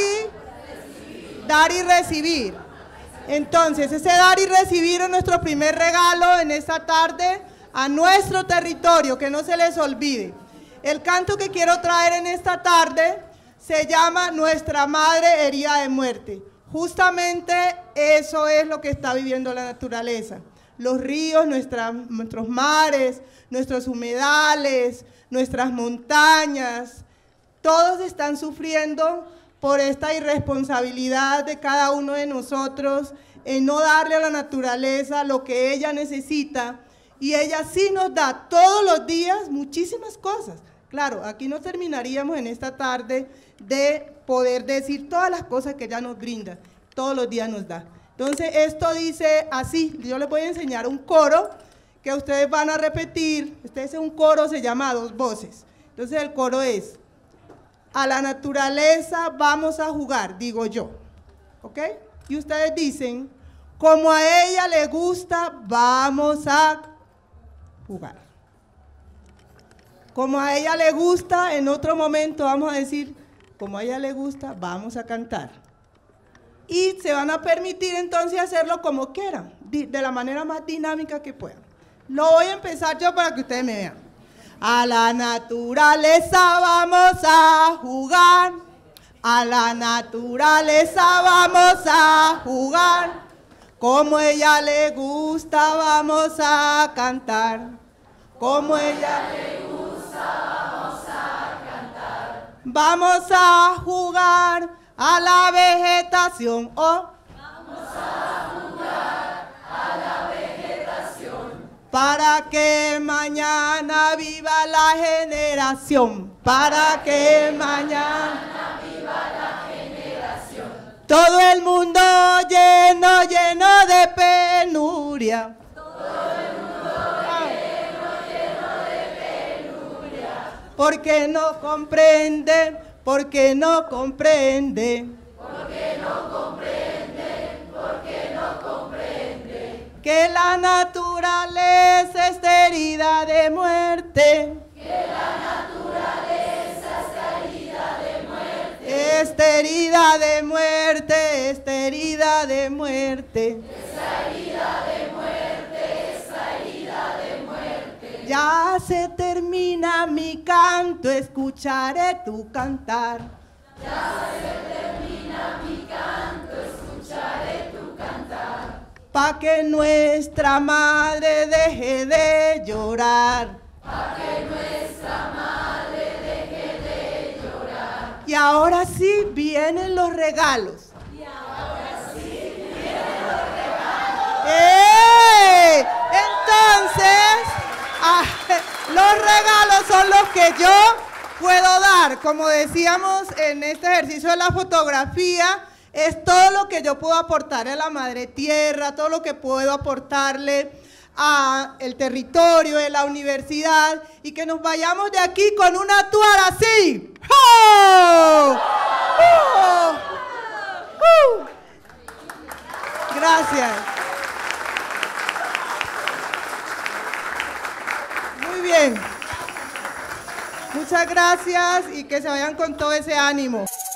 y recibir. Entonces, ese dar y recibir es nuestro primer regalo en esta tarde a nuestro territorio, que no se les olvide. El canto que quiero traer en esta tarde se llama Nuestra Madre Herida de Muerte. Justamente eso es lo que está viviendo la naturaleza. Los ríos, nuestros mares, nuestros humedales, nuestras montañas, todos están sufriendo por esta irresponsabilidad de cada uno de nosotros en no darle a la naturaleza lo que ella necesita, y ella sí nos da todos los días muchísimas cosas. Claro, aquí no terminaríamos en esta tarde de poder decir todas las cosas que ella nos brinda, todos los días nos da. Entonces, esto dice así, yo les voy a enseñar un coro que ustedes van a repetir. Este es un coro, se llama a 2 voces. Entonces, el coro es: a la naturaleza vamos a jugar, digo yo, ¿ok? Y ustedes dicen, como a ella le gusta, vamos a jugar. Como a ella le gusta, en otro momento vamos a decir, como a ella le gusta, vamos a cantar. Y se van a permitir entonces hacerlo como quieran, de la manera más dinámica que puedan. Lo voy a empezar yo para que ustedes me vean. A la naturaleza vamos a jugar, a la naturaleza vamos a jugar, como a ella le gusta vamos a cantar, como a ella le gusta Vamos a jugar a la vegetación. Para que mañana viva la generación. Para que mañana viva la generación. Todo el mundo lleno de penuria. Porque no comprende, porque no comprende. Porque no comprende, porque no comprende. Que la naturaleza está herida de muerte. Que la naturaleza está herida de muerte. Está herida de muerte, está herida de muerte. Está herida de muerte, está herida de muerte. Ya se termina mi canto, escucharé tu cantar. Ya se termina mi canto, escucharé tu cantar. Pa' que nuestra madre deje de llorar. Pa' que nuestra madre deje de llorar. Y ahora sí vienen los regalos. Y ahora sí vienen los regalos. ¡Ey! Entonces, los regalos son los que yo puedo dar. Como decíamos en este ejercicio de la fotografía, es todo lo que yo puedo aportar a la madre tierra, todo lo que puedo aportarle al territorio de la universidad, y que nos vayamos de aquí con una toalla así. ¡Oh! Gracias. Muy bien. Muchas gracias y que se vayan con todo ese ánimo.